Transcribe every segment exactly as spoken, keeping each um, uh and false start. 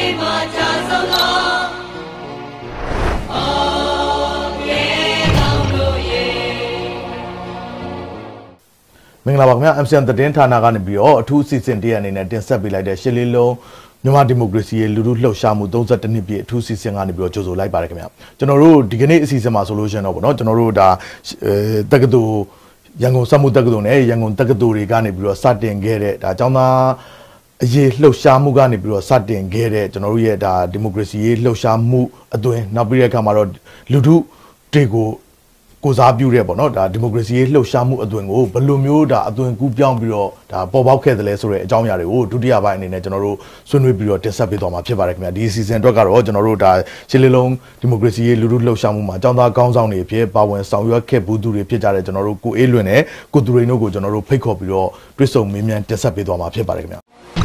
မင်္ဂလာပါခင်ဗျာ M C N သတင်းဌာနကနေပြီးတော့အထူးအစီအစဉ်တရအနေနဲ့တင်ဆက်ပေးလိုက်တဲ့ရှစ်လေးလုံးမြန်မာဒီမိုကရေစီရဲ့လူထုလှုပ်ရှားမှုသုံးဆယ့်တစ်နှစ်ပြည့်အထူးအစီအစဉ်ကနေပြီးတော့ကြိုဆိုလိုက်ပါတယ်ခင်ဗျာကျွန်တော်တို့ဒီကနေ့အစီအစဉ်မှာဆိုလို့ရှိရင်တော့ဗောနော်ကျွန်တော်တို့ဒါတက္ကသိုလ်ရန်ကုန်စက်မှုတက္ကသိုလ်နဲ့ရန်ကုန်တက္ကသိုလ်တွေကနေပြီးတော့စတင်ခဲ့တဲ့ဒါကျောင်းသားအရေးလှုပ်ရှားမှုကနေပြီးတော့စတင်ခဲ့တဲ့ကျွန်တော်တို့ရဲ့ဒါဒီမိုကရေစီရေးလှုပ်ရှားမှုအသွင်နောက်ပြီးတဲ့အခါမှာတော့လူထုတွေကိုကိုစားပြုတဲ့ပေါ့နော်ဒါဒီမိုကရေစီရေးလှုပ်ရှားမှုအသွင်ကိုဘယ်လိုမျိုးဒါအသွင်ကူးပြောင်းပြီးတော့ဒါပေါ်ပေါက်ခဲ့တယ်လဲဆိုတဲ့အကြောင်းအရာတွေကိုဒုတိယပိုင်းအနေနဲ့ကျွန်တော်တို့ဆွေးနွေးပြီးတော့တင်ဆက်ပေးသွားမှာဖြစ်ပါတယ်ခင်ဗျာဒီ season အတွက်ကတော့ကျွန်တော်တို့ဒါရှစ်လေးလုံးဒီမိုကရေစီရေးလူထုလှုပ်ရှားမှုမှာအကြောင်းသားကောင်းဆောင်တွေဖြစ်ပါဝင်ဆောင်ရွက်ခဲ့ဘူးသူတွေဖြစ်ကြတဲ့ကျွန်တော်တို့ကိုအေးလွင်နဲ့ကိုသူရိန်တို့ကိုကျွန်တော်တို့ဖိတ်ခေါ်ပြီးတော့တွစ်ဆုံမေးမြန်းတင်ဆက်ပေးသွားမှာဖြစ်ပါတယ်ခင်ဗျာ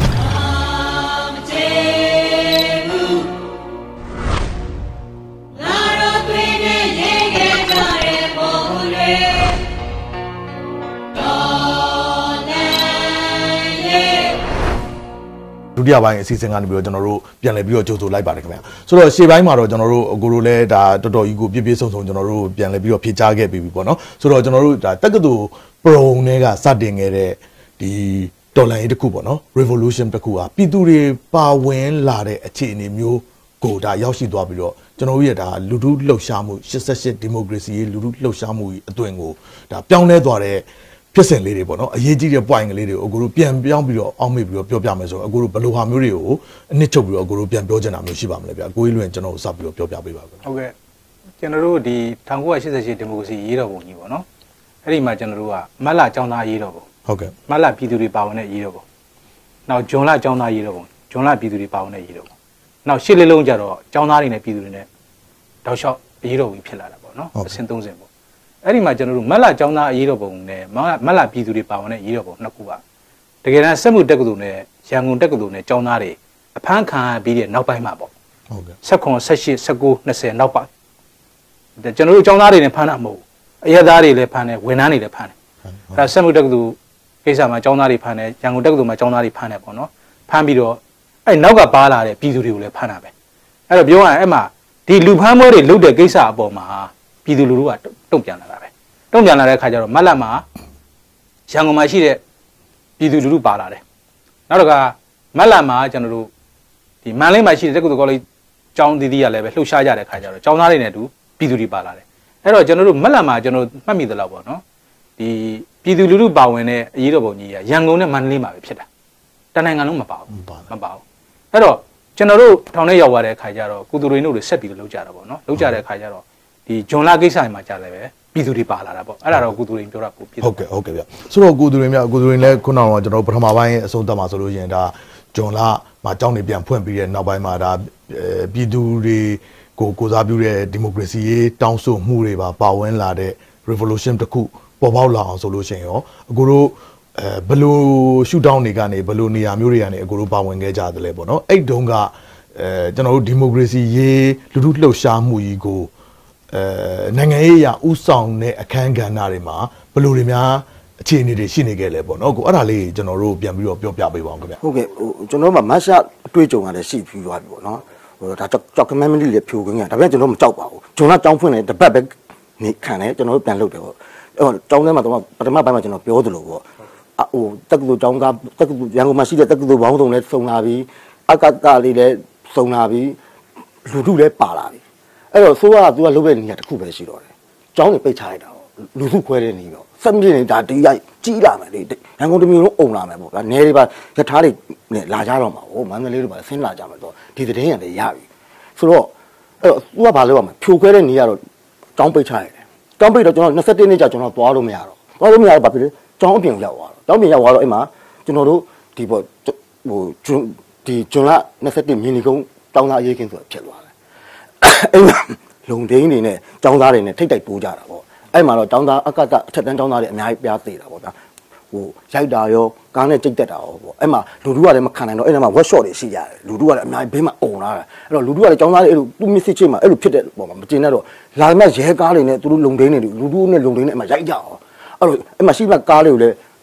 ဒုတိယပိုင်းအစီအစဉ်ကနေပြီးတော့ကျွန်တော်တို့ပြန်လည်ပြီးတော့ကြိုဆိုလိုက်ပါတယ်ခင်ဗျာဆိုတော့ရှေ့ပိုင်းမှာတော့ကျွန်တော်တို့အကိုတို့လည်းဒါတော်တော်ကြီးကိုပြည့်ပြည့်စုံစုံကျွန်တော်တို့ပြန်လည်ပြီးတော့ဖြည့်ချခဲ့ပြီးပြီပေါ့နော်ဆိုတော့ကျွန်တော်တို့ဒါတက္ကသိုလ်ပရုံတွေကစတင်ခဲ့တဲ့ဒီတော်လှန်ရေးတစ်ခုပေါ့နော် revolution တစ်ခုဟာပြည်သူတွေပါဝင်လာတဲ့အခြေအနေမျိုးကိုဒါရောက်ရှိသွားပြီးတော့ကျွန်တော်တို့ရဲ့ဒါလူထုလှုပ်ရှားမှုရှစ်ဆယ့်ရှစ်ဒီမိုကရေစီရေးလူထုလှုပ်ရှားမှုအသွင်ကိုဒါပြောင်းလဲသွားတဲ့ဖြစ်စဉ်လေးတွေပေါ့နော်အရေးကြီးတဲ့ point ကလေးတွေကိုအခုတို့ပြန်ပြောင်းပြီးတော့အောက်မေ့ပြီးတော့ပြောပြမယ်ဆိုတော့အခုတို့ဘယ်လိုဟာမျိုးတွေကိုအနစ်ချုပ်ပြီးတော့အခုတို့ပြန်ပြောချင်တာမျိုးရှိပါမလဲဗျာကိုကြီးလွင်ကျွန်တော်စပြီးတော့ပြောပြပေးပါခင်ဗျာဟုတ်ကဲ့ကျွန်တော်တို့ဒီ၁၉၈၈ဒီမိုကရေစီရေးတော်ပုံကြီးပေါ့နော်အဲ့ဒီမှာကျွန်တော်တို့ကမတ်လကျောင်းသားရေးတော်ပုံဟုတ်ကဲ့မတ်လပြည်သူတွေပါဝင်တဲ့ရေးတော်ပုံနောက်ဂျွန်လကျောင်းသားရေးတော်ပုံဂျွန်လပြည်သူတွေပါဝင်တဲ့ရေးတော်ပုံနောက်ရှစ်လေးလုံးကျတော့ကျောင်းသားတွေနဲ့ပြည်သူတွေနဲ့တောက်လျှောက်ရေးတော်ပုံဖြစ်လာတာပေါ့နော်အဆင့်သုံးဆင့်ပေါ့အဲ့ဒီမှာကျွန်တော်တို့မက်လာကျောင်းသားအရေးတော်ပုံနဲ့မက်လာပြည်သူတွေပါဝင်တဲ့အရေးတော်ပုံနှစ်ခုပါတကယ်တမ်းစက်မှုတက္ကသိုလ်နဲ့ရန်ကုန်တက္ကသိုလ်နဲ့ကျောင်းသားတွေအဖမ်းခံပြီးတဲ့နောက်ပိုင်းမှာပေါ့ဟုတ်ကဲ့၁၉ ၁၈ ၁၉ ၂၀နောက်ပိုင်းကျွန်တော်တို့ကျောင်းသားတွေနဲ့ဖမ်းတာမဟုတ်ဘူးအရက်သားတွေလည်းဖမ်းတယ်ဝန်ထမ်းတွေလည်းဖမ်းတယ်အဲ့စက်မှုတက္ကသိုလ်ကိစ္စမှာကျောင်းသားတွေဖမ်းတယ်ရန်ကုန်တက္ကသိုလ်မှာကျောင်းသားတွေဖမ်းတယ်ပေါ့နော်ဖမ်းပြီးတော့အဲ့နောက်ကပါလာတဲ့ပြည်သူတွေကိုလည်းဖမ်းတာပဲအဲ့တော့ပြောရရင်အဲ့မှာဒီလူဖမ်းပွဲတွေလုပ်တဲ့ကိစ္စအပေါ်မှာပြည်သူလူထုကတုံ့ပြန်လာတာပဲတုံ့ပြန်လာတဲ့အခါကျတော့မက်လက်မှာရန်ကုန်မှာရှိတဲ့ပြည်သူလူထုပါလာတယ်နောက်တစ်ခါမက်လက်မှာကျွန်တော်တို့ဒီမန္တလေးမှာရှိတဲ့တက္ကသိုလ်ကောလိပ်ကျောင်းသီးသီးကလည်းပဲလှုပ်ရှားကြတဲ့အခါကျတော့ကျောင်းသားတွေနဲ့အတူပြည်သူတွေပါလာတယ်အဲ့တော့ကျွန်တော်တို့မက်လက်မှာကျွန်တော်မှတ်မိသလောက်ပေါ့နော်ဒီပြည်သူလူထုပါဝင်တဲ့အရေးတော်ပုံကြီးကရန်ကုန်နဲ့မန္တလေးမှာပဲဖြစ်တာတနိုင်ငံလုံးမပါဘူးမပါဘူးအဲ့တော့ကျွန်တော်တို့ထောင်ထဲရောက်သွားတဲ့အခါကျတော့ကိုသူရိန်တို့တွေဆက်ပြီးလှုပ်ကြတာပေါ့နော်လှုပ်ကြတဲ့အခါကျတော့ဒီဂျွန်လာကိစ္စမှာကြားလည်းပဲပြည်သူတွေပါလာတာပေါ့အဲ့ဒါတော့ကိုသူရိန်ပြောတာကိုပြည်ဟုတ်ကဲ့ဟုတ်ကဲ့ဗျဆိုတော့ကိုသူရိန်မြကိုသူရိန်လည်းခုနကကျွန်တော်ပထမပိုင်းအဆုံးသတ်မှာဆိုလို့ရင်ဒါဂျွန်လာမှာအကြောင်းတွေပြန်ဖွင့်ပြီးတဲ့နောက်ပိုင်းမှာဒါပြည်သူတွေကိုကိုစားပြုတဲ့ဒီမိုကရေစီရေးတောင်းဆိုမှုတွေပါပါဝင်လာတဲ့ revolution တစ်ခုပေါ်ပေါက်လာအောင်ဆိုလို့ရှိရင်ရောအခုတို့အဲဘယ်လိုရှူတောင်းတွေကနေဘယ်လိုနေရာမျိုးတွေကနေအခုတို့ပါဝင်ခဲ့ကြတယ်လဲပေါ့နော်အဲ့တုန်းကအဲကျွန်တော်တို့ဒီမိုကရေစီရေးလူထုလှုပ်ရှားမှုကြီးကိုအဲနိုင်ငံရေးအရာဥဆောင်တဲ့အခန်းကဏ္ဍတွေမှာဘယ်လိုတွေများအခြေအနေတွေရှိနေခဲ့လဲပေါ့နော်ကိုအဲ့ဒါလေးကျွန်တော်တို့ပြန်ပြီးတော့ပြောပြပေးပါအောင်ခင်ဗျဟုတ်ကဲ့ဟိုကျွန်တော်တို့မှာမတ်ရှအတွေ့အကြုံကလည်းရှိပြီးသွားပြီပေါ့နော်ဟိုဒါကြောက်ကမန်းမလီလည်းဖြိုခွင်းရဒါပေမဲ့ကျွန်တော်မကြောက်ပါဘူးဂျွန်ကတောင်းဖွင့်တယ်တပတ်ပဲနေခံတယ်ကျွန်တော်တို့ပြန်လုပ်တယ်ပေါ့အဲ့တောင်းထဲမှာတော့ပထမပိုင်းမှာကျွန်တော်ပြောသလိုပေါ့ဟိုတက္ကသိုလ်ကျောင်းသားတက္ကသိုလ်ရန်ကုန်မှာရှိတဲ့တက္ကသိုလ်ဘောင်းဆောင်လည်းစုံလာပြီးအကကလေးလည်းစုံလာပြီးလူထုလည်းပါလာပြီအဲ့တော့ဆိုးကသူကလုပ်တဲ့နေရာတစ်ခုပဲရှိတော့တယ်ကျောင်းတွေပိတ်ချလိုက်တာပေါ့လူစုခွဲတဲ့နေတော့စက်မြင့်နေတာဒီရိုက်ကြီးလာမယ်လေရန်ကုန်တမျိုးလုံးအုံလာမယ်ပေါ့ဒါနယ်တွေပါရထားတွေနဲ့လာကြတော့မှာဟိုမန္တလေးတို့ပါဆင်းလာကြမှာတော့ဒီသတင်းရလည်းရပြီဆိုတော့အဲ့တော့သူကဘာလုပ်ရမလဲဖြိုခွဲတဲ့နေရာတော့ကျောင်းပိတ်ချလိုက်တယ်ကျောင်းပိတ်တော့ကျွန်တော်၂၁နှစ်ကြာကျွန်တော်သွားလို့မရတော့သွားလို့မရတော့ဘာဖြစ်လဲကျောင်းအပြင်ရောက်သွားတော့ကျောင်းပြင်ရောက်သွားတော့အဲ့မှာကျွန်တော်တို့ဒီပေါ့ဟိုဒီဂျွန်လ၂၁မြင်းဒီကုန်းတောင်းသားအရေးခင်းဆိုတာဖြစ်သွားတယ်အဲ့မှာလုံဒိန်းတွေနဲ့ကျောင်းသားတွေနဲ့ထိတ်တိုက်တိုးကြတာပေါ့အဲ့မှာတော့ကျောင်းသားအကတအထက်တန်းကျောင်းသားတွေအများကြီးပြားသေးတာပေါ့ဗျာဟိုရိုက်တာရောကားနဲ့ကြိတ်တက်တာရောပေါ့အဲ့မှာလူထုကလည်းမခံနိုင်တော့အဲ့မှာ workshop တွေရှိရတယ်လူထုကလည်းအများကြီးဘေးမှာအုံလာတာအဲ့တော့လူထုကလည်းကျောင်းသားတွေအဲ့လိုသူ့ message ချင်းမှာအဲ့လိုဖြစ်တဲ့ပေါ့မှာမကျင်တတ်တော့လာမှရဲကားတွေနဲ့သူတို့လုံဒိန်းတွေလူထုနဲ့လုံဒိန်းနဲ့အဲ့မှာရိုက်ကြအောင်အဲ့လိုအဲ့မှာရှိမှကားလေးကိုလည်း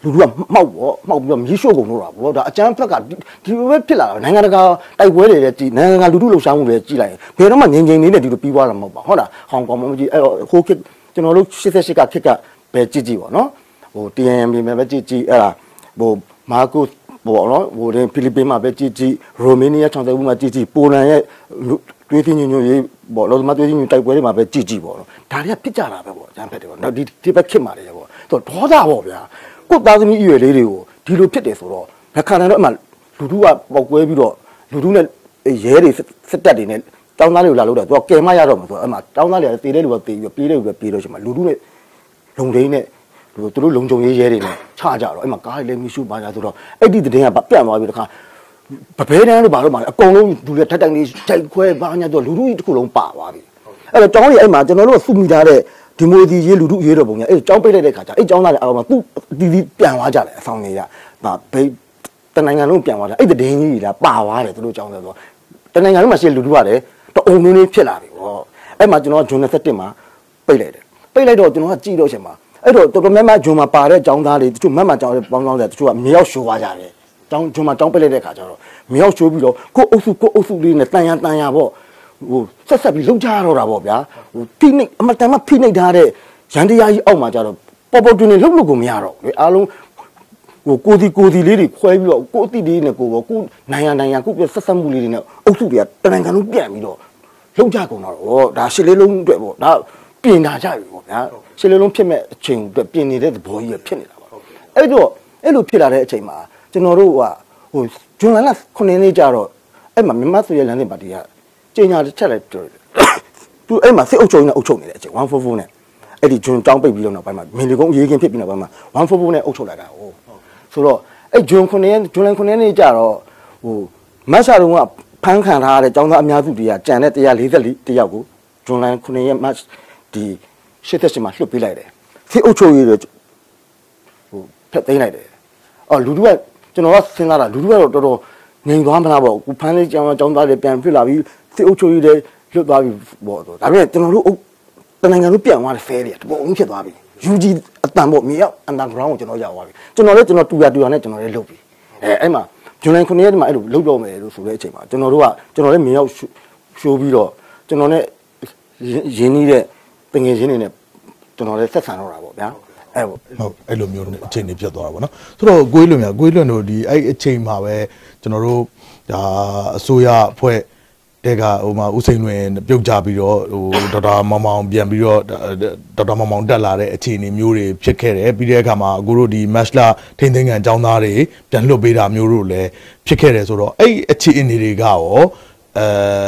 လူလူကမှောက်ပေါ့မှောက်ပြီးတော့မီးရှို့ကုန်တော့တာပေါ့ဒါအကျန်းဖက်ကဒီလိုပဲဖြစ်လာတာနိုင်ငံတကာတိုက်ပွဲတွေလည်းကြည်နိုင်ငံတကာလူထုလှုပ်ရှားမှုတွေကြည်လိုက်ဘယ်တော့မှငြိမ်ငြိမ်လေးနဲ့ဒီလိုပြီးသွားတာမဟုတ်ပါဟုတ်လားဟောင်ကောင်မှမကြည့်အဲ့ဟိုခေတ်ကျွန်တော်တို့ရှစ်၈ကခေတ်ကပဲကြည့်ကြည့်ပေါ့နော်ဟို T N M ပဲပဲကြည့်ကြည့်အဲ့ဒါဟိုမာကိုပေါ့နော်ဟိုတဲ့ဖိလစ်ပင်းမှာပဲကြည့်ကြည့်ရိုမေးနီးယား၆၀ဘူးမှာကြည့်ကြည့်ပိုလန်ရဲ့တွေးသိညညရေးပေါ့လောကမှာတွေးသိညတိုက်ပွဲတွေမှာပဲကြည့်ကြည့်ပေါ့နော်ဒါတွေကဖြစ်ကြတာပဲပေါ့အကျန်းဖက်တွေပေါ့နော်ဒီဒီဘက်ခေတ်မှာတွေပေါ့သူဒေါသပေါ့ဗျာကိုသားသမီးအရွယ်လေးတွေကိုဒီလိုဖြစ်တယ်ဆိုတော့ဘယ်ခါတည်းတော့အမှလူထုကပေါက်ကွဲပြီးတော့လူထုနဲ့ရဲတွေစစ်တပ်တွေနဲ့တောင်းသားတွေကိုလာလို့တော့သူကကယ်မရတော့မှာဆိုတော့အမှတောင်းသားတွေကတေးတဲ့လူကတေးပြီးပြေးတဲ့လူကပြေးလို့ရှိမှလူထုနဲ့လုံဒိန်းနဲ့သူတို့လုံခြုံရေးရဲတွေနဲ့ချကြတော့အဲ့မှာကားတွေလည်းမီးရှို့ပါကြဆိုတော့အဲ့ဒီတဲ့င်းကပြန့်သွားပြီးတခါပပဲတန်းတို့ဘာလို့မှအကုန်လုံးလူတွေထက်တိုင်လေးတိုက်ခွဲဘာညာတော့လူထုကြီးတစ်ခုလုံးပါသွားပြီအဲ့တော့ကျောင်းကြီးအဲ့မှာကျွန်တော်တို့စုမိထားတဲ့ဒီမိုဒီရေးလူထုရေးတော်ပုံညာအဲ့ကျောင်းပိတ်လိုက်တဲ့ခါကျအဲ့ကျောင်းသားတွေအောက်မှာသူ့တီးတီးပြန်သွားကြတယ်အဆောင်တွေကဒါဘိတ်တနိုင်ငံလုံးပြန်သွားတယ်အဲ့တဲ့င်းကြီးလာပါသွားတယ်သူတို့ကျောင်းတွေဆိုတနိုင်ငံလုံးမှာရှိလူထုကလည်းတအုံလုံးလေးဖြစ်လာပြီဟောအဲ့မှာကျွန်တော်ဂျွန်နှစ်တစ်မှာပိတ်လိုက်တယ်ပိတ်လိုက်တော့ကျွန်တော်ကကြည့်တော့ရှင်မှာအဲ့တော့တော်တော်များများဂျွန်မှာပါတဲ့ကျောင်းသားတွေတချို့မတ်မှာကျောင်းတွေပေါင်းပေါင်းတယ်တချို့ကမြေရောက်ရှိုးသွားကြတယ်ကျောင်းဂျွန်မှာကျောင်းပိတ်လိုက်တဲ့ခါကျတော့မြေရောက်ရှိုးပြီးတော့ကိုအုပ်စုကိုအုပ်စုလေးနဲ့တန်ရန်တန်ရပေါ့ဟိုဆက်ဆက်ပြီးလှုပ်ကြတော့တာပေါ့ဗျာဟိုဖိနှိပ်အမတန်မှဖိနှိပ်ထားတဲ့ရန်တရားကြီးအောက်မှာကျတော့ပေါ်ပေါ်တွင်တွင်လှုပ်လို့ကိုမရတော့လေအားလုံးဟိုကိုဒီကိုဒီလေးတွေခွဲပြီးတော့ကိုအတိလေးနဲ့ကိုပေါ့ကိုနိုင်ရနိုင်ရကိုပြဆက်ဆက်မှုလေးတွေနဲ့အုပ်စုတွေကတန်ကန်လုံးပြန်ပြီးတော့လှုပ်ကြကုန်တော့ဒါရှစ်လေးလုံးအတွက်ပေါ့ဒါပြင်လာကြပြီပေါ့ဗျာရှစ်လေးလုံးဖြစ်မဲ့အချိန်အတွက်ပြင်နေတဲ့သဘောကြီးဖြစ်နေတာပါအဲ့တော့အဲ့လိုဖြစ်လာတဲ့အချိန်မှာကျွန်တော်တို့ကဟိုဂျွန်လန်လာခုနှစ်နှစ်ကြာတော့အဲ့မှာမြန်မာဆိုရလန်တဲ့ပါတီကကျင်းညာတစ်ချက်လိုက်ပြောတယ်သူအဲ့မှာစစ်အုပ်ချုပ်နေအုပ်ချုပ်နေတဲ့အချိန်one forty-fourနဲ့အဲ့ဒီဂျွန်တောင်းပိတ်ပြီးတော့နောက်ပိုင်းမှာမင်းဒီကုန်းအရေးကင်းဖြစ်ပြီးနောက်ပိုင်းမှာone forty-fourနဲ့အုပ်ချုပ်လိုက်တာဟုတ်ဆိုတော့အဲ့ဂျွန်ခုနှစ်ဂျွန်လန်ခုနှစ်နှစ်ကြာတော့ဟိုမတ်ဆာတုံးကဖမ်းခံထားရတဲ့ចောင်းသားအများစုတွေကကြံတဲ့one forty-fourတယောက်ကိုဂျွန်လန်ခုနှစ်ရက်မတ်ဒီရှစ်သက်ရှင်မှာလွှတ်ပေးလိုက်တယ်စစ်အုပ်ချုပ်ရေးတွေဟိုဖက်သိမ်းလိုက်တယ်အော်လူတို့ကကျွန်တော်ကစဉ်းစားတာလူတို့ကတော့တော်တော်ငြိမ်သွားမလားပေါ့ကိုဖမ်းလေးចောင်းចောင်းသားတွေပြန်ဖြစ်လာပြီးစစ်အုပ်ချုပ်ရေးတွေလွတ်သွားပြီပေါ့ဆိုဒါပေမဲ့ကျွန်တော်တို့တနိုင်ငံလုံးပြန်သွားတယ်ဖဲတွေတပုံဖြစ်သွားပြီ U G အတန်ပေါ့မြေရောက် underground ကိုကျွန်တော်ရောက်သွားပြီကျွန်တော်လည်းကျွန်တော်တူရတူရနဲ့ကျွန်တော်လည်းလုပ်ပြီအဲအဲ့မှာဂျွန်လန်ခုနှစ်ရက်ဒီမှာအဲ့လိုလုပ်တော့မယ်လို့ဆိုတဲ့အချိန်မှာကျွန်တော်တို့ကကျွန်တော်လည်းမြေရောက်ရှိုးပြီးတော့ကျွန်တော်နဲ့ရင်းနှီးတဲ့ပင်ငယ်ချင်းတွေနဲ့ကျွန်တော်လည်းဆက်ဆံတော့တာပေါ့ဗျာအဲ့ပေါ့ဟုတ်အဲ့လိုမျိုးအချိန်တွေပြတ်သွားတာပေါ့နော်ဆိုတော့ကိုယ်လွန်များကိုယ်လွန်တို့ဒီအဲ့အချိန်မှာပဲကျွန်တော်တို့ဒါအစိုးရအဖွဲ့တဲ့ကဟိုမှာဦးစိန်လွင်ပြုတ်ကြပြီးတော့ဟိုဒေါက်တာမောင်မောင်ပြန်ပြီးတော့ဒေါက်တာမောင်မောင်တက်လာတဲ့အခြေအနေမျိုးတွေဖြစ်ခဲ့တယ်ပြီးတဲ့အခါမှာအခုတို့ဒီ match လာထိန်းသိမ်းခံအကြောင်းသားတွေပြန်လွတ်ပေးတာမျိုးတို့လည်းဖြစ်ခဲ့တယ်ဆိုတော့အဲ့အခြေအနေတွေကရောအဲ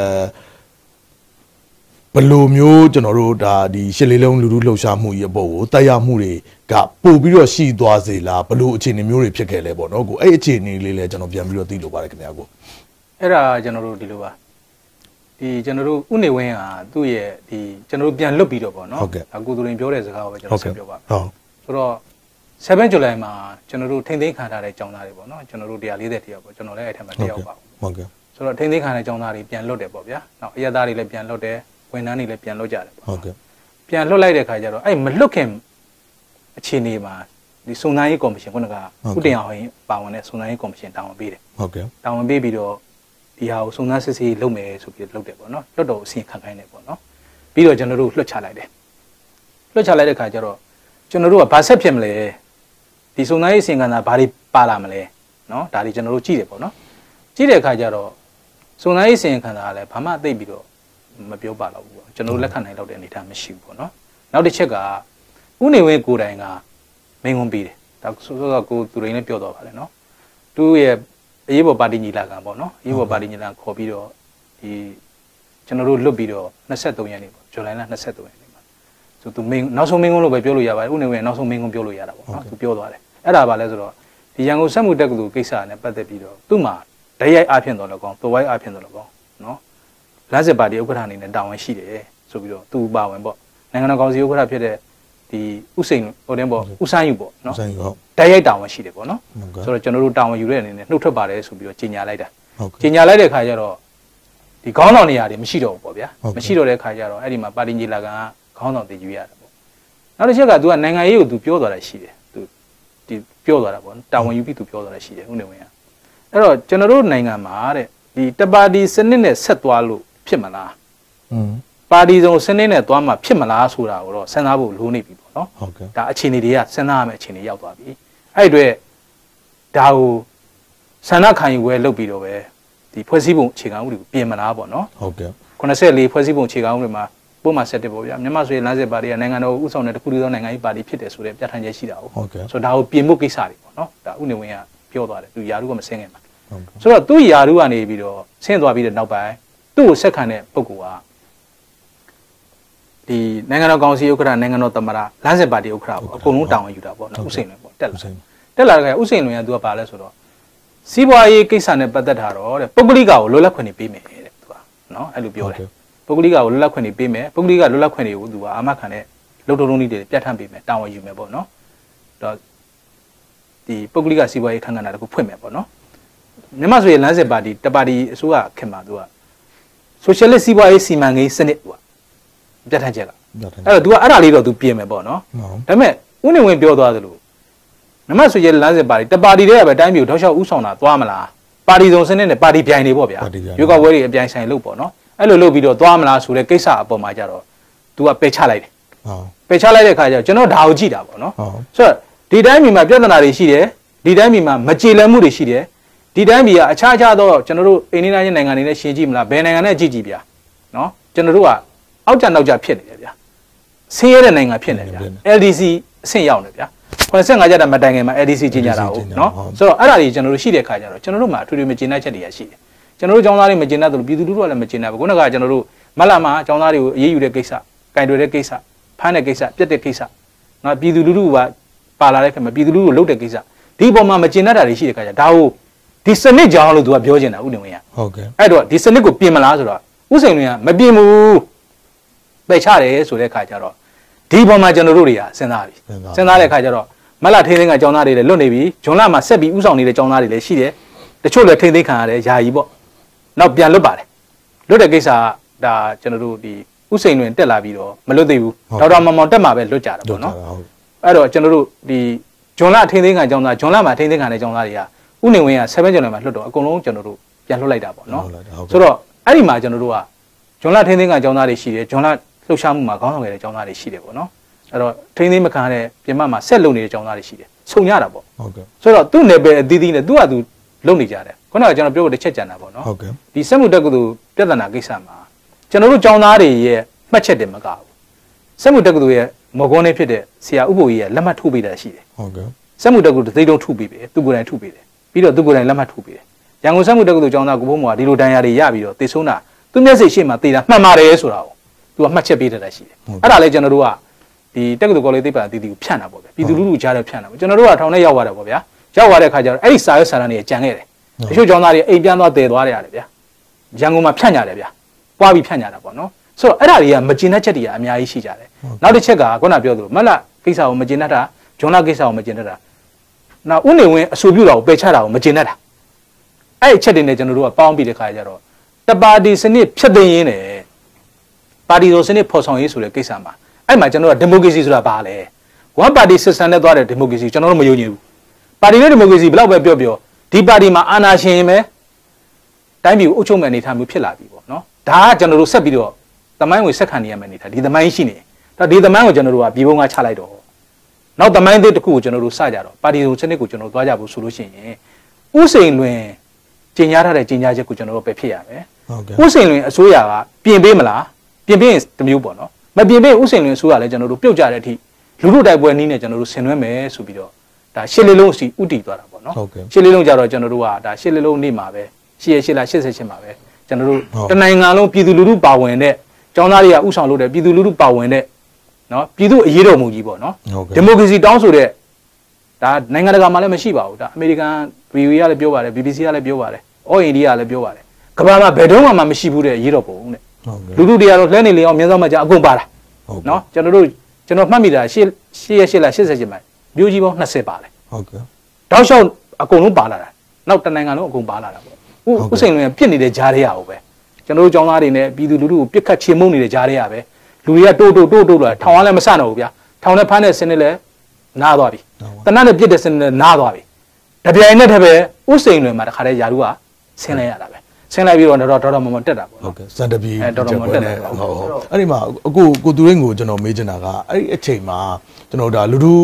ဘလိုမျိုးကျွန်တော်တို့ဒါဒီရှစ်လေးလုံးလူလူလှုပ်ရှားမှုရဲ့အပေါ်ကိုတိုက်ရမှုတွေကပို့ပြီးတော့ရှိသွားစေလားဘလိုအခြေအနေမျိုးတွေဖြစ်ခဲ့လဲပေါ့နော်ကိုအဲ့အခြေအနေလေးလည်းကျွန်တော်ပြန်ပြီးတော့သိလို့ပါတယ်ခင်ဗျာကိုအဲ့ဒါကျွန်တော်တို့ဒီလိုပါဒီကျွန်တော်တို့ဥနေဝင်းဟာသူ့ရဲ့ဒီကျွန်တော်တို့ပြန်လွတ်ပြီးတော့ပေါ့နော်အခုသူရင်ပြောတဲ့စကားကိုပဲကျွန်တော်ဆက်ပြောပါဟုတ်ဆိုတော့seven Julyမှာကျွန်တော်တို့ထိန်းသိမ်းခံထားတဲ့ကျောင်းသားတွေပေါ့နော်ကျွန်တော်တို့one fortyတယောက်ပေါ့ကျွန်တော်လည်းအဲ့ထက်မှတယောက်ပါဟုတ်ကဲ့ဆိုတော့ထိန်းသိမ်းခံတဲ့ကျောင်းသားတွေပြန်လွတ်တယ်ပေါ့ဗျာနောက်အရသားတွေလည်းပြန်လွတ်တယ်ဝန်ထမ်းတွေလည်းပြန်လွတ်ကြတယ်ပေါ့ဟုတ်ကဲ့ပြန်လွတ်လိုက်တဲ့ခါကျတော့အဲ့မလွတ်ခင်အခြေအနေမှာဒီစုံစမ်းရေးကော်မရှင်ခုနကဥတင်အောင်ဟင်းပါဝင်တဲ့စုံစမ်းရေးကော်မရှင်တာဝန်ပေးတယ်ဟုတ်ကဲ့တာဝန်ပေးပြီးတော့ဒီဟာကိုစုံစမ်းစစ်ဆေးလုပ်မယ်ဆိုပြီးလုပ်တယ်ပေါ့နော်လွတ်တော်အစီရင်ခံခိုင်းတယ်ပေါ့နော်ပြီးတော့ကျွန်တော်တို့လွှတ်ချလိုက်တယ်လွှတ်ချလိုက်တဲ့ခါကျတော့ကျွန်တော်တို့ကဘာဆက်ဖြစ်မလဲဒီစုံစမ်းရေးအစီရင်ခံစာဘာတွေပါလာမလဲနော်ဒါတွေကျွန်တော်တို့ကြည့်တယ်ပေါ့နော်ကြည့်တဲ့အခါကျတော့စုံစမ်းရေးအစီရင်ခံစာကလည်းဘာမှသိပြီးတော့မပြောပါတော့ဘူးပေါ့ကျွန်တော်တို့လက်ခံနိုင်တော့တဲ့အနေအထားမရှိဘူးပေါ့နော်နောက်တစ်ချက်ကဥနေဝင်းကိုယ်တိုင်ကမင်းဝင်ပြီးတယ်ဒါဆိုတော့ကိုသူရင်းလည်းပြောတော့ပါတယ်နော်သူ့ရဲ့အရေးပေါ်ပါတီညီလာခံပေါ့နော်အရေးပေါ်ပါတီညီလာခေါ်ပြီးတော့ဒီကျွန်တော်တို့လွတ်ပြီးတော့twenty-threeရက်နေ့ပေါ့ဇူလိုင်လtwenty-threeရက်နေ့မှာဆိုသူမင်းနောက်ဆုံးမင်းကုန်းလို့ပဲပြောလို့ရပါတယ်ဥနေဝင်းနောက်ဆုံးမင်းကုန်းပြောလို့ရတာပေါ့နော်သူပြောသွားတယ်အဲ့ဒါပါလဲဆိုတော့ဒီရန်ကုန်စက်မှုတက္ကသိုလ်ကိစ္စနဲ့ပတ်သက်ပြီးတော့သူ့မှာဓာတ်ရိုက်အဖြစ်တော်လည်းကောင်းတော်ဝိုင်းအဖြစ်တော်လည်းကောင်းနော်လမ်းစစ်ပါတီဥက္ကဋ္ဌအနေနဲ့တာဝန်ရှိတယ်ဆိုပြီးတော့သူပါဝင်ပေါ့နိုင်ငံတော်ကောင်စီဥက္ကဋ္ဌဖြစ်တဲ့ဒီဥစိန်ဟိုတင်းပေါ့ဥဆိုင်ယူပေါ့နော်ဓာတ်ရိုက်တာဝန်ရှိတယ်ပေါ့နော်ဆိုတော့ကျွန်တော်တို့တာဝန်ယူတဲ့အနေနဲ့နှုတ်ထွက်ပါတယ်ဆိုပြီးတော့ကြေညာလိုက်တာကြေညာလိုက်တဲ့ခါကျတော့ဒီခေါင်းဆောင်နေရာတွေမရှိတော့ဘူးပေါ့ဗျာမရှိတော့တဲ့ခါကျတော့အဲ့ဒီမှာပါတီညီလာခံကခေါင်းဆောင်တည်ယူရတယ်ပေါ့နောက်တစ်ချက်က तू ကနိုင်ငံရေးကို तू ပြောသွားတာရှိတယ် तू ဒီဒီပြောသွားတာပေါ့တာဝန်ယူပြီးသူပြောသွားတာရှိတယ်ဦးနေဝင်းကအဲ့တော့ကျွန်တော်တို့နိုင်ငံမှာတဲ့ဒီတပါတီစနစ်နဲ့ဆက်သွားလို့ဖြစ်မလားอืมပါတီစုံစနစ်နဲ့သွားမှဖြစ်မလားဆိုတာကိုတော့စဉ်းစားဖို့လိုနေပြီပေါ့နော်ဟုတ်ကဲ့ဒါအခြေအနေတွေကစဉ်းစားရမယ့်အခြေအနေရောက်သွားပြီအဲ့အတွက်ဒါကိုဆန္ဒခံယူပွဲလုပ်ပြီးတော့ပဲဒီဖွဲ့စည်းပုံအခြေခံဥပဒေကိုပြင်မလားပေါ့နော်ဟုတ်ကဲ့ခုနှစ်၄ဖွဲ့စည်းပုံအခြေခံဥပဒေမှာပုံမှန်ဆက်တယ်ပေါ့ဗျာမြန်မာဆိုရင်လမ်းစစ်ပါတီကနိုင်ငံတော်ဥဆောင်တဲ့တခုတည်းသောနိုင်ငံရေးပါတီဖြစ်တယ်ဆိုတဲ့ပြဋ္ဌာန်းချက်ရှိတာဟုတ်ကဲ့ဆိုတော့ဒါကိုပြင်ဖို့ကိစ္စတွေပေါ့နော်ဒါဦးနေဝင်းကပြောသွားတယ်သူယာရုကမဆင်းခင်မှာဆိုတော့သူယာရုကနေပြီးတော့ဆင်းသွားပြီးတဲ့နောက်ပိုင်းသူ့ကိုဆက်ခံတဲ့ပုဂ္ဂိုလ်ကဒီနိုင်ငံတော်ကောင်စီဥက္ကဋ္ဌနိုင်ငံတော်သမ္မတလမ်းစစ်ပါတီဥက္ကဋ္ဌပေါ့အကုန်လုံးတာဝန်ယူတာပေါ့နော်ဦးစိန်လွင်ပေါ့တက်လာတက်လာတဲ့ကဦးစိန်လွင်ကသူကပါလဲဆိုတော့စီးပွားရေးကိစ္စနဲ့ပတ်သက်တာတော့တဲ့ပုဂ္ဂလိကကိုလွတ်လပ်ခွင့်ပေးမယ်တဲ့သူကနော်အဲ့လိုပြောတယ်ပုဂ္ဂလိကကိုလွတ်လပ်ခွင့်ပေးမယ်ပုဂ္ဂလိကလွတ်လပ်ခွင့်တွေကိုသူကအာမခံတဲ့လုံထုံလုံးနည်းတွေပြဋ္ဌာန်းပေးမယ်တာဝန်ယူမယ်ပေါ့နော်တော့ဒီပုဂ္ဂလိကစီးပွားရေးခန်းကဏ္ဍတခုဖွင့်မယ်ပေါ့နော်မြန်မာဆိုရင်လမ်းစစ်ပါတီတပါတီအစိုးရခင်မှာသူကဆိုရှယ်လစ်စီးပွားရေးစီမံကိန်းစနစ်သူကပြဋ္ဌာန်းချက်ကအဲ့တော့ तू ကအဲ့ဒါလေးတော့ तू ပြင်မယ်ပေါ့နော်ဒါပေမဲ့ဦးနေဝင်းပြောသွားသလိုမြန်မာဆိုရင်လမ်းစစ်ပါတီတပါတီတည်းကပဲတိုင်းပြည်ကိုထောက်လျှောက်ဥဆောင်တာသွားမလားပါတီစုံစနစ်နဲ့ပါတီပြိုင်နေပေါ့ဗျာရွေးကောက်ပွဲတွေအပြိုင်ဆိုင်လုပ်ပေါ့နော်အဲ့လိုလုပ်ပြီးတော့သွားမလားဆိုတဲ့ကိစ္စအပေါ်မှာကြတော့ तू ကပယ်ချလိုက်တယ်ပယ်ချလိုက်တဲ့ခါကျတော့ကျွန်တော်ဒါကိုကြည့်တာပေါ့နော်ဆိုတော့ဒီတိုင်းပြည်မှာပြဿနာတွေရှိတယ်ဒီတိုင်းပြည်မှာမကြေလည်မှုတွေရှိတယ်ဒီတိုင်းပြည်ကအခြားခြားသောကျွန်တော်တို့အိန္ဒိယနိုင်ငံတွေနဲ့ရှင်းကြည့်မလားဘယ်နိုင်ငံနဲ့ကြည့်ကြည့်ဗျာနော်ကျွန်တော်တို့ကအောက်ကြနောက်ကြဖြစ်နေတယ်ဗျာဆင်းရဲတဲ့နိုင်ငံဖြစ်နေတယ်ဗျာ L D C အဆင့်ရောက်နေဗျာခုနှစ်ဆယ့်ငါကျတာမတိုင်ခင်မှာ L D C ကျင်းကြတာဟုတ်နော်ဆိုတော့အဲ့ဒါတွေကျွန်တော်တို့ရှိတဲ့ခါကျတော့ကျွန်တော်တို့မှာအထူးထူးမကျင်းတဲ့ချက်တွေကရှိတယ်ကျွန်တော်တို့ចောင်းသားတွေမကျင်းတဲ့သူပြည်သူလူထုကလည်းမကျင်းတဲ့ဘူးခုနကကျွန်တော်တို့မလမှာចောင်းသားတွေကိုအေးအေးယူတဲ့ကိစ္စကင်တွယ်တဲ့ကိစ္စဖမ်းတဲ့ကိစ္စပြက်တဲ့ကိစ္စနော်ပြည်သူလူထုကပါလာတဲ့ခါမှာပြည်သူလူထုကိုလှုပ်တဲ့ကိစ္စဒီအပေါ်မှာမကျင်းတဲ့တာတွေရှိတဲ့ခါကျဒါကိုဒီစနစ်ကြောင်းလို့သူကပြောချင်တာဦးနေဝင်းကဟုတ်ကဲ့အဲ့တော့ဒီစနစ်ကိုပြင်မလားဆိုတော့ဦးစိန်လွင်ကမပြင်ဘူးပယ်ချတယ်ဆိုတဲ့ခါကျတော့ဒီပေါ်မှာကျွန်တော်တို့တွေကစဉ်းစားပြီစဉ်းစားတဲ့ခါကျတော့မလထိန်းသိမ်းကကျောင်းသားတွေလည်းလွတ်နေပြီဂျွန်လမှာဆက်ပြီးဥဆောင်နေတဲ့ကျောင်းသားတွေလည်းရှိတယ်တချို့လည်းထိန်းသိမ်းခံရတယ်ယာယီပေါ့နောက်ပြန်လွတ်ပါတယ်လွတ်တဲ့ကိစ္စကဒါကျွန်တော်တို့ဒီဦးစိန်လွင်တက်လာပြီးတော့မလွတ်သေးဘူးဒေါက်တာမောင်မောင်တက်မှာပဲလွတ်ကြတာပေါ့နော်အဲ့တော့ကျွန်တော်တို့ဒီဂျွန်လထိန်းသိမ်းကကျောင်းသားဂျွန်လမှာထိန်းသိမ်းခံတဲ့ကျောင်းသားတွေကဦးနေဝင်းကဆယ်ဘက်ကျော်နယ်မှာလွတ်တော့အကုန်လုံးကျွန်တော်တို့ပြန်လွတ်လိုက်တာပေါ့နော်ဆိုတော့အဲ့ဒီမှာကျွန်တော်တို့ကဂျွန်လထိန်းသိမ်းကကျောင်းသားတွေရှိတယ်ဂျွန်လလှုပ်ရှားမှုမှာခေါင်းဆောင်ခဲ့တဲ့ကျောင်းသားတွေရှိတယ်ပေါ့နော်အဲ့တော့ထိန်းသိမ်းမခံတဲ့ပြင်ပမှာဆက်လုပ်နေတဲ့ကျောင်းသားတွေရှိတယ်ဆုံရတာပေါ့ဟုတ်ကဲ့ဆိုတော့သူ့နယ်ပယ်အသီးသီးနဲ့သူ့ဟာသူလုပ်နေကြတယ်ခုနကကျွန်တော်ပြောဖို့တစ်ချက်ကြံတာပေါ့နော်ဟုတ်ကဲ့ဒီစက်မှုတက္ကသိုလ်ပြဿနာကိစ္စမှာကျွန်တော်တို့ကျောင်းသားတွေရဲ့မှတ်ချက်တယ်မကဘူးစက်မှုတက္ကသိုလ်ရဲ့မော်ကွန်းလေးဖြစ်တဲ့ဆရာဥပ္ပိုလ်ကြီးရဲ့လက်မှတ်ထိုးပေးတာရှိတယ်ဟုတ်ကဲ့စက်မှုတက္ကသိုလ်သိတုံးထုတ်ပေးတယ်သူကိုယ်တိုင်ထုတ်ပေးတယ်ပြီးတော့သူကိုယ်တိုင်လက်မှတ်ထုတ်ပေးတယ်ရန်ကုန်စက်မှုတက္ကသိုလ်ကျောင်းသားကိုဘုံမောကဒီလိုတန်ရာတွေရပြီးတော့တေဆုံးတာသူမျက်စိရှေ့မှာတေးတာမှန်ပါတယ်ဆိုတာကိုသူကမှတ်ချက်ပေးတတ်တာရှိတယ်အဲ့ဒါလည်းကျွန်တော်တို့ကဒီတက္ကသိုလ်ကောလိပ်သိပ္ပံအသီးသီးကိုဖြန့်တာပေါ့ဗျာပြည်သူလူထုကြားထဲဖြန့်တာပေါ့ကျွန်တော်တို့ကထောင်ထဲရောက်သွားတယ်ပေါ့ဗျာရောက်သွားတဲ့ခါကျတော့အဲ့ဒီစာရွက်စာတမ်းတွေကြံခဲ့တယ်တချို့ကျောင်းသားတွေအိမ်ပြန်သွားတည်သွားရတယ်ဗျာရန်ကုန်မှာဖြန့်ကြတယ်ဗျာပွားပြီးဖြန့်ကြတာပေါ့နော်ဆိုတော့အဲ့ဒါတွေကမကျင်တဲ့ချက်တွေကအများကြီးရှိကြတယ်နောက်တစ်ချက်ကခုနပြောသလိုမက်လကိစ္စကိုမကျင်တတ်တာဂျွန်လာကိစ္စကိုမကျင်တတ်တာနောက်ဦးနေဝင်းအဆိုပြုတာကိုပယ်ချတာကိုမကျင်တတ်တာအဲ့ဒီအချက်တွေနဲ့ကျွန်တော်တို့ကပေါင်းပြီးတဲ့ခါကျတော့တပါတီစနစ်ဖြတ်သိမ်းရင်းနဲ့ပါတီစနစ်ဖော်ဆောင်ရေးဆိုတဲ့ကိစ္စမှာအဲ့မှာကျွန်တော်တို့ကဒီမိုကရေစီဆိုတာဘာလဲ one party system နဲ့သွားတဲ့ဒီမိုကရေစီကျွန်တော်တို့မယုံကြည်ဘူးပါတီနဲ့ဒီမိုကရေစီဘယ်လောက်ပဲပြောပြောဒီပါတီမှာအာဏာရှင်ပဲတိုင်းပြည်ကိုအုပ်ချုပ်မဲ့အနေအထားမျိုးဖြစ်လာပြီပေါ့နော်ဒါကကျွန်တော်တို့ဆက်ပြီးတော့သမိုင်းဝင်ဆက်ခံနေရမယ့်အနေအထားဒီသမိုင်းရှိနေဒါဒီသမိုင်းကိုကျွန်တော်တို့ကပြည်ပုံကချလိုက်တော့နောက်သမိုင်းသစ်တစ်ခုကိုကျွန်တော်တို့စကြတော့ပါတီစနစ်ကိုကျွန်တော်တို့သွားကြဖို့ဆိုလို့ရှိရင်ဥစိန်လွင်ကျင်ညာထားတဲ့ကျင်ညာချက်ကိုကျွန်တော်တို့ပဲဖြစ်ရမယ်ဟုတ်ကဲ့ဥစိန်လွင်အစိုးရကပြင်ပေးမလားပြင်ပေးရင်တမျိုးပေါ့နော်မပြင်ပေးဥစိန်လွင်အစိုးရလည်းကျွန်တော်တို့ပြုတ်ကြတဲ့အထိလူလူတိုက်ပွဲနည်းနဲ့ကျွန်တော်တို့ဆင်နွှဲမယ်ဆိုပြီးတော့ဒါရှစ်လေးလုံးစီဥတီသွားတာပေါ့နော်ရှစ်လေးလုံးကြတော့ကျွန်တော်တို့ကဒါရှစ်လေးလုံးနေ့မှာပဲရှစ်ရရှစ်လားရှစ်ဆက်ရှစ်မှာပဲကျွန်တော်တို့တနိုင်ငံလုံးပြည်သူလူထုပါဝင်တဲ့ကျောင်းသားတွေကဥဆောင်လုပ်တဲ့ပြည်သူလူထုပါဝင်တဲ့နော်ပြည်သူအရေးတော်မူကြီးပေါ့နော်ဒီမိုကရေစီတောင်းဆိုတဲ့ဒါနိုင်ငံတကာမှာလည်းမရှိပါဘူးဒါအမေရိကန် ဗီ အို အေ ကလည်းပြောပါတယ် ဘီ ဘီ စီ ကလည်းပြောပါတယ်အော်အိန္ဒိယကလည်းပြောပါတယ်ကမ္ဘာမှာဘယ်တော့မှမရှိဘူးတဲ့ရေးတော်ပုံတဲ့လူထုတွေကတော့လှဲနေလေအောင်မြင်းဆောင်မှကြအကုန်ပါတာနော်ကျွန်တော်တို့ကျွန်တော်မှတ်မိတာရှစ်ရှစ်ရက်ရှစ်လားရှစ်ဆက်ရှစ်မိုင်မြို့ကြီးပေါင်းနှစ်ဆယ်ပါလေဟုတ်ကဲ့တောက်လျှောက်အကုန်လုံးပါလာတာနောက်တနိုင်ငံလုံးအကုန်ပါလာတာပေါ့ဥစိန်လွင်ပြစ်နေတဲ့ဂျားတွေကဟိုပဲကျွန်တော်တို့ကျောင်းသားတွေနဲ့ပြည်သူလူထုကိုပြစ်ခတ်ချေမှုန်းနေတဲ့ဂျားတွေကပဲလူတွေကတိုးတိုးတိုးတိုးလာထောင်ကလည်းမဆန့်တော့ဘူးဗျာထောင်နဲ့ဖမ်းတဲ့စနစ်လည်းနားသွားပြီတနတ်နဲ့ပြစ်တဲ့စင်နားသွားပြီတပြိုင်နက်တည်းပဲဥစိန်လွင်မှာတခါတည်းယာရုကဆင်းလဲရတာပဲဆင်းလိုက်ပြီးတော့တော့တော်တော်မမတက်တာပေါ့ဟုတ်ကဲ့စန်တပီတော်တော်မတက်တယ်ဟုတ်ဟုတ်အဲ့ဒီမှာအခုကိုသူရင်းကိုကျွန်တော်မေးချင်တာကအဲ့ဒီအချိန်မှာကျွန်တော်ဒါလူလူ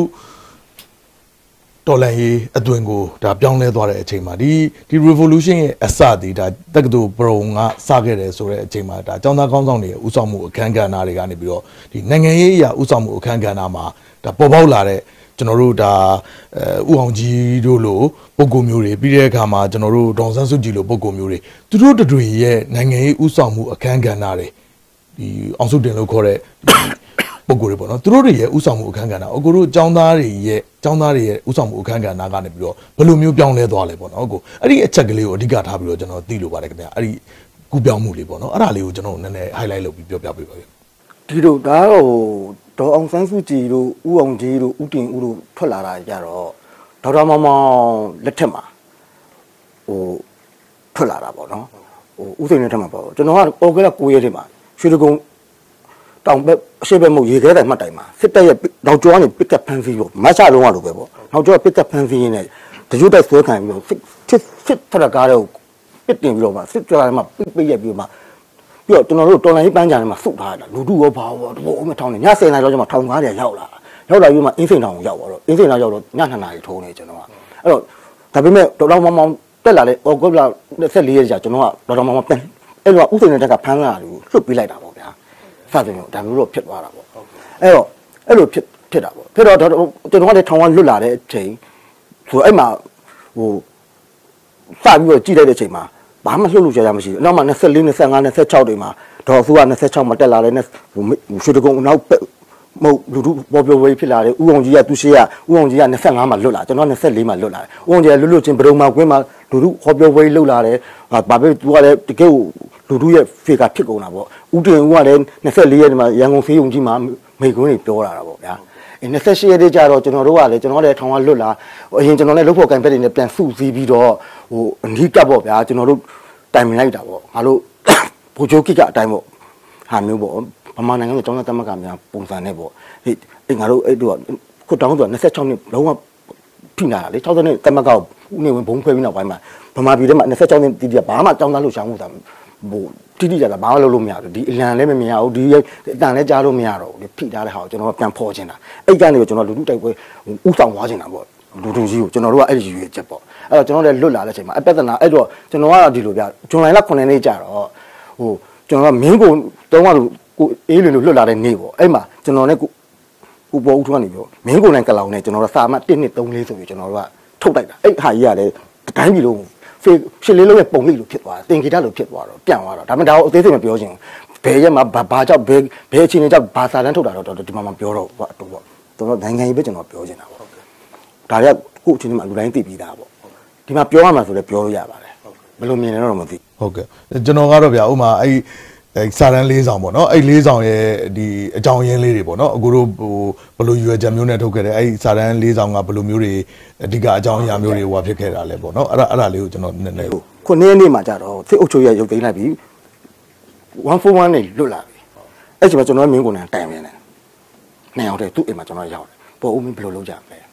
တော်လန်ရေးအသွင်ကိုဒါပြောင်းလဲသွားတဲ့အချိန်မှာဒီဒီ revolution ရဲ့အစတည်ဒါတက္ကသိုလ်ဘရုံကစခဲ့တယ်ဆိုတဲ့အချိန်မှာဒါចောင်းသားကောင်းဆောင်တွေဥဆောင်မှုအခမ်းကဏ္ဍတွေကနေပြီးတော့ဒီနိုင်ငံရေးအရာဥဆောင်မှုအခမ်းကဏ္ဍမှာဒါပေါ်ပေါက်လာတဲ့ကျွန်တော်တို့ဒါအဲဥအောင်ကြီးတို့လိုပုံကိုမျိုးတွေပြီးတဲ့အခါမှာကျွန်တော်တို့ဒေါန်ဆန်းစုကြည်လိုပုံကိုမျိုးတွေသူတို့တွေရဲ့နိုင်ငံရေးဥဆောင်မှုအခမ်းကဏ္ဍတွေဒီအောင်စုတင်လို့ခေါ်တဲ့ပုံကိုတွေပေါ့နော်သူတို့တွေရဲ့ဥဆောင်မှုအခမ်းကဏ္ဍအကိုတို့ចောင်းသားတွေရဲ့ចောင်းသားတွေရဲ့ဥဆောင်မှုအခမ်းကဏ္ဍကနေပြီးတော့ဘယ်လိုမျိုးပြောင်းလဲသွားလဲပေါ့နော်အကိုအဲ့ဒီအချက်ကလေးကိုအဓိကထားပြီးတော့ကျွန်တော်သိလို့ပါတယ်ခင်ဗျအဲ့ဒီကူပြောင်းမှုလေးပေါ့နော်အဲ့ဒါလေးကိုကျွန်တော်နည်းနည်း highlight လုပ်ပြီးပြောပြပေးပါဗျဒီလိုဒါတော့ဒေါ်အောင်ဆန်းစုကြည်တို့ဦးအောင်ကြီးတို့ဦးတင်ဦးတို့ထွက်လာတာကြတော့ဒေါက်တာမောင်မောင်လက်ထက်မှာဟိုထွက်လာတာပေါ့နော်ဟိုဦးစိန်လက်ထက်မှာပေါ့ကျွန်တော်ကအော်ကဲကိုရဲထဲမှာရွှေတကုံတောင်ဘက်အရှိဘက်မဟုတ်ရေခဲတိုင်မှတ်တိုင်မှာစစ်တပ်ရဲ့နောက်ကျောကနေပစ်ကပ်ဖန်စီပေါ့မဆလုံးရလို့ပဲပေါ့နောက်ကျောကပစ်ကပ်ဖန်စီရင်းနဲ့တကြွတိုက်ဆွဲခံပြီးတော့စစ်စစ်ထရကားတွေကိုပစ်တင်ပြီးတော့မှစစ်ကြောမှာပိတ်ပိတ်ရက်ပြီးတော့မှပြီးတော့ကျွန်တော်တို့တော်လိုင်းပန်းကြံထဲမှာစုထားတာလူထုရောဘာရောတဘောအမထောင်းနေညဆယ်နာရီလောက်ကျမှထောင်ကားတွေရောက်လာရောက်လာပြီးမှအင်းစိန်တောင်ကိုရောက်သွားတော့အင်းစိန်တောင်ရောက်တော့ညနှစ်နာရီထိုးနေကျွန်တော်ကအဲ့တော့ဒါပေမဲ့ဒေါက်တာမောင်မောင်တက်လာတဲ့အော်ဂုတ်လာ၂၄ရက်ကြာကျွန်တော်ကဒေါက်တာမောင်မောင်ပြန်အဲ့လိုဥစိန်တဲ့တက်ကဖမ်းလာတယ်လွတ်ပေးလိုက်တာပေါ့ဗျာစသဖြင့်ဒါမျိုးတော့ဖြစ်သွားတာပေါ့အဲ့တော့အဲ့လိုဖြစ်ဖြစ်တာပေါ့ဖြစ်တော့ကျွန်တော်ကလည်းထောင်ကလွတ်လာတဲ့အချိန်ဆိုအဲ့မှာဟိုစပြီးတော့ကြည့်လိုက်တဲ့အချိန်မှာဘာမှလှုပ်လို့ကြရမရှိဘူး။နောက်မှ၂၄ ၂၅ ၂၆တွေမှာဒေါ်စုက၂၆မှာတက်လာတယ်နဲ့ဟိုရွှေတကုံနောက်မဟုတ်လူလူပေါ်ပြဝေးဖြစ်လာတယ်။ဦးအောင်ကြီးကသူရှိရဦးအောင်ကြီးက၂၅မှာလွတ်လာကျွန်တော်၂၄မှာလွတ်လာတယ်။ဦးအောင်ကြီးကလွတ်လွတ်ချင်းဘရုံမှာကွင်းမှာလူလူဟောပြောဝေးလှုပ်လာတယ်။ဘာပဲသူကလည်းတကယ်ကိုလူလူရဲ့ဖေကဖြစ်ကုန်တာပေါ့။ဦးတင်ဦးကလည်း၂၄ရက်မှာရန်ကုန်ဖေးုံကြီးမှာမိကွန်းတွေပြောလာတာပေါ့ဗျာ။အဲ၂၈ရက်တည်းကျတော့ကျွန်တော်တို့ကလည်းကျွန်တော်လည်းထောင်ကလွတ်လာအရင်ကျွန်တော်လည်းလုတ်ဖို့ကန်ဖက်တွေနဲ့ပြန်စုစည်းပြီးတော့ဟိုအနီးကပ်ပေါ့ဗျာကျွန်တော်တို့တိုင်ပင်လိုက်တာပေါ့ငါတို့ဘူဂျိုကိကအတိုင်းပေါ့ဟာမျိုးပေါ့ဗမာနိုင်ငံကကျောင်းသားတမကများပုံစံနဲ့ပေါ့ဟေ့အဲ့ငါတို့အဲ့တို့ခုတောင်းဆို၂၆နှစ်လုံးဝဖိနာတာလေ၆၀နှစ်တမကဦးနေဝင်ဘုံခွဲပြီးနောက်ပိုင်းမှာဗမာပြည်ထဲမှာ၂၆နှစ်တီးတီးဘာမှကျောင်းသားလှူရှာမှုတာဟိုတီးတီးကြတာဘာမှလုပ်လို့မရဘူးဒီအလံလည်းမမြင်ရဘူးဒီအတန်လည်းကြားလို့မရတော့ဘူးဖိထားတဲ့ဟာကိုကျွန်တော်ပြန်ဖော်ချင်တာအဲ့ကနေကိုကျွန်တော်လူထုတိုက်ပွဲဥဆောင်သွားချင်တာပေါ့လူထုကြီးကိုကျွန်တော်တို့ကအဲ့ဒီရွေချက်ပေါ့အဲ့တော့ကျွန်တော်လည်းလွတ်လာတဲ့အချိန်မှာအပြဿနာအဲ့တော့ကျွန်တော်ကဒီလိုပြဇွန်လလခုနှစ်နေ့ကြာတော့ဟိုကျွန်တော်ကမင်းကိုတုံးကလို့ကိုအေးလွင်လို့လွတ်လာတဲ့နေ့ပေါ့အဲ့မှာကျွန်တော်နဲ့ကိုကိုပေါ်ဦးထွန်းကနေပြောမင်းကိုနိုင်ကလောင်နဲ့ကျွန်တော်တို့စာမတစ်နှစ်သုံးလေးဆိုပြီးကျွန်တော်တို့ကထုတ်လိုက်တာအဲ့ဟာကြီးကလည်းတိုင်းပြည်လုံးဖေရှစ်လေးလုံးရဲ့ပုံလိလို့ဖြစ်သွားတာတင်ဂီတလို့ဖြစ်သွားတော့ပြန့်သွားတော့ဒါမှမဟုတ်ဒါကိုအသေးစိတ်မပြောချင်ဘူးဘယ်ရက်မှာဘာကြောက်ဘယ်ဘယ်အချိန်ကြောက်ဘာစာတန်းထုတ်တာတော့ဒီမှာမှပြောတော့ဟိုအတူပေါ့ကျွန်တော်နိုင်ငံရေးပဲကျွန်တော်ပြောချင်တာပေါ့ဒါတွေကကို့အချင်းချင်းမှာလူတိုင်းသိပြီးသားပေါ့ဒီမှာပြောရမှာဆိုလည်းပြောလို့ရပါတယ်ဘယ်လိုမြင်လဲတော့မသိဟုတ်ကဲ့ကျွန်တော်ကတော့ဗျာဥမာအဲ့အဲစာတန်းလေးဆောင်ပေါ့နော်အဲ့လေးဆောင်ရဲ့ဒီအကြောင်းရင်းလေးတွေပေါ့နော်အခုတို့ဟိုဘယ်လိုရွယ်ချက်မျိုးနဲ့ထုတ်ခဲ့တယ်အဲ့စာတန်းလေးဆောင်ကဘယ်လိုမျိုးတွေအဓိကအကြောင်းအရာမျိုးတွေဟိုဖြစ်ခဲ့တာလဲပေါ့နော်အဲ့ဒါအဲ့ဒါလေးကိုကျွန်တော်နည်းနည်းခုနေ့နေ့မှာကြတော့စစ်အုပ်ချုပ်ရရုပ်သိမ်းလိုက်ပြီ一四一နဲ့လွတ်လာပြီအဲ့ချိန်မှာကျွန်တော်မင်းကိုယ်နဲ့တိုင်နေတယ်နှစ်ယောက်တည်းသူ့အိမ်မှာကျွန်တော်ရောက်တယ်ပေါ်ဦးမင်းဘယ်လိုလုပ်ကြမလဲ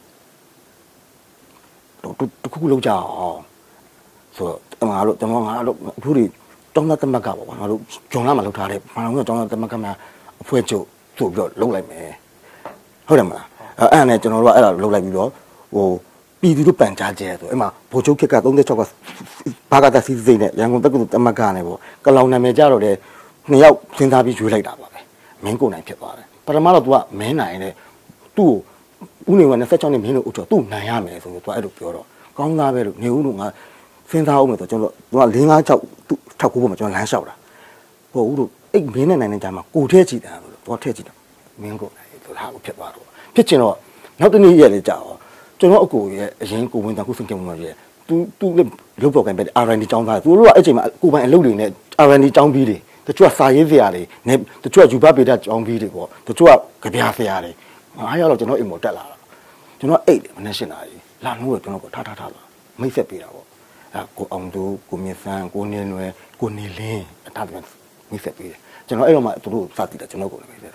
တော့တခုခုလုပ်ကြအောင်ဆိုတော့ငါတို့ကျွန်တော်ငါတို့အခုတွေတောင်းတသမက်ကပေါ့ငါတို့ဂျွန်လာမှာလောက်ထားတယ်ဘာလို့တောင်းတသမက်ကမှအဖွဲချုပ်ဆိုပြီးတော့လုပ်လိုက်မယ်ဟုတ်တယ်မလားအဲ့အဲ့နဲ့ကျွန်တော်တို့ကအဲ့ဒါလုပ်လိုက်ပြီးတော့ဟိုပြည်သူတို့ပန်ကြားကျဲဆိုအဲ့မှာဗိုလ်ချုပ်ခက်က၃၆ကဘာကတစီစိတ်နဲ့ရန်ကုန်တက္ကသိုလ်သမက်ကနဲ့ပေါ့ကလောင်နာမည်ကြတော့လေနှစ်ယောက်စဉ်းစားပြီးရွေးလိုက်တာပါပဲမင်းကိုနိုင်ဖြစ်သွားတယ်ပထမတော့ तू ကမင်းနိုင်တဲ့သူ့ကိုဦးနေက၂၆နှစ်မင်းတို့အုပ်ချုပ်သူ့နိုင်ရမယ်ဆိုတော့ तू အဲ့လိုပြောတော့ကောင်းသားပဲလို့နေဦးတို့ငါစဉ်းစားအောင်မယ်ဆိုကျွန်တော် तू က၄၅၆သူ့ထောက်ကူပေါ်မှာကျွန်တော်လမ်းလျှောက်တာဟိုဦးတို့အိတ်မင်းနဲ့နိုင်နေကြမှာကိုထဲကြည့်တယ်လို့ तू ထဲကြည့်တယ်မင်းကိုနိုင်ဆိုဟာကိုဖြစ်သွားတော့ဖြစ်ချင်တော့နောက်တနေ့ရက်လေးကြာတော့ကျွန်တော်အကိုရဲ့အရင်ကိုဝင်တာခုစင်ကြုံလို့ရဲ့သူသူလုတ်ပေါ်ကန်ပဲ R and D ကျောင်းသားသူတို့ကအဲ့ချိန်မှာကိုပိုင်အလုပ်တွေနဲ့ R and D ကျောင်းပြီးတွေတချို့ကစာရေးဆရာတွေနဲ့တချို့ကယူဘပေတာကျောင်းပြီးတွေပေါ့တချို့ကကြပြားဆရာတွေငါးယောက်တော့ကျွန်တော်အိမ်ပေါ်တက်လာတာကျွန်တော်အိတ်တယ်မနေ့ရှင်းတာကြီးလာနှိုးတော့ကျွန်တော်ကထားထားထားလာမိတ်ဆက်ပေးတာပေါ့အဲကိုအောင်သူကိုမြင့်စန်းကိုနေနွယ်ကိုနေလင်းအထားပြန်မိတ်ဆက်ပေးတယ်ကျွန်တော်အဲ့တော့မှသူတို့စတည်တာကျွန်တော်ကိုလည်းမိတ်ဆက်တော့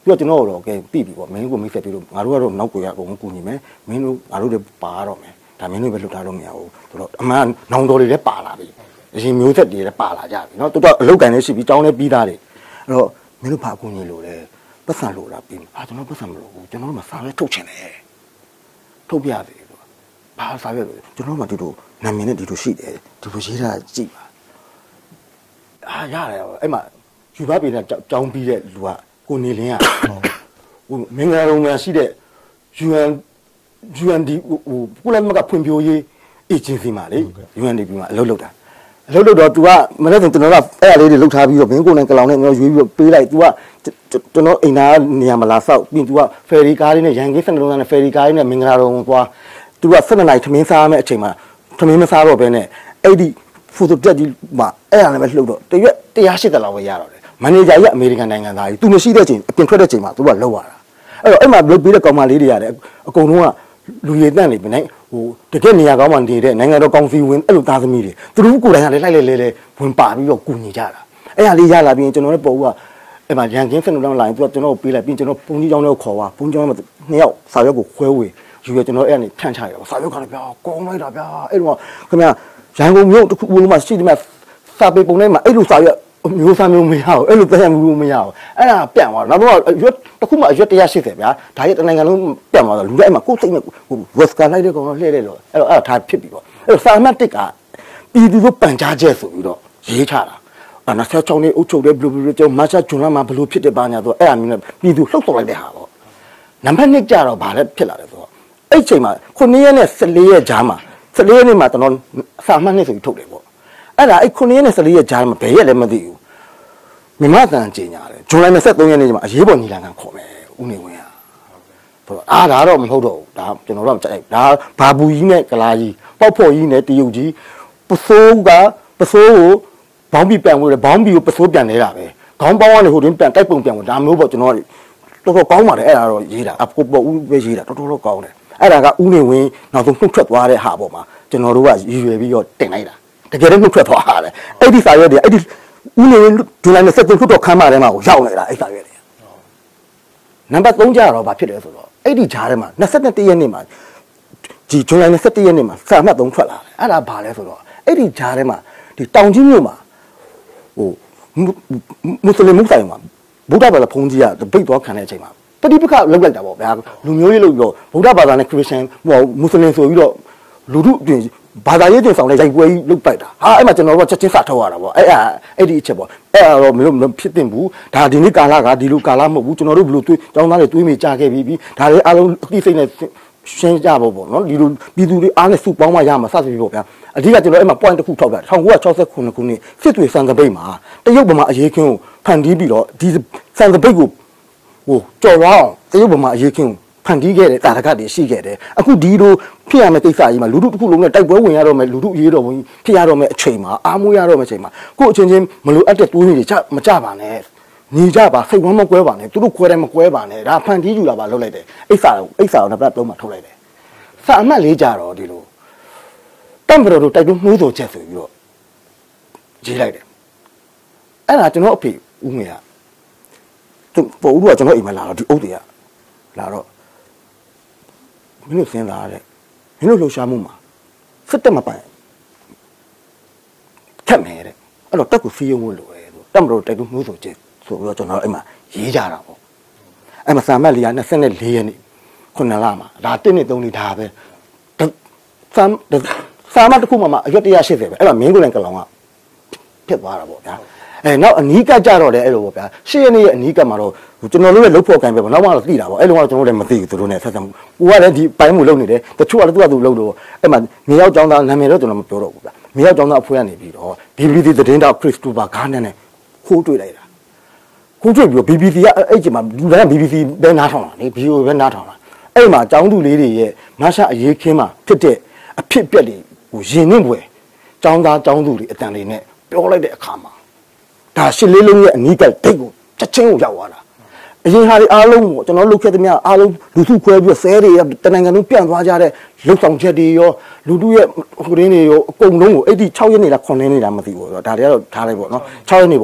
သူကကျွန်တော်တော့ကဲတိပြီပေါ့မင်းကိုမိတ်ဆက်ပြီးတော့ငါတို့ကတော့နောက်ကိုရအကုန်ကူညီမယ်မင်းတို့ငါတို့တွေပါတော့မယ်ဒါမင်းတို့ပဲလွတ်ထားလို့မရဘူးဆိုတော့အမှန်နောင်တော်တွေလည်းပါလာပြီအရင်မျိုးဆက်တွေလည်းပါလာကြပြီเนาะတော်တော်အလုတ်ကန်လေးရှိပြီးတောင်းလည်းပြီးသားတယ်အဲ့တော့မင်းတို့ဘာကူညီလို့လဲပတ်စံလို့လားပြီးအာကျွန်တော်ပတ်စံမလို့ဘူးကျွန်တော်တို့မစားလဲထုတ်ချင်တယ်ထုတ်ပြရတယ်သူကဘာစားရလဲကျွန်တော်မှဒီလိုနာမည်နဲ့ဒီလိုရှိတယ်ဒီလိုရေးတာကြည့်ပါအာရတယ်အဲ့မှာယူပါပြည်နဲ့ကြောင်းပြီးတဲ့လူကကိုနေလင်းကဟိုမင်္ဂလာရုံမှာရှိတဲ့ ယူ အန် ယူ အန် ဒီ ဟိုကုလသမဂ္ဂဖွံ့ဖြိုးရေးအေဂျင်စီမှာလေ ယူ အန် ဒီ ပီ မှာအလုပ်လုပ်တာအလုပ်လုပ်တော့ तू ကမနေ့ကကျွန်တော်ကအဲ့အလေးတွေလုပ်ထားပြီးတော့မင်းကိုယ်နဲ့ကလောင်နဲ့ကျွန်တော်ရွေးပြီးတော့ပေးလိုက် तू ကကျွန်တော်အိမ်သားနေရာမှာလာဆောက်ပြီး तू ကဖယ်ရီကားလေးနဲ့ရန်ကင်းစနလုံးနဲ့ဖယ်ရီကားလေးနဲ့မင်္ဂလာရုံသွား तू က၁၂နာရီထမင်းစားမယ့်အချိန်မှာထမင်းမစားတော့ဘဲနဲ့အဲ့ဒီဖိုတိုတက်ကြီးမှာအဲ့အရာနဲ့ပဲလှုပ်တော့တရွက်၁၈၀လောက်ပဲရတော့တယ်မန်နေဂျာကြီးအမေရိကန်နိုင်ငံသားကြီး तू မရှိတဲ့အချိန်အပြင်ထွက်တဲ့အချိန်မှာ तू ကလောက်ရတာအဲ့တော့အဲ့မှာလုပ်ပြီးတဲ့ကောင်မလေးတွေရတယ်အကုန်လုံးကလူရည်တန့်နေပြီနိုင်ဟိုတကယ်နေရာကောင်းမှနေတဲ့နိုင်ငံတော်ကောင်စီဝင်အဲ့လိုသားသမီးတွေသူတို့ကိုယ်တိုင်ကလည်းလိုက်လေလေလေဝင်ပါပြီးတော့ကူညီကြတာအဲ့ဟာလေးရလာပြီးကျွန်တော်လည်းပေါ်ဦးကအဲ့မှာရန်ကင်းစနလုံးလာရင် तू ကကျွန်တော်ကိုပေးလိုက်ပြီးကျွန်တော်ပုံကြီးကြောင်းလေးကိုခေါ်သွားပုံကြီးကြောင်းမှာနှစ်ယောက်စာရွက်ကိုခွဲဝေယူရကျွန်တော်အဲ့ကနေဖြန့်ချရတာစာရွက်ကလည်းဗျာကောင်းလိုက်တာဗျာအဲ့တော့ခင်ဗျာရန်ကုန်မြို့တစ်ခုလုံးမှာရှိတယ်မှာစာပေပုံထဲမှာအဲ့လိုစာရွက်မျိုးစားမျိုးမရဘူးအဲ့လိုတရားမျိုးမရဘူးအဲ့ဒါပြန့်သွားတော့နောက်တော့ရွက်တစ်ခုမှရွက်၁၈၀ဗျာဒါရဲ့တနိုင်ငံလုံးပြန့်သွားတော့လူတိုင်းမှာကိုယ်စိတ်နဲ့ဟိုဝက်စကာလိုက်တဲ့ကောင်တော့လှည့်တယ်လို့အဲ့တော့အဲ့ဒါဖြစ်ပြီးတော့အဲ့တော့စာမှတ်တစ်ကပြည်သူတို့ပန်ကြားချက်ဆိုပြီးတော့ရေးချတာအနာဆက်ချောင်းလေးအုပ်ချုပ်တဲ့ဘလူးဘလူးကျောင်းမဆာဂျွန်လာမှာဘလူးဖြစ်တဲ့ဘာညာဆိုအဲ့အမျိုးနဲ့ပြည်သူလှုပ်တော်လိုက်တဲ့ဟာပေါ့နံပါတ်၂ကျတော့ဗာလဲဖြစ်လာတယ်ဆိုတော့အဲ့ချိန်မှာခုနှစ်ရက်နဲ့၁၄ရက်ကြားမှာ၁၄ရက်နေ့မှာကျွန်တော်စာမှတ်နှစ်ဆိုပြီးထုတ်တယ်ပေါ့အဲ့ဒါအဲ့ခုနှစ်ရက်နဲ့၁၄ရက်ကြားမှာဘယ်ရက်လဲမသိဘူးမြန်မာတန်ကြီးညာတယ်ဇွန်လ၂၃ရက်နေ့မှာအရေးပေါ်ညီလာခံခေါ်မယ်ဦးနေဝင်းဟာဟုတ်အာဒါတော့မဟုတ်တော့ဘူးဒါကျွန်တော်တို့ကကြိုက်ဒါဘာဘူးကြီးနဲ့ကလာကြီးပေါက်ဖော်ကြီးနဲ့တရုတ်ကြီးပစိုးကပစိုးကိုဘောင်းပြီးပြန်ဝင်တယ်ဘောင်းပြီးကိုပစိုးပြန်နေတာပဲခေါင်းပေါင်းကနေဟိုတွင်ပြန်တိုက်ပုံပြန်ဝင်ဒါမျိုးပေါ့ကျွန်တော်တော်တော်ကောင်းပါတယ်အဲ့ဒါတော့ရေးတာအဖို့ပေါ့ဦးပဲရေးတာတော်တော်တော့ကောင်းတယ်အဲ့ဒါကဦးနေဝင်းနောက်ဆုံးနှုတ်ထွက်သွားတဲ့ဟာပေါ့မှာကျွန်တော်တို့ကရည်ရွယ်ပြီးတော့တင်လိုက်တာတကယ်တော့နှုတ်ထွက်သွားတာလေအဲ့ဒီစာရွက်တွေအဲ့ဒီဦးနေဇူလိုင်၂၃ခုတော့ခမ်းမထဲမှာကိုရောက်နေတာအဲ့စာရွက်တွေနံပါတ်၃ကျတော့ဘာဖြစ်လဲဆိုတော့အဲ့ဒီဂျားထဲမှာ၂၁ရက်နေ့မှာဒီဇူလိုင်၂၁ရက်နေ့မှာစာမှတ်၃ထွက်လာတယ်အဲ့ဒါဘာလဲဆိုတော့အဲ့ဒီဂျားထဲမှာဒီတောင်ကြီးမြို့မှာဟိုမွတ်စလင်မုဆိုင်မှာဗုဒ္ဓဘာသာဘုန်းကြီးကဗိတ်သွားခံတဲ့အချိန်မှာပဋိပက္ခလောက်လိုက်တာပေါ့ဗျာလူမျိုးရေးလို့ပြီးတော့ဗုဒ္ဓဘာသာနဲ့ခရစ်ယာန်ဟိုမွတ်စလင်ဆိုပြီးတော့လူတို့အတွင်ဘာသာရေးတင်ဆောင်တဲ့ရိုက်ပွဲကြီးလုတ်ပိုက်တာဟာအဲ့မှာကျွန်တော်တို့ကချက်ချင်းစာထုတ်ရတာပေါ့အဲ့အဲ့ဒီအချက်ပေါ့အဲ့တော့မလို့မဖြစ်တင်ဘူးဒါဒီနေ့ကာလကဒီလိုကာလမဟုတ်ဘူးကျွန်တော်တို့ဘလို့တွေးတောင်းသားတွေတွေးမိကြခဲ့ပြီးပြီဒါလည်းအားလုံးအသိစိတ်နဲ့ရှင်းကြဖို့ပေါ့နော်ဒီလိုပြည်သူတွေအားနဲ့စုပေါင်းမှရမှာစသဖြင့်ပေါ့ဗျာအဓိကကျွန်တော်အဲ့မှာ point တစ်ခုထောက်ပြ၁၉၆၉ခုနှစ်စစ်တွေစံစပိတ်မှာတရုတ်ဗမာအရေးခင်းကိုဖန်တီးပြီးတော့ဒီစံစပိတ်ကိုဟိုကြော်ဝအောင်တရုတ်ဗမာအရေးခင်းကိုဖန်တီးခဲ့တဲ့တာရကတွေရှိခဲ့တယ်အခုဒီလိုဖြစ်ရမယ့်ကိစ္စကြီးမှာလူတို့တစ်ခုလုံးနဲ့တိုက်ပွဲဝင်ရတော့မယ်လူတို့ရေးတော့ဝင်ဖြစ်ရတော့မယ်အချိန်မှာအားမွေးရတော့မယ့်အချိန်မှာကို့အချင်းချင်းမလိုအပ်တဲ့တွေးနေကြမကြပါနဲ့ညီကြပါစိတ်ဝမ်းမကွဲပါနဲ့သူတို့ကွဲတယ်မကွဲပါနဲ့ဒါဖန်တီးယူတာပါလုပ်လိုက်တယ်အိစာကိုအိစာကိုနံပါတ်၃မှာထုတ်လိုက်တယ်စာအမှတ်လေးကြတော့ဒီလိုတမ်ဘရိုတို့တိုက်တွန်းနှိုးဆော်ချက်ဆိုပြီးတော့ရေးလိုက်တယ်အဲ့ဒါကျွန်တော်အဖေဦးငယ်ကသူပေါ်ဦးကကျွန်တော်အိမ်မှာလာတော့ဒီအုပ်တွေကလာတော့မင်းတို့စဉ်းစားတဲ့မင်းတို့လှူရှားမှုမှာစစ်တက်မပိုင်ခက်မယ်တဲ့အဲ့တော့တက်ကိုစီးရုံးလို့လိုတယ်ဆိုတက်မလို့တိုက်တွန်းနှိုးဆော်ချက်ဆိုပြီးတော့ကျွန်တော်အိမ်မှာရေးကြတာပေါ့အဲ့မှာစာမတ်လေးက၂၄ရက်နေ့ခုနှစ်လမှာဒါတစ်နှစ်သုံးနှစ်ဒါပဲစာစာမတ်တစ်ခုမှမအရွက်၁၈၀ပဲအဲ့မှာမင်းကိုယ်တိုင်ကလောင်ကဖြစ်သွားတာပေါ့ဗျာအဲနောက်အနီးကပ်ကြတော့လေအဲ့လိုပေါ့ဗျာရှေ့ရနေ့ရဲ့အနီးကပ်မှာတော့ကျွန်တော်တို့လည်းလှုပ်ဖို့ကံပဲပေါ့နောက်မှတော့သိတာပေါ့အဲ့လိုကတော့ကျွန်တော်တို့လည်းမသိဘူးသူတို့နဲ့ဆက်ဆံမှုကိုကလည်းဒီပိုင်းမှုလုပ်နေတယ်တချို့ကလည်းသူကသူလှုပ်လို့အဲ့မှာမြေရောက်ကျောင်းသားနာမည်တော့ကျွန်တော်မပြောတော့ဘူးဗျာမြေရောက်ကျောင်းသားအဖွဲ့ကနေပြီးတော့ ဘီ ဘီ စီ သတင်းတောက်ခရစ်စတိုဖာဂါနန်နဲ့ခိုးတွေ့လိုက်တာခိုးတွေ့ပြီးတော့ ဘီ ဘီ စီ ကအဲ့ချိန်မှာလူတိုင်း ဘီ ဘီ စီ ပဲနားထောင်တာလေ ဗီ အို ပဲနားထောင်တာအဲ့မှာကျောင်းသူလေးတွေရဲ့မဆာအရေးခင်းမှာဖြစ်တဲ့အဖြစ်ပြက်တွေဟိုရင်နှင်းပွဲကျောင်းသားကျောင်းသူတွေအတန်လေးနဲ့ပြောလိုက်တဲ့အခါမှာဒါရှစ်လေးလုံးရဲ့အနီးကပ်ဒိတ်ကိုချက်ချင်းကိုရောက်သွားတာအရင်ဟာတွေအားလုံးကိုကျွန်တော်လုပ်ခဲ့သမျှအားလုံးလူစုခွဲပြီးဆဲတွေတနိုင်ငံလုံးပြန့်သွားကြတဲ့လှုပ်ဆောင်ချက်တွေရောလူတို့ရဲ့ဟိုရင်းတွေရောအကုန်လုံးကိုအဲ့ဒီ၆ရက်နေလား၇ရက်နေလားမသိဘူးဆိုတော့ဒါတွေကတော့ထားလိုက်ပေါ့နော်၆ရက်နေပေါ့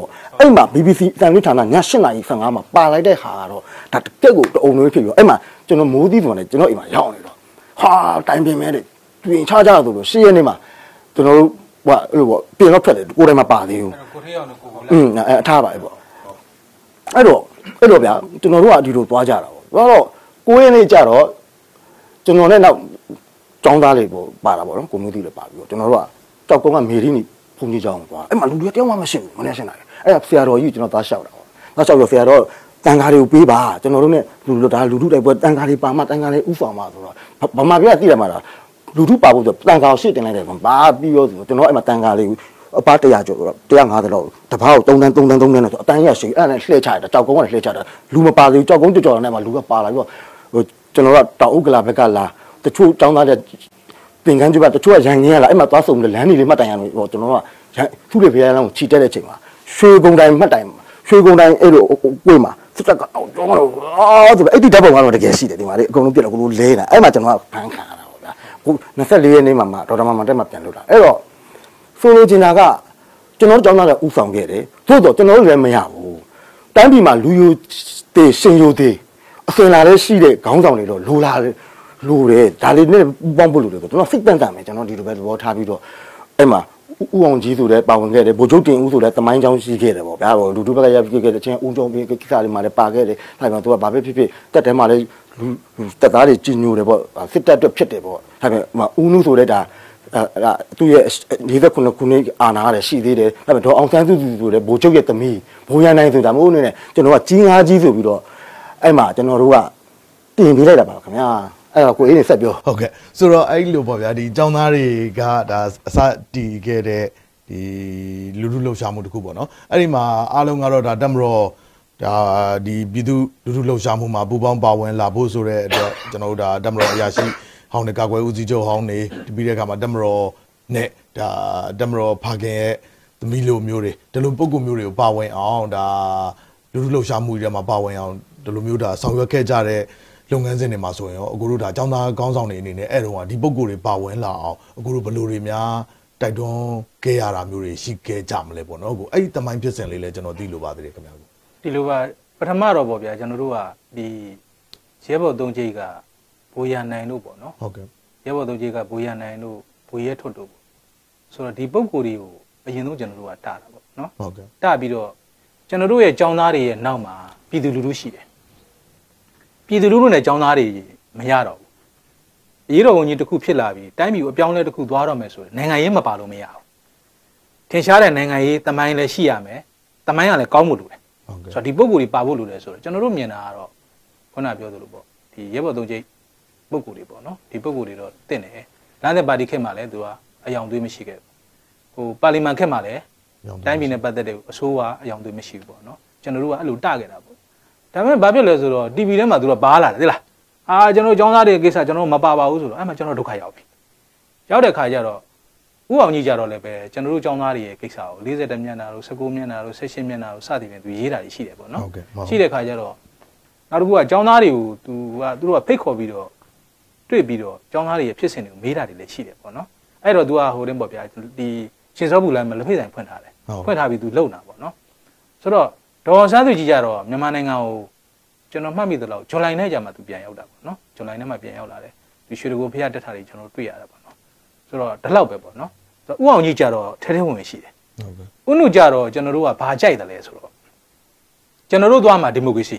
အဲ့မှာ B B C အတန်လေးဌာနည၈နာရီ၁၅မှာပါလိုက်တဲ့ဟာကတော့ဒါတကက်ကိုတအုံလို့ဖြစ်ပြီးအဲ့မှာကျွန်တော်မိုးသီးဆိုနေကျွန်တော်အိမ်မှာရောက်နေတော့ဟာတိုင်ပင်မဲတဲ့ပြင်ချကြဆိုလို့ရှေ့ရက်နေ့မှာကျွန်တော်တို့ဟိုအဲ့လိုပေါ့ပြင်တော့ထွက်တယ်ကိုယ်တိုင်မှာပါသေးဘူးကိုထေးအောင်ကိုကိုလာอืมအဲအထားပါပဲပေါ့အဲ့တော့အဲ့တော့ဗျာကျွန်တော်တို့ကဒီလိုသွားကြတာပေါ့တော့ကိုယ်ရင်းလေးကြတော့ကျွန်တော်နဲ့နောက်ကျောင်းသားလေးပေါ့ပါတာပေါ့နော်ကိုမျိုးသီးလည်းပါပြီးတော့ကျွန်တော်တို့ကကြောက်ကုန်းကမေရီနီဖုန်ကြီးကျောင်းသွားအဲ့မှာလူတွေတယောက်မှမရှိဘူးမနေ့ရှင်းလာတယ်အဲ့ဒါဆရာတော်ကြီးကျွန်တော်သားလျှောက်တာပေါ့သားလျှောက်တော့ဆရာတော်တန်ခါတွေကိုပေးပါကျွန်တော်တို့ ਨੇ လူလူဒါလူလူတိုက်ပွဲတန်ခါတွေပါမှတန်ခါတွေဥဆောင်မှဆိုတော့ဗမာပြည်ကသိတယ်မှာလားလူထုပါဖို့ဆိုတန်ခါကိုရှစ်တင်လိုက်တယ်ဘာပြီးရောဆိုကျွန်တော်အဲ့မှာတန်ခါလေးအပါတရာကျော်တော့တရာ၅၀လောက်တပားကို၃တန်း၃တန်း၃တန်းနဲ့ဆိုအတန်းရရှိအဲ့ဒါနဲ့လှည့်ချတယ်ကြောက်ကုန်းကလှည့်ချတာလူမပါသေးဘူးကြောက်ကုန်းကြော်ကြော်နဲ့မှလူကပါလာပြီးတော့ဟိုကျွန်တော်ကတောင်ဥက္ကလာဘက်ကလာတချို့ចောင်းသားတဲ့ပင်ကန်းကျပါတချို့ကရန်ငင်းရလာအဲ့မှာသွားစုံတယ်လမ်းကြီးလေးမှတ်တိုင်ရလို့ဟိုကျွန်တော်ကသူ့လေဖရားလမ်းကိုခြိတက်တဲ့ချိန်မှာရွှေကုံတိုင်မှတ်တိုင်ရွှေကုံတိုင်အဲ့လိုကိုယ်မှာစစ်တပ်ကအော်ကျောင်းတော့အာဆိုအဲ့ဒီဓာတ်ပုံကတော့တကယ်ရှိတယ်ဒီမှာလေအကုန်လုံးပြက်တော့ကိုလိုလဲတာအဲ့မှာကျွန်တော်ကဖန်ခံရတာပေါ့ဗျာဟို၂၄ရက်နေ့မှာမှဒေါက်တာမမတက်မှပြန်လို့တာအဲ့တော့ဆိုလိုချင်တာကကျွန်တော်ကျောင်းသားကဥဆောင်ခဲ့တယ်သို့တော့ကျွန်တော်တို့လည်းမရဘူးတိုင်းပြည်မှာလူယူတေရှင်ယူတေအစင်လာလည်းရှိတဲ့ခေါင်းဆောင်တွေတော့လိုလာလိုတယ်ဒါလေးနဲ့ပေါင်းဖို့လိုတယ်ဆိုတော့စိတ်တန်တန်မယ်ကျွန်တော်ဒီလိုပဲသဘောထားပြီးတော့အဲ့မှာဥအောင်ကြီးဆိုတဲ့ပါဝင်ခဲ့တယ်ဗိုလ်ချုပ်တင်ဦးဆိုတဲ့တမိုင်းချောင်းရှိခဲ့တယ်ပေါ့ဗျာလူထုဘက်ကရပ်ဖြစ်ခဲ့တဲ့အချင်းဦးကျော်ပြီးကိစ္စတွေမှာလည်းပါခဲ့တယ်ဒါပေမဲ့သူကဘာပဲဖြစ်ဖြစ်တက်တဲမှာလည်းတက်သားတွေကြီးညိုတယ်ပေါ့စစ်တပ်အတွက်ဖြစ်တယ်ပေါ့ဒါပေမဲ့ဦးနုဆိုတဲ့ဒါအဲသူရဲ့၄၉ခုနှစ်အာနာရတယ်ရှိသေးတယ်ဒါပေမဲ့ဒေါ်အောင်ဆန်းစုကြည်ဆိုတဲ့ဗိုလ်ချုပ်ရဲ့သမီးဘိုးရန်နိုင်ဆိုတာမဟုတ်နေနဲ့ကျွန်တော်ကကြီးငါးကြီးဆိုပြီးတော့အဲ့မှာကျွန်တော်တို့ကတင်ပေးလိုက်တာပါခင်ဗျာအဲ့တော့ကိုအေးနေဆက်ပြောဟုတ်ကဲ့ဆိုတော့အဲ့လိုပေါ့ဗျာဒီចောင်းသားတွေကဒါအစတီးခဲ့တဲ့ဒီလူလူလှုပ်ရှားမှုတခုပေါ့နော်အဲ့ဒီမှာအားလုံးကတော့ဒါတက်မတော်ဒါဒီပြည်သူလူလူလှုပ်ရှားမှုမှာပူပေါင်းပါဝင်လာဖို့ဆိုတဲ့အတွက်ကျွန်တော်တို့ဒါတက်မတော်အရာရှိဟောင်းနေကာကွယ်ဦးစီးချုပ်ဟောင်းနေပြီးတဲ့အခါမှာတက်မတော်နဲ့ဒါတက်မတော်ဖခင်ရဲ့သမီးလိုမျိုးတွေဒီလိုပုံကူမျိုးတွေကိုပါဝင်အောင်ဒါလူလူလှုပ်ရှားမှုတွေမှာပါဝင်အောင်ဒီလိုမျိုးဒါဆောင်ရွက်ခဲ့ကြတဲ့လုပ်ငန်းစဉ်တွေမှာဆိုရင်ရောအခုတို့ဒါចောင်းသားကောင်းဆောင်တွေအနေနဲ့အဲ့တော့ဒီပုံကိုယ်တွေပါဝင်လာအောင်အခုတို့ဘယ်လိုတွေများတိုက်တွန်းခဲ့ရတာမျိုးတွေရှိခဲ့ကြမလဲပေါ့နော်အခုအဲ့ဒီတမိုင်းဖြစ်စဉ်လေးလည်းကျွန်တော်သိလိုပါသေးတယ်ခင်ဗျာဒီလိုပါပထမတော့ပေါ့ဗျာကျွန်တော်တို့ကဒီရဲဘော်သုံးကြီးကဘိုးရနိုင်တို့ပေါ့နော်ဟုတ်ကဲ့ရဲဘော်သုံးကြီးကဘိုးရနိုင်တို့ဘိုးရဲထွတ်တို့ပေါ့ဆိုတော့ဒီပုံကိုယ်တွေကိုအရင်ဆုံးကျွန်တော်တို့ကတာတာပေါ့နော်ဟုတ်ကဲ့တာပြီးတော့ကျွန်တော်တို့ရဲ့ចောင်းသားတွေရဲ့နောက်မှာပြည်သူလူထုရှိတယ်ပြည်သူလူထုနဲ့ចောင်းသားတွေမရတော့ဘူးအရေးတော်ဝန်ကြီးတစ်ခုဖြစ်လာပြီးတိုင်းပြည်ကိုအပြောင်းလဲတစ်ခုသွားတော့မယ်ဆိုရင်နိုင်ငံရေးမပါလို့မရဘူးထင်ရှားတဲ့နိုင်ငံရေးတမိုင်းလည်းရှိရမယ်တမိုင်းကလည်းကောင်းဖို့လိုတယ်ဆိုတော့ဒီပုံကိုယ်တွေပါဖို့လိုတယ်ဆိုတော့ကျွန်တော်တို့မြင်တာကတော့ခုနပြောသလိုပေါ့ဒီရဲဘော်သုံးချိတ်ပုံကိုယ်တွေပေါ့နော်ဒီပုံကိုယ်တွေတော့တင့်တယ်လမ်းတဲ့ပါတီခက်မှာလည်းသူကအယောင်သွေးမရှိခဲ့ဘူးဟိုပါလီမန်ခက်မှာလည်းတိုင်းပြည်နဲ့ပတ်သက်တဲ့အဆိုးအယောင်သွေးမရှိဘူးပေါ့နော်ကျွန်တော်တို့ကအဲ့လိုတခဲ့တာပေါ့ဒါပေမဲ့ဘာဖြစ်လဲဆိုတော့ တီဗီ ထဲမှာသူကပါလာတယ်သိလားအာကျွန်တော်ကျောင်းသားတွေကိစ္စကျွန်တော်မပါပါဘူးဆိုတော့အဲ့မှာကျွန်တော်ဒုက္ခရောက်ပြီရောက်တဲ့ခါကျတော့ဥအောင်ကြီးကြတော့လည်းပဲကျွန်တော်တို့ကျောင်းသားတွေရဲ့ကိစ္စကို၄၀မျက်နှာလို့၁၉မျက်နှာလို့၁၈မျက်နှာလို့စသည်ဖြင့်သူရေးတာရှိတယ်ပေါ့နော်ရှိတဲ့ခါကျတော့နောက်တစ်ခုကကျောင်းသားတွေကိုသူကသူတို့ကဖိတ်ခေါ်ပြီးတော့တွေ့ပြီးတော့ကျောင်းသားတွေရဲ့ဖြစ်စဉ်တွေကိုမေးတာတွေလည်းရှိတယ်ပေါ့နော်အဲ့တော့သူကဟိုတင်းပေါ့ဗျာဒီရှင်စောဘူးလမ်းမှာလက်ဖိတ်ဆိုင်ဖွင့်ထားတယ်ဖွင့်ထားပြီးသူလုံတာပေါ့နော်ဆိုတော့ဒေါ်ဆန်းသူကြီးကြတော့မြန်မာနိုင်ငံကိုကျွန်တော်မှတ်မိသလောက်ဇွန်လနဲ့ကြာမှသူပြန်ရောက်တာပေါ့နော်ဇွန်လနဲ့မှပြန်ရောက်လာတယ်ဒီရွှေတကူဖျက်တက်တာတွေကျွန်တော်တွေ့ရတာပေါ့နော်ဆိုတော့ဒီလောက်ပဲပေါ့နော်ဆိုတော့ဥအောင်ကြီးကြတော့ထဲထဲဝင်ဝင်ရှိတယ်ဟုတ်ကဲ့ဥနုကြတော့ကျွန်တော်တို့ကဘာကြိုက်တယ်လဲဆိုတော့ကျွန်တော်တို့သွားမှာဒီမိုကရေစီ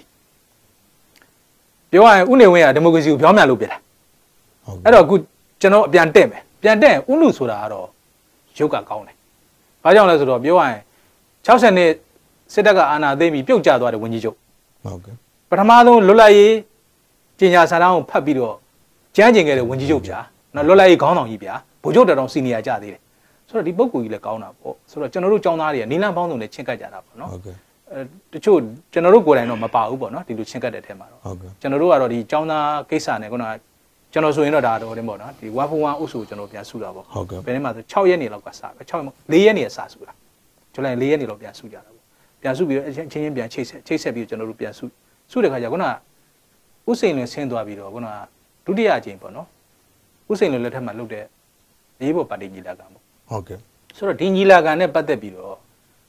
ပြောရရင်ဥနေဝင်းကဒီမိုကရေစီကိုပြောင်းမြန်လုပ်ပြတာဟုတ်အဲ့တော့အခုကျွန်တော်အပြန်တက်မယ်ပြန်တက်ဥနုဆိုတာကတော့ရုပ်ကကောင်းတယ်ဘာကြောင့်လဲဆိုတော့ပြောရရင်၆၀နှစ်စစ်တပ်ကအာဏာသိမ်းပြီးပြုတ်ကျသွားတဲ့ဝန်ကြီးချုပ်ဟုတ်ကဲ့ပထမဆုံးလွတ်လပ်ရေးကျင်ညာစာတမ်းကိုဖတ်ပြီးတော့ကြမ်းကျင်ခဲ့တဲ့ဝန်ကြီးချုပ်ဗျာနော်လွတ်လပ်ရေးခေါင်းဆောင်ကြီးဗျာဗိုလ်ချုပ်တော်တော်စီနီယာကြသေးတယ်ဆိုတော့ဒီပုဂ္ဂိုလ်ကြီးလည်းကောင်းတာပေါ့ဆိုတော့ကျွန်တော်တို့ចောင်းသားတွေကနီလန်းပေါင်းစုံနဲ့ချင်းကပ်ကြတာပေါ့နော်ဟုတ်ကဲ့အဲတချို့ကျွန်တော်တို့ကိုယ်တိုင်တော့မပါဘူးပေါ့နော်ဒီလိုချင်းကပ်တဲ့ထဲမှာတော့ဟုတ်ကဲ့ကျွန်တော်တို့ကတော့ဒီចောင်းသားကိစ္စနဲ့ခုနကကျွန်တော်ဆိုရင်တော့ဒါတော့တင်ပေါ့နော်ဒီone for one အုပ်စုကိုကျွန်တော်ပြန်စုတာပေါ့ဟုတ်ကဲ့ဘယ်နေ့မှဆို၆ရက်နေလောက်ကစပဲ၆၄ရက်နေစစုတာဇူလိုင်၄ရက်နေလောက်ပြန်စုကြတာပေါ့ပြန်စုပြီးတော့အချင်းချင်းပြန်ချိတ်ဆက်ချိတ်ဆက်ပြီးကျွန်တော်တို့ပြန်စုစုတဲ့ခါကျခုနကဥစိန်လွင်ဆင်းသွားပြီးတော့ခုနကဒုတိယအကြိမ်ပေါ့နော်ဥစိန်လွင်လက်ထက်မှာလုပ်တဲ့ရေးပေါ်ပါတီညီလာခံပေါ့ဟုတ်ကဲ့ဆိုတော့ဒီညီလာခံနဲ့ပတ်သက်ပြီးတော့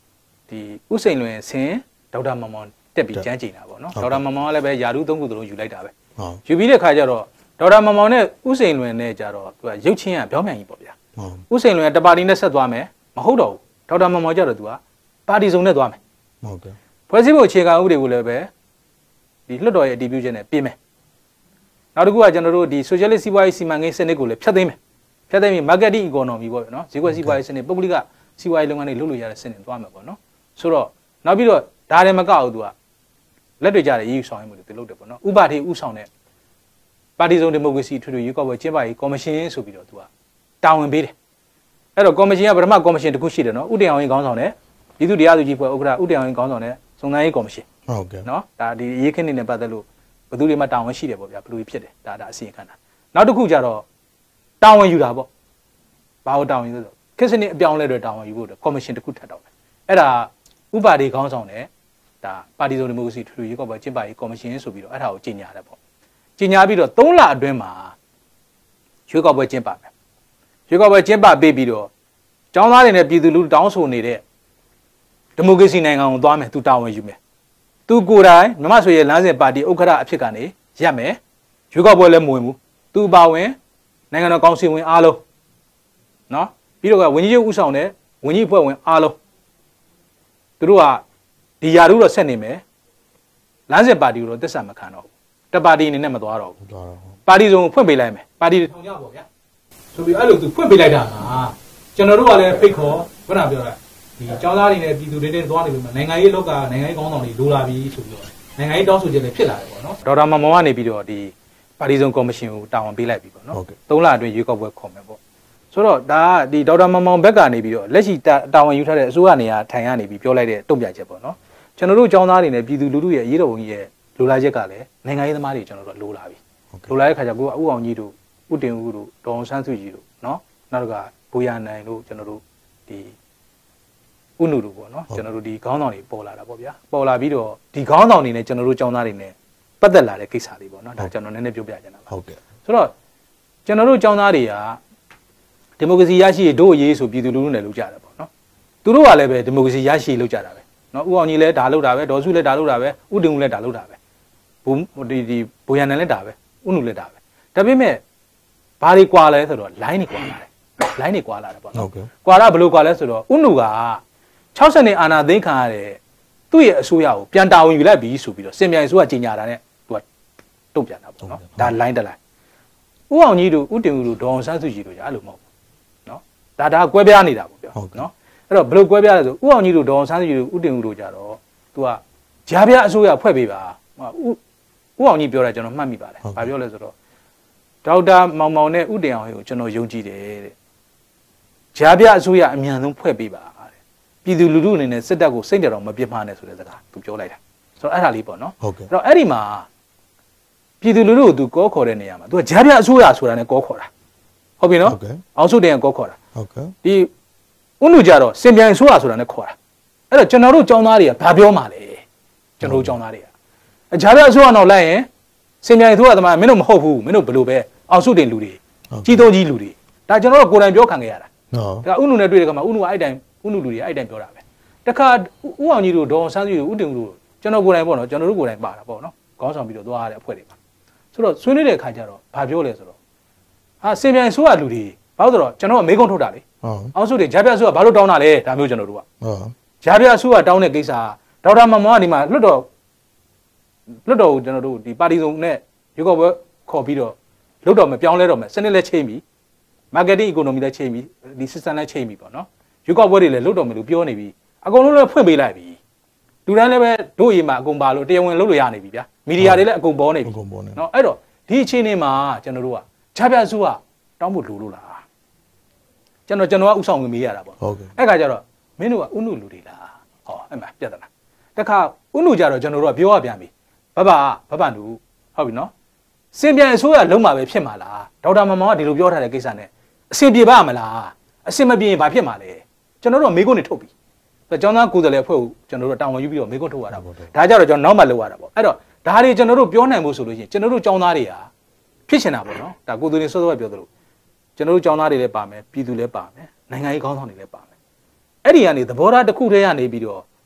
ဒီဥစိန်လွင်ဆင်းဒေါက်တာမောင်မောင်တက်ပြီးကျန်းကျင်တာပေါ့နော်ဒေါက်တာမောင်မောင်ကလည်းပဲယာရုသုံးခုသလုံးယူလိုက်တာပဲယူပြီးတဲ့ခါကျတော့ဒေါက်တာမောင်မောင်နဲ့ဥစိန်လွင်နဲ့ကြတော့သူကရုပ်ချင်းကပြောင်းပြန်ကြီးပေါ့ဗျာဥစိန်လွင်ကတပါတီနဲ့ဆက်သွားမယ်မဟုတ်တော့ဘူးဒေါက်တာမောင်မောင်ကျတော့သူကပါတီစုံနဲ့သွားမယ်ဟုတ်ကဲ့ဖွဲ့စည်းပုံအခြေခံဥပဒေကိုလည်းပဲဒီလွှတ်တော်ရဲ့အတည်ပြုချက်နဲ့ပြင်မယ်နောက်တစ်ခုကကျွန်တော်တို့ဒီ socialist စီးပွားရေးစီမံကိန်းစနစ်ကိုလည်းဖျက်သိမ်းမယ်ဖျက်သိမ်းပြီး marketing economy ပေါ့နော်ဈေးကွက်စီးပွားရေးစနစ်ပုဂ္ဂလိကစီးပွားရေးလုပ်ငန်းတွေလုပ်လို့ရတဲ့စနစ်သွားမယ်ပေါ့နော်ဆိုတော့နောက်ပြီးတော့ဒါလည်းမကောက်ဘူးသူကလက်တွေ့ကြတဲ့ရေးယူဆောင်ရွက်မှုတွေသူလုပ်တယ်ပေါ့နော်ဥပဒေဥဆောင်တဲ့ပါတီစုံဒီမိုကရေစီထွေထွေရွေးကောက်ပွဲကျင်းပရေးကော်မရှင်ဆိုပြီးတော့သူကတာဝန်ပေးတယ်အဲ့တော့ကော်မရှင်ကပထမကော်မရှင်တစ်ခုရှိတယ်နော်ဥတည်အောင်ရေးခေါင်းဆောင်တဲ့ပြည်သူ့တရားသူကြီးဖွဲ့ဥက္ကဋ္ဌဥတည်အောင်ရေးခေါင်းဆောင်တဲ့စုံစမ်းရေးကော်မရှင်ဟုတ်ကဲ့နော်ဒါဒီရေးခင်းနေနဲ့ပတ်သက်လို့ဘယ်သူတွေမှတာဝန်ရှိတယ်ပေါ့ဗျာဘယ်လိုဖြစ်တယ်ဒါဒါအစီရင်ခံတာနောက်တစ်ခုကျတော့တာဝန်ယူတာပေါ့ဘာလို့တာဝန်ယူလဲဆိုခက်စနစ်အပြောင်းလဲတွေတာဝန်ယူဖို့ကော်မရှင်တစ်ခုထပ်တော့တယ်အဲ့ဒါဥပဒေခေါင်းဆောင်တဲ့ဒါပါတီစုံဒီမိုကရေစီထွေထွေရွေးကောက်ပွဲကျင်းပရေးကော်မရှင်ဆိုပြီးတော့အဲ့ဒါကိုကြီးညာတယ်ပေါ့ကြီးညာပြီးတော့သုံးလအတွင်းမှာရွေးကောက်ပွဲကျင်းပမယ်ရွေးကောက်ပွဲကျင်းပပေးပြီးတော့ကျောင်းသားတွေနဲ့ပြည်သူလူထုတောင်းဆိုနေတဲ့ဒီမိုကရေစီနိုင်ငံကိုသွားမယ်သူတာဝန်ယူမယ်သူကိုယ်တိုင်မြမဆွေရဲ့လမ်းစဉ်ပါတီဥက္ကဋ္ဌအဖြစ်ကနေရပ်မယ်ရွေးကောက်ပွဲလည်းမဝင်ဘူးသူပါဝင်နိုင်ငံတော်ကောင်စီဝင်အားလုံးနော်ပြီးတော့ကဝန်ကြီးချုပ်ဦးဆောင်တဲ့ဝန်ကြီးအဖွဲ့ဝင်အားလုံးသူတို့ကဒီယာရုတော့ဆက်နေမယ်လမ်းစဉ်ပါတီကိုတော့တက်ဆက်မခံတော့ဘူးတပါတီအနေနဲ့မသွားတော့ဘူးပါတီစုံဖွင့်ပေးလိုက်မယ်ပါတီထောင်ကြပေါ့ဗျာဆိုပြီးအဲ့လိုသူဖွင့်ပေးလိုက်တာကကျွန်တော်တို့ကလည်းဖိတ်ခေါ်ဘယ်နှပြောလဲဒီကျောင်းသားတွေနဲ့ပြည်သူတွေနဲ့သွားနေပြီမှာနိုင်ငံရေးလောကနိုင်ငံရေးကောင်းဆောင်တွေလိုလာပြီဆိုပြီးတော့နိုင်ငံရေးတောင်းဆိုချက်တွေဖြစ်လာတယ်ပေါ့နော်ဒေါက်တာမောင်မောင်ကနေပြီးတော့ဒီပါတီစုံကော်မရှင်ကိုတာဝန်ပေးလိုက်ပြီပေါ့နော်သုံးလအတွင်းရွေးကောက်ပွဲခေါ်မယ်ပေါ့ဆိုတော့ဒါကဒီဒေါက်တာမောင်မောင်ဘက်ကနေပြီးတော့လက်ရှိတာဝန်ယူထားတဲ့အစိုးရနေရာထိုင်ကနေပြီးပြောလိုက်တဲ့တုံ့ပြန်ချက်ပေါ့နော်ကျွန်တော်တို့ကျောင်းသားတွေနဲ့ပြည်သူလူထုရဲ့အရေးတော်ပုံကြီးရဲ့လိုလားချက်ကလည်းနိုင်ငံရေးသမားတွေကျွန်တော်တို့လိုလားပြီလိုလားတဲ့ခါကျကိုကဥအောင်ကြီးတို့ဥတင်ဦးတို့ဒေါအောင်ဆန်းစုကြည်တို့နော်နောက်တစ်ခါဘူရနိုင်တို့ကျွန်တော်တို့ဒီဥနုတို့ပေါ့နော်ကျွန်တော်တို့ဒီခေါင်းဆောင်တွေပေါ်လာတာပေါ့ဗျာပေါ်လာပြီးတော့ဒီခေါင်းဆောင်တွေနဲ့ကျွန်တော်တို့ကျောင်းသားတွေနဲ့ပတ်သက်လာတဲ့ကိစ္စလေးပေါ့နော်ဒါကျွန်တော်နည်းနည်းပြောပြချင်တာပါဟုတ်ကဲ့ဆိုတော့ကျွန်တော်တို့ကျောင်းသားတွေကဒီမိုကရေစီရရှိရေးတို့အရေးဆိုပြည်သူလူထုနဲ့လုပ်ကြတယ်ပေါ့နော်သူတို့ကလည်းပဲဒီမိုကရေစီရရှိရေးလုပ်ကြတာပဲနော်ဥအောင်ကြီးလည်းဒါလုပ်တာပဲဒေါ်စုလည်းဒါလုပ်တာပဲဥတင်ဦးလည်းဒါလုပ်တာပဲဘူဒီဒီဘူရန်နန်လည်းဒါပဲဥနုလည်းဒါပဲဒါပေမဲ့ဘာတွေကွာလဲဆိုတော့ line တွေကွာလာတယ် line တွေကွာလာတယ်ပေါ့နော်ကွာတာဘယ်လိုကွာလဲဆိုတော့ဥနုက၆၀နှစ်အာဏာသိမ်းခံရတဲ့သူ့ရဲ့အစိုးရကိုပြန်တာဝန်ယူလိုက်ပြီဆိုပြီးတော့စင်မြိုင်အစိုးရကြီးညာတာနဲ့သူကတုံ့ပြန်တာပေါ့နော်ဒါ line တစ် line ဥအောင်ကြီးတို့ဥတင်ဦးတို့ဒေါအောင်ဆန်းစုကြည်တို့ညာအဲ့လိုမဟုတ်ဘူးနော်ဒါဒါကွဲပြားနေတာပေါ့ပြောနော်အဲ့တော့ဘယ်လိုကွဲပြားလဲဆိုဥအောင်ကြီးတို့ဒေါအောင်ဆန်းစုကြည်တို့ဥတင်ဦးတို့ကြတော့သူကဂျားပြအစိုးရဖွဲ့ပေးပါဥဥအောင်ကြီးပြောတာကျွန်တော်မှတ်မိပါတယ်။ဘာပြောလဲဆိုတော့ဒေါက်တာမောင်မောင်နဲ့ဥတင်အောင်ကိုကျွန်တော်ယုံကြည်တယ်တဲ့။ဂျားပြအစိုးရအမြန်ဆုံးဖွဲ့ပေးပါတဲ့။ပြည်သူလူထုအနေနဲ့စစ်တပ်ကိုစိတ်ကြတော်မပြစ်မှားနဲ့ဆိုတဲ့စကားသူပြောလိုက်တာ။ဆိုတော့အဲ့ဒါလေးပေါ့နော်။အဲ့တော့အဲ့ဒီမှာပြည်သူလူထုကိုသူကောခေါ်တဲ့နေရာမှာသူကဂျားပြအစိုးရဆိုတာနဲ့ကောခေါ်တာ။ဟုတ်ပြီနော်။အောင်စုတင်ကကောခေါ်တာ။ဟုတ်ကဲ့။ဒီဥနုကြတော့စင်ပြိုင်အစိုးရဆိုတာနဲ့ခေါ်တာ။အဲ့တော့ကျွန်တော်တို့ចောင်းသားတွေကဘာပြောမှလဲ။ကျွန်တော်တို့ចောင်းသားတွေကဂျားပြအစိုးရတော့လိုက်ရင်စင်မြိုင်သူကသမားမင်းတို့မဟုတ်ဘူးမင်းတို့ဘယ်လိုပဲအောင်စုတင်လူတွေကြီးသုံးကြီးလူတွေဒါကျွန်တော်တို့ကိုယ်တိုင်ပြောခံခဲ့ရတာဒါဥနုနဲ့တွေ့တဲ့ခါမှာဥနုကအဲ့တိုင်ဥနုလူတွေအဲ့တိုင်ပြောတာပဲတခါဥအောင်ကြီးတို့ဒေါ်ဆန်းစုတို့ဥတင်ဦးတို့ကျွန်တော်ကိုယ်တိုင်ပေါ့နော်ကျွန်တော်တို့ကိုယ်တိုင်ပါတာပေါ့နော်ခေါင်းဆောင်ပြီးတော့သွားရတဲ့အဖွဲ့တွေပါဆိုတော့ဆွေးနွေးတဲ့အခါကျတော့ဘာပြောလဲဆိုတော့ဟာစင်မြိုင်ဆိုရလူတွေဘာလို့ဆိုတော့ကျွန်တော်ကမေးခွန်းထုတ်တာလေအောင်စုတွေဂျားပြအစိုးရဘာလို့တောင်းတာလဲဒါမျိုးကျွန်တော်တို့ကဂျားပြအစိုးရတောင်းတဲ့ကိစ္စဒေါက်တာမောင်မောင်ကဒီမှာလွတ်တော်လွတ်တော်ကိုကျွန်တော်တို့ဒီပါတီစုံနဲ့ရွေးကောက်ပွဲခေါ်ပြီးတော့လွတ်တော်မပြောင်းလဲတော့မယ်စနစ်လည်းချိန်ပြီ marketing economy လည်းချိန်ပြီဒီ system လည်းချိန်ပြီပေါ့နော်ရွေးကောက်ပွဲတွေလည်းလွတ်တော်မယ်လို့ပြောနေပြီအကုန်လုံးလည်းဖွင့်ပေးလိုက်ပြီလူတိုင်းလည်းပဲတို့ရေးမှာအကုန်ပါလို့တရားဝင်လုပ်လို့ရနေပြီဗျာမီဒီယာတွေလည်းအကုန်ပေါ်နေပြီနော်အဲ့တော့ဒီအချိန်လေးမှာကျွန်တော်တို့ကဂျားပြစုကတောင်းဖို့လိုလို့လားကျွန်တော်ကျွန်တော်ကဥဆောင်ဝင်မေးရတာပေါ့အဲ့ခါကျတော့မင်းတို့ကဥနုလူတွေလားဟောအဲ့မှာပြဿနာတခါဥနုကြတော့ကျွန်တော်တို့ကပြောရပြန်ပြီဘဘဘဘနူဟုတ်ပြီနော်စင်ပြန်အစိုးရလုံးမှာပဲဖြစ်မှာလားဒေါက်တာမောင်မောင်ကဒီလိုပြောထားတဲ့ကိစ္စနဲ့အစင်ပြေပါမလားအစင်မပြေရင်ဘာဖြစ်မှာလဲကျွန်တော်တို့ကမေးခွန်းတွေထုတ်ပြီကျောင်းသားကိုယ်စားလှယ်အဖွဲ့ကိုကျွန်တော်တို့တောင်းဝန်ယူပြီးတော့မေးခွန်းထုတ်ရတာပေါ့ဒါကြတော့ကျွန်တော်နောက်မှလုပ်ရတာပေါ့အဲ့တော့ဒါတွေကျွန်တော်တို့ပြောနိုင်ဖို့ဆိုလို့ရှိရင်ကျွန်တော်တို့ကျောင်းသားတွေဟာဖြစ်ချင်တာပေါ့နော်ဒါကိုယ်သူတွေစောစောကပြောသလိုကျွန်တော်တို့ကျောင်းသားတွေလည်းပါမယ်ပြည်သူလည်းပါမယ်နိုင်ငံရေးခေါင်းဆောင်တွေလည်းပါမယ်အဲ့ဒီကနေသဘောထားတစ်ခုတည်းကနေပြီးတော့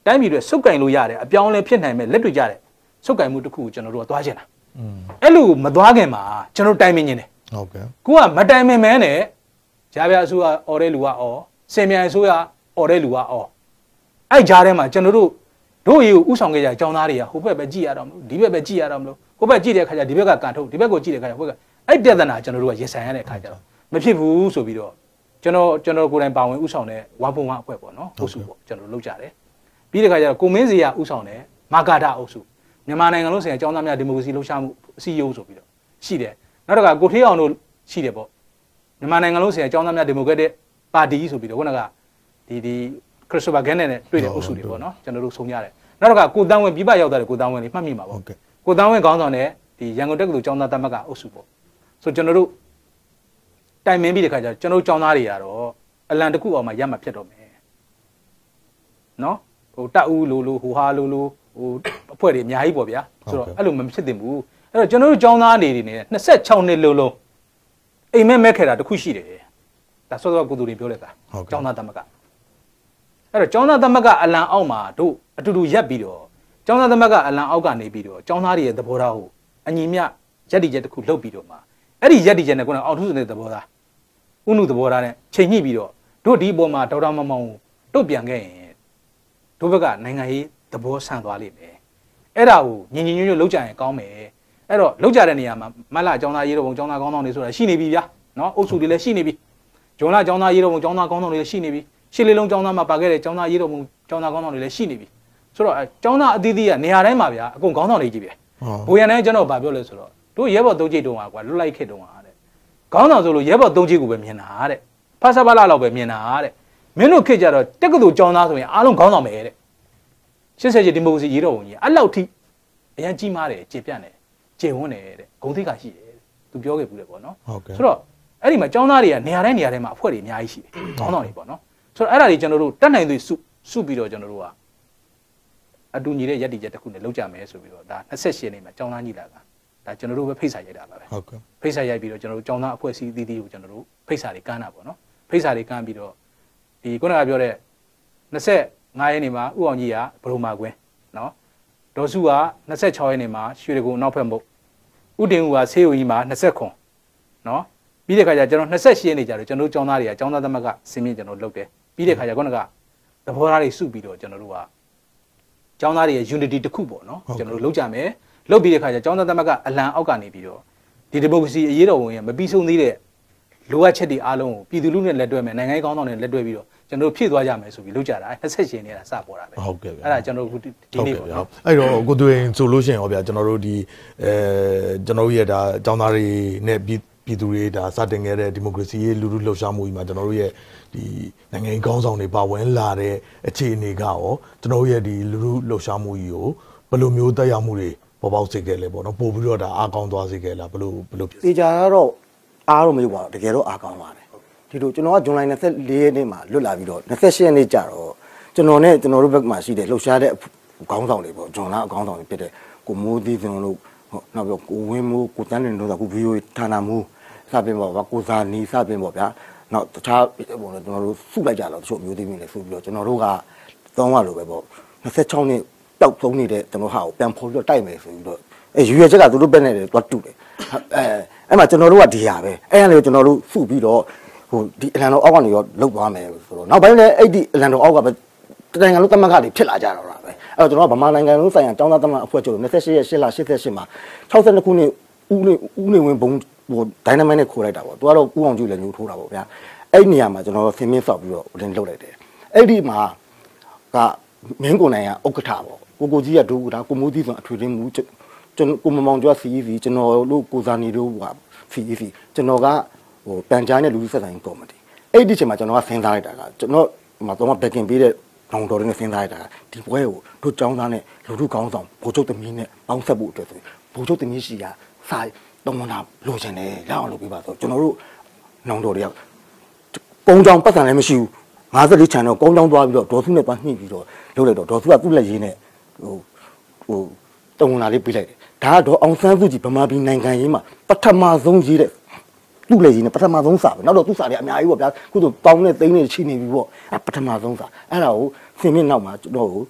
တိုင်းပြည်တွေစုပ်ကင်လို့ရတယ်အပြောင်းလဲဖြစ်နိုင်မဲ့လက်တွေ့ကြတယ်စုပ်ကင်မှုတစ်ခုကိုကျွန်တော်တို့ကသွားချင်တာအဲ့လိုမသွားခင်မှာကျွန်တော်တိုင်ပင်နေတယ်ဟုတ်ကဲ့ကိုကမတိုင်ပင်မဲနဲ့ဂျာဗျာအစိုးရអော်တဲ့လူကអော်စင်မြိုင်အစိုးရអော်တဲ့လူကអော်အဲ့ကြားထဲမှာကျွန်တော်တို့တို့ရေကိုဥဆောင်ခဲ့ကြအကြောင်းသားတွေကဟိုဘက်ပဲကြည့်ရတော့မလို့ဒီဘက်ပဲကြည့်ရတော့မလို့ဟိုဘက်ကြည့်တဲ့ခါကျဒီဘက်ကကန်ထုတ်ဒီဘက်ကိုကြည့်တဲ့ခါကျဟိုဘက်ကအဲ့ပြဿနာကျွန်တော်တို့ကရင်ဆိုင်ရတဲ့ခါကျတော့မဖြစ်ဘူးဆိုပြီးတော့ကျွန်တော်ကျွန်တော်ကိုယ်တိုင်ပါဝင်ဥဆောင်တဲ့ဝါပုံဝါအဖွဲ့ပေါ့နော်အုပ်စုပေါ့ကျွန်တော်လုပ်ကြတယ်ပြီးတဲ့ခါကျတော့ကိုမင်းစီကဥဆောင်တဲ့မာကာတာအုပ်စုမြန်မာနိုင်ငံလုံးဆိုင်ရာအကြောင်းသားများဒီမိုကရေစီလှုပ်ရှားမှုအစည်းအရုံးဆိုပြီးတော့ရှိတယ်နောက်တစ်ခါကိုထေးအောင်တို့ရှိတယ်ပေါ့မြန်မာနိုင်ငံလုံးဆိုင်ရာအကြောင်းသားများဒီမိုကရက်တစ်ပါတီဆိုပြီးတော့ခုနကဒီဒီခရစ်စတိုဖာဂန်နဲ့တွေ့တဲ့အုပ်စုတွေပေါ့နော်ကျွန်တော်တို့ဆုံးရတယ်နောက်တစ်ခါကိုတန်းဝင်းပြပရောက်တဲ့ကိုတန်းဝင်းလေးမှတ်မိမှာပေါ့ကိုတန်းဝင်းခေါင်းဆောင်တဲ့ဒီရန်ကုန်တက္ကသိုလ်ကျောင်းသားသမဂ္ဂအုပ်စုပေါ့ဆိုကျွန်တော်တို့တိုင်မင်းပြီးတဲ့ခါကျကျွန်တော်တို့ကျောင်းသားတွေကတော့အလံတစ်ခုအောင်မှရမှဖြစ်တော့မယ်နော်ဟိုတက်ဦးလိုလိုဟိုဟာလိုလိုဟိုအဖွဲ့တွေအများကြီးပေါ့ဗျာဆိုတော့အဲ့လိုမဖြစ်သင့်ဘူးအဲ့တော့ကျွန်တော်တို့ကျောင်းသားတွေနေနဲ့နှစ်ဆယ့်ခြောက်နှစ်လုံးလုံးအိမ်မက်မက်ခဲ့တာတစ်ခုရှိတယ်ဒါစောစောကိုသူတွေပြောလိုက်တာကျောင်းသားသမဂ္ဂအဲ့တော့ကျောင်းသားသမဂ္ဂအလံအောက်မှာတို့အတူတူရက်ပြီးတော့ကျောင်းသားသမဂ္ဂအလံအောက်ကနေပြီးတော့ကျောင်းသားတွေရဲ့သဘောထားကိုအညီမျှရက်တီချက်တစ်ခုလှုပ်ပြီးတော့မှအဲ့ဒီရက်တီချက်နဲ့ကိုယ်ကအောက်ထုစုတဲ့သဘောထားဥနုသဘောထားနဲ့ချိန်ညှိပြီးတော့တို့ဒီအပေါ်မှာဒေါက်တာမောင်မောင်တို့ပြန်ခဲ့ရင်တို့ဘက်ကနိုင်ငံရေးသဘောဆန့်သွားလိမ့်မယ်အဲ့ဒါကိုညီညီညွတ်ညွတ်လုပ်ကြရင်ကောင်းမယ်အဲ့တော့လုပ်ကြတဲ့နေရာမှာမလအကြောင်းသားရေးတော်ပုံအကြောင်းသားကောင်းဆောင်တွေဆိုတာရှိနေပြီဗျာနော်အုပ်စုတွေလည်းရှိနေပြီဂျွန်လာအကြောင်းသားရေးတော်ပုံအကြောင်းသားကောင်းဆောင်တွေလည်းရှိနေပြီရှစ်လေးလုံးကျောင်းသားမှာပါခဲ့တဲ့ကျောင်းသားရေးတော်မူကျောင်းသားကောင်းဆောင်တွေလည်းရှိနေပြီဆိုတော့အဲကျောင်းသားအသီးသီးကနေရာတိုင်းမှာဗျာအကုန်ကောင်းဆောင်တွေကြီးပဲဘိုးရန်တိုင်းကျွန်တော်ဗာပြောလဲဆိုတော့တို့ရဲဘော်သုံးချိတ်တုံးပါကွာလွတ်လိုက်ခေတုံးပါတဲ့ကောင်းဆောင်ဆိုလို့ရဲဘော်သုံးချိတ်ကိုပဲမြင်တာတဲ့ဖာစာပါလာလောက်ပဲမြင်တာတဲ့မင်းတို့ခေကြတော့တက္ကသိုလ်ကျောင်းသားဆိုရင်အားလုံးကောင်းဆောင်ပဲတဲ့ရှစ်ဆယ်ချီဒီမိုကရေစီရေးတော်ဝင်ကြီးအဲ့လောက်ထိအရင်ကြီးမားတယ်ကျေပြန့်တယ်ကျေဝန်းတယ်တဲ့ဂုံသိက္ခာရှိတယ်သူပြောခဲ့ဘူးလေပေါ့နော်ဆိုတော့အဲ့ဒီမှာကျောင်းသားတွေကနေရာတိုင်းနေရာတိုင်းမှာအဖွဲ့တွေအများကြီးရှိတယ်ကောင်းဆောင်တွေပေါ့နော်ဆိုတော့အဲ့ဒါတွေကျွန်တော်တို့တက်နိုင်သူစုစုပြီးတော့ကျွန်တော်တို့ကအတူညီတဲ့ရက်တီချက်တစ်ခုနဲ့လောက်ကြမယ်ဆိုပြီးတော့ဒါနှစ်ဆက်ရှင်းနေမှာကျောင်းသားညီလာကဒါကျွန်တော်တို့ပဲဖိတ်စာရိုက်တာပါပဲဟုတ်ကဲ့ဖိတ်စာရိုက်ပြီးတော့ကျွန်တော်တို့ကျောင်းသားအဖွဲ့အစည်းအသီးသီးကိုကျွန်တော်တို့ဖိတ်စာတွေကမ်းတာပေါ့နော်ဖိတ်စာတွေကမ်းပြီးတော့ဒီခုနကပြောတဲ့နှစ်ဆက်ငါးရက်နေမှာဥအောင်ကြီးကဘရုံမာကွင်းနော်ဒေါ်စုကနှစ်ဆက်ခြောက်ရက်နေမှာရွှေတကူနောက်ဖက်မုတ်ဥတင်ဦးကဆေးရုံကြီးမှာနှစ်ဆက်ခွန်နော်ပြီးတဲ့ခါကျကျွန်တော်နှစ်ဆက်ရှင်းနေကြတယ်ကျွန်တော်တို့ကျောင်းသားတွေကကျောင်းသားသမဂ္ဂစင်းမြင့်ကျွန်တော်လုပ်တယ်ပြီးတဲ့ခါကျခုနကသဘောထားတွေစုပြီးတော့ကျွန်တော်တို့ကကျောင်းသားတွေရဲ့ unity တစ်ခုပေါ့နော်ကျွန်တော်တို့လုပ်ကြမယ်လုပ်ပြီးတဲ့ခါကျကျောင်းသားသမဂ္ဂအလံအောက်ကနေပြီးတော့ဒီဒီမိုကရေစီအရေးတော်ဝင်ရမပြီးဆုံးသေးတဲ့လိုအပ်ချက်တွေအားလုံးကိုပြည်သူလူထုနဲ့လက်တွဲမယ်နိုင်ငံရေးကောင်းဆောင်တွေလက်တွဲပြီးတော့ကျွန်တော်တို့ဖြည့်သွားကြမယ်ဆိုပြီးလုပ်ကြတာနှစ်ဆက်ရှင်းနေတာစပေါ်တာပဲဟုတ်ကဲ့ဗျာအဲ့ဒါကျွန်တော်တို့ဒီနေ့ပေါ့နော်အဲ့တော့ကိုသွေးဆိုလို့ရှိရင်ဟောဗျာကျွန်တော်တို့ဒီအဲကျွန်တော်တို့ရဲ့ဒါကျောင်းသားတွေနဲ့ပြည်ပြည်သူတွေဒါစတင်ခဲ့တဲ့ဒီမိုကရေစီရေးလူထုလှုပ်ရှားမှုကြီးမှာကျွန်တော်တို့ရဲ့ဒီနိုင်ငံရေးကောင်းဆောင်တွေပါဝင်လာတဲ့အခြေအနေကရောကျွန်တော်တို့ရဲ့ဒီလူထုလှုပ်ရှားမှုကြီးကိုဘယ်လိုမျိုးတက်ရောက်မှုတွေပေါ်ပေါက်စေခဲ့လဲပေါ့နော်ပို့ပြီးတော့ဒါအားကောင်းသွားစေခဲ့လားဘယ်လိုဘယ်လိုဖြစ်တေချာတော့အားတော့မလို့ပါတကယ်တော့အားကောင်းပါတယ်ဒီလိုကျွန်တော်ကဇွန်လနှစ်၄ရက်နေ့မှာလွတ်လာပြီးတော့နှစ်၈ရက်နေ့ကြာတော့ကျွန်တော်နဲ့ကျွန်တော်တို့ဘက်မှာရှိတဲ့လှုပ်ရှားတဲ့ခေါင်းဆောင်တွေပေါ့ဇွန်လအခေါင်းဆောင်တွေဖြစ်တဲ့ကိုမိုးသီးကျွန်တော်တို့နောက်ပြီးကိုဝင်းမိုးကိုတန်းတင်တို့ကကို ဗီအိုအေ ဌာနမိုးစပင်ပေါ့ဗျာကိုစာနီစပင်ပေါ့ဗျာနောက်တခြားပုံလည်းကျွန်တော်တို့စုလိုက်ကြတော့တချို့မျိုးသေးမျိုးလည်းစုပြီးတော့ကျွန်တော်တို့ကသုံးရလို့ပဲပေါ့နှစ်၆နှစ်တောက်သုံးနေတဲ့ကျွန်တော်ဟာကိုပြန်ဖော်ပြီးတော့တိုက်မယ်ဆိုပြီးတော့အဲရွေချက်ကသူတို့ပဲနဲ့တွတ်တူတယ်အဲအဲ့မှာကျွန်တော်တို့ကဒီဟာပဲအဲ့ဒါလေကျွန်တော်တို့စုပြီးတော့ဟိုဒီအလံတော်အောက်ကနေရောလုတ်သွားမယ်ဆိုတော့နောက်ပိုင်းလည်းအဲ့ဒီအလံတော်အောက်ကပဲနိုင်ငံလုံးသမဂ္ဂတွေဖြစ်လာကြတော့တာပဲအဲ့တော့ကျွန်တော်ကဗမာနိုင်ငံလုံးဆိုင်ရာចောင်းသားသမဂ္ဂအဖွဲ့ချုပ်နှစ်၈ရက်၈လ၈၈မှာ၆၂ခုနှစ်ဦးနေဦးနေဝင်ဘုံဟိုဒိုင်းနမိုက်နဲ့ခိုးလိုက်တာပေါ့သူကတော့ဦးအောင်ကျူလည်းညှိုးထိုးတာပေါ့ဗျာအဲ့ဒီနေရာမှာကျွန်တော်ဆင်းမင်းဆောက်ပြီးတော့လင်းလုတ်လိုက်တယ်အဲ့ဒီမှာကမင်းကိုနိုင်ကဥက္ကဋ္ဌပေါ့ကိုကိုကြီးကဒုဥက္ကဋ္ဌကိုမိုးသီးဆိုအထွေထွေမှုကျွန်တော်ကိုမမောင်ကျော် စီ အီ စီ ကျွန်တော်တို့ကိုစာနီတို့က စီ အီ စီ ကျွန်တော်ကဟိုပန်ကြားနဲ့လူလူဆက်ဆိုင်ကော်မတီအဲ့ဒီချိန်မှာကျွန်တော်ကစဉ်းစားလိုက်တာကကျွန်တော်မှာတော့ဘက်ကင်ပေးတဲ့နောင်တော်တွေနဲ့စဉ်းစားလိုက်တာဒီပွဲကိုတို့ចောင်းသားနဲ့လူလူကောင်းဆောင်ဘိုလ်ချုပ်သမီးနဲ့ပေါင်းဆက်ဖို့အတွက်ဆိုဘိုလ်ချုပ်သမီးရှိရာစာတုံးနာလိုချင်တယ်ရအောင်လုပ်ပေးပါဆိုကျွန်တော်တို့နောင်တော်တွေကကုန်းချောင်းပတ်စံလည်းမရှိဘူး၅၄ချန်တော့ကုန်းချောင်းသွားပြီးတော့ဒေါ်စုနဲ့သွားနှိပ်ပြီးတော့လုပ်လိုက်တော့ဒေါ်စုကသူ့လက်ရည်နဲ့ဟိုဟိုတုံးနာလေးပေးလိုက်တယ်ဒါကတော့အောင်ဆန်းစုကြည်ဗမာပြည်နိုင်ငံရေးမှာပထမဆုံးရေးတဲ့သူ့လက်ရည်နဲ့ပထမဆုံးစာပဲနောက်တော့သူ့စာတွေအများကြီးပေါ့ဗျာခုဆိုပေါင်းနဲ့သိန်းနဲ့ချိနေပြီပေါ့အဲပထမဆုံးစာအဲ့ဒါကိုဆင်မြင့်နောက်မှာကျွန်တော်ကိုဟ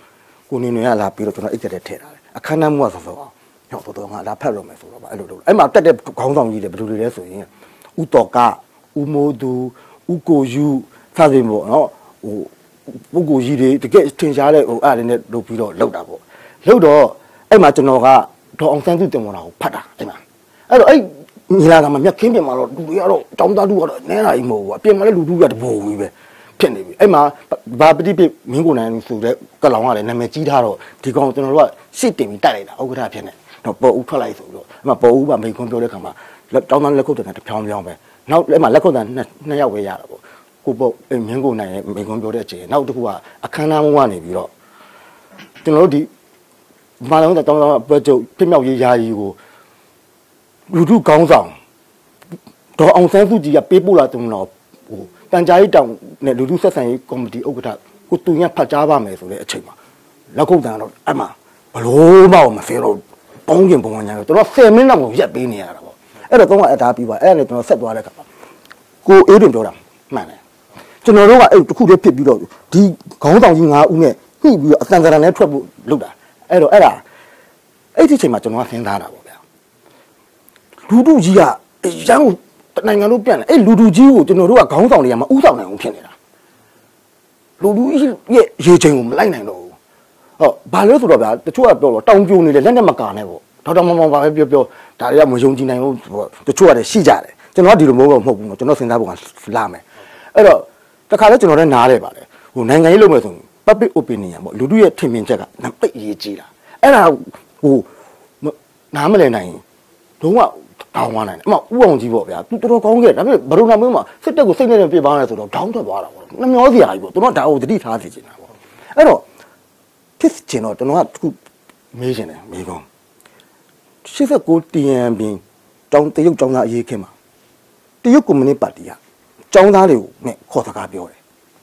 ကိုနေနေရလာပြီးတော့ကျွန်တော်အိတ်တက်ထဲထားတယ်အခမ်းအနားမှုကဆိုဆိုအောင်ဟောတော်တော်ငါလာဖတ်တော့မယ်ဆိုတော့အဲ့လိုလုပ်အဲ့မှာတက်တဲ့ခေါင်းဆောင်ကြီးတွေဘယ်လိုတွေလဲဆိုရင်ဥတော်ကဥမိုးသူဥကိုယူစသဖြင့်ပေါ့နော်ဟိုပုဂ္ဂိုလ်ကြီးတွေတကယ်ထင်ရှားတဲ့ဟိုအဲ့ဒါနဲ့လုပ်ပြီးတော့လုပ်တာပေါ့လုပ်တော့အဲ့မှာကျွန်တော်ကဒေါ်အောင်ဆန်းစုတင်ပေါ်တာကိုဖတ်တာအဲ့မှာအဲ့တော့အဲ့ညီလာခံမှာမြတ်ခင်းပြင်မှာတော့လူတွေကတော့တောင်းတလူကတော့နဲတာကြီးမဟုတ်ဘူးအပြင်မှာလည်းလူလူကတပုံကြီးပဲဖြစ်နေပြီအဲ့မှာဘာပတိပိမင်းကိုနိုင်ဆိုတဲ့ကလောင်ကလည်းနာမည်ကြီးထားတော့ဒီကောင်ကျွန်တော်တို့ကစစ်တင်ပြီးတိုက်လိုက်တာဥက္ကဋ္ဌဖြစ်နေတော့ပေါ်ဦးထွက်လိုက်ဆိုပြီးတော့အဲ့မှာပေါ်ဦးကမိန်ခွန်းပြောတဲ့ခါမှာတောင်းတလက်ခုတ်တယ်တဖြောင်းဖြောင်းပဲနောက်အဲ့မှာလက်ခုတ်တယ်နှစ်ယောက်ပဲရတာပေါ့ကိုပေါ့မင်းကိုနိုင်ရဲ့မိန်ခွန်းပြောတဲ့အချိန်နောက်တစ်ခုကအခမ်းအနားမှနေပြီးတော့ကျွန်တော်တို့ဒီမာလုံးတောင်းတောင်းပွဲချုပ်ပြမြောက်ရေးယာယီကိုလူထုကောင်းဆောင်ဒေါ်အောင်ဆန်းစုကြည်ကပေးပို့လာတုံးတော့ဟိုတန်ကြားရေးတောင်နဲ့လူထုဆက်ဆံရေးကော်မတီဥက္ကဋ္ဌကိုတူရဖတ်ကြားပါမယ်ဆိုတဲ့အချိန်မှာလက်ခုပ်တန်တော့အမှဘလို့မှမဖဲတော့ပေါင်းကျင်ပုံညာတော့ကျွန်တော်ဆယ်မိနစ်လောက်ကိုရက်ပေးနေရတာပေါ့အဲ့တော့တော့အတားပြီးပါအဲ့ဒါနဲ့ကျွန်တော်ဆက်သွားတဲ့ခါမှာကိုအေးတွင်ပြောတာမှန်တယ်ကျွန်တော်တို့ကအဲ့တခုတည်းဖြစ်ပြီးတော့ဒီခေါင်းဆောင်ကြီး၅ဦးနဲ့ညှိပြီးတော့အတန်စရံနဲ့ထွက်ဖို့လုပ်တာအဲ့တော့အဲ့ဒါအဲ့ဒီအချိန်မှာကျွန်တော်ကစဉ်းစားတာပေါ့ဗျာလူထုကြီးကရန်ကိုနိုင်ငံလို့ပြန်တယ်အဲ့လူထုကြီးကိုကျွန်တော်တို့ကခေါင်းဆောင်တွေကမဥဆောင်နိုင်ဘူးဖြစ်နေတာလူထုရဲ့ရေချိန်ကိုမလိုက်နိုင်တော့ဘူးဟောဘာလို့ဆိုတော့ဗျာတချို့ကပြောတော့တောင်ပြိုနေတယ်လက်နဲ့မကာနဲ့ပေါ့ဒေါက်တာမောင်မောင်ဘာပဲပြောပြောဒါတွေကမယုံကြည်နိုင်ဘူးတချို့ကလည်းရှိကြတယ်ကျွန်တော်ကဒီလိုမျိုးတော့မဟုတ်ဘူးကျွန်တော်စဉ်းစားဖို့ကလာမယ်အဲ့တော့တခါလဲကျွန်တော်လည်းနားတယ်ပါလေဟိုနိုင်ငံရေးလုပ်မယ်ဆိုရင် public opinion ပေါ့လူထုရဲ့ထင်မြင်ချက်ကနံပါတ်အရေးကြီးတာအဲ့ဒါဟိုနားမလည်နိုင်တော့ကတောင်းသွားနိုင်တယ်အမဥအောင်ကြီးပေါ့ဗျာသူတော်တော်ကောင်းခဲ့ဒါပေမဲ့ဘရုံနာမင်းမှာစစ်တက်ကိုစိတ်နဲ့ပြပါနေဆိုတော့ဒေါင်းထွက်သွားတာပေါ့နှမျောစရာကြီးပေါ့သူတို့ဒါကိုတတိထားစီချင်တာပေါ့အဲ့တော့ဖြစ်ချင်တော့ကျွန်တော်ကခုမေးချင်တယ်မေးကောင်းရှစ်ကိုတီအမ်binတောင်းတရုတ်ចောင်းသားအရေးခင်မှာတရုတ်ကွန်မြူနစ်ပါတီကចောင်းသားတွေကိုနဲ့ခေါ်စကားပြောတယ်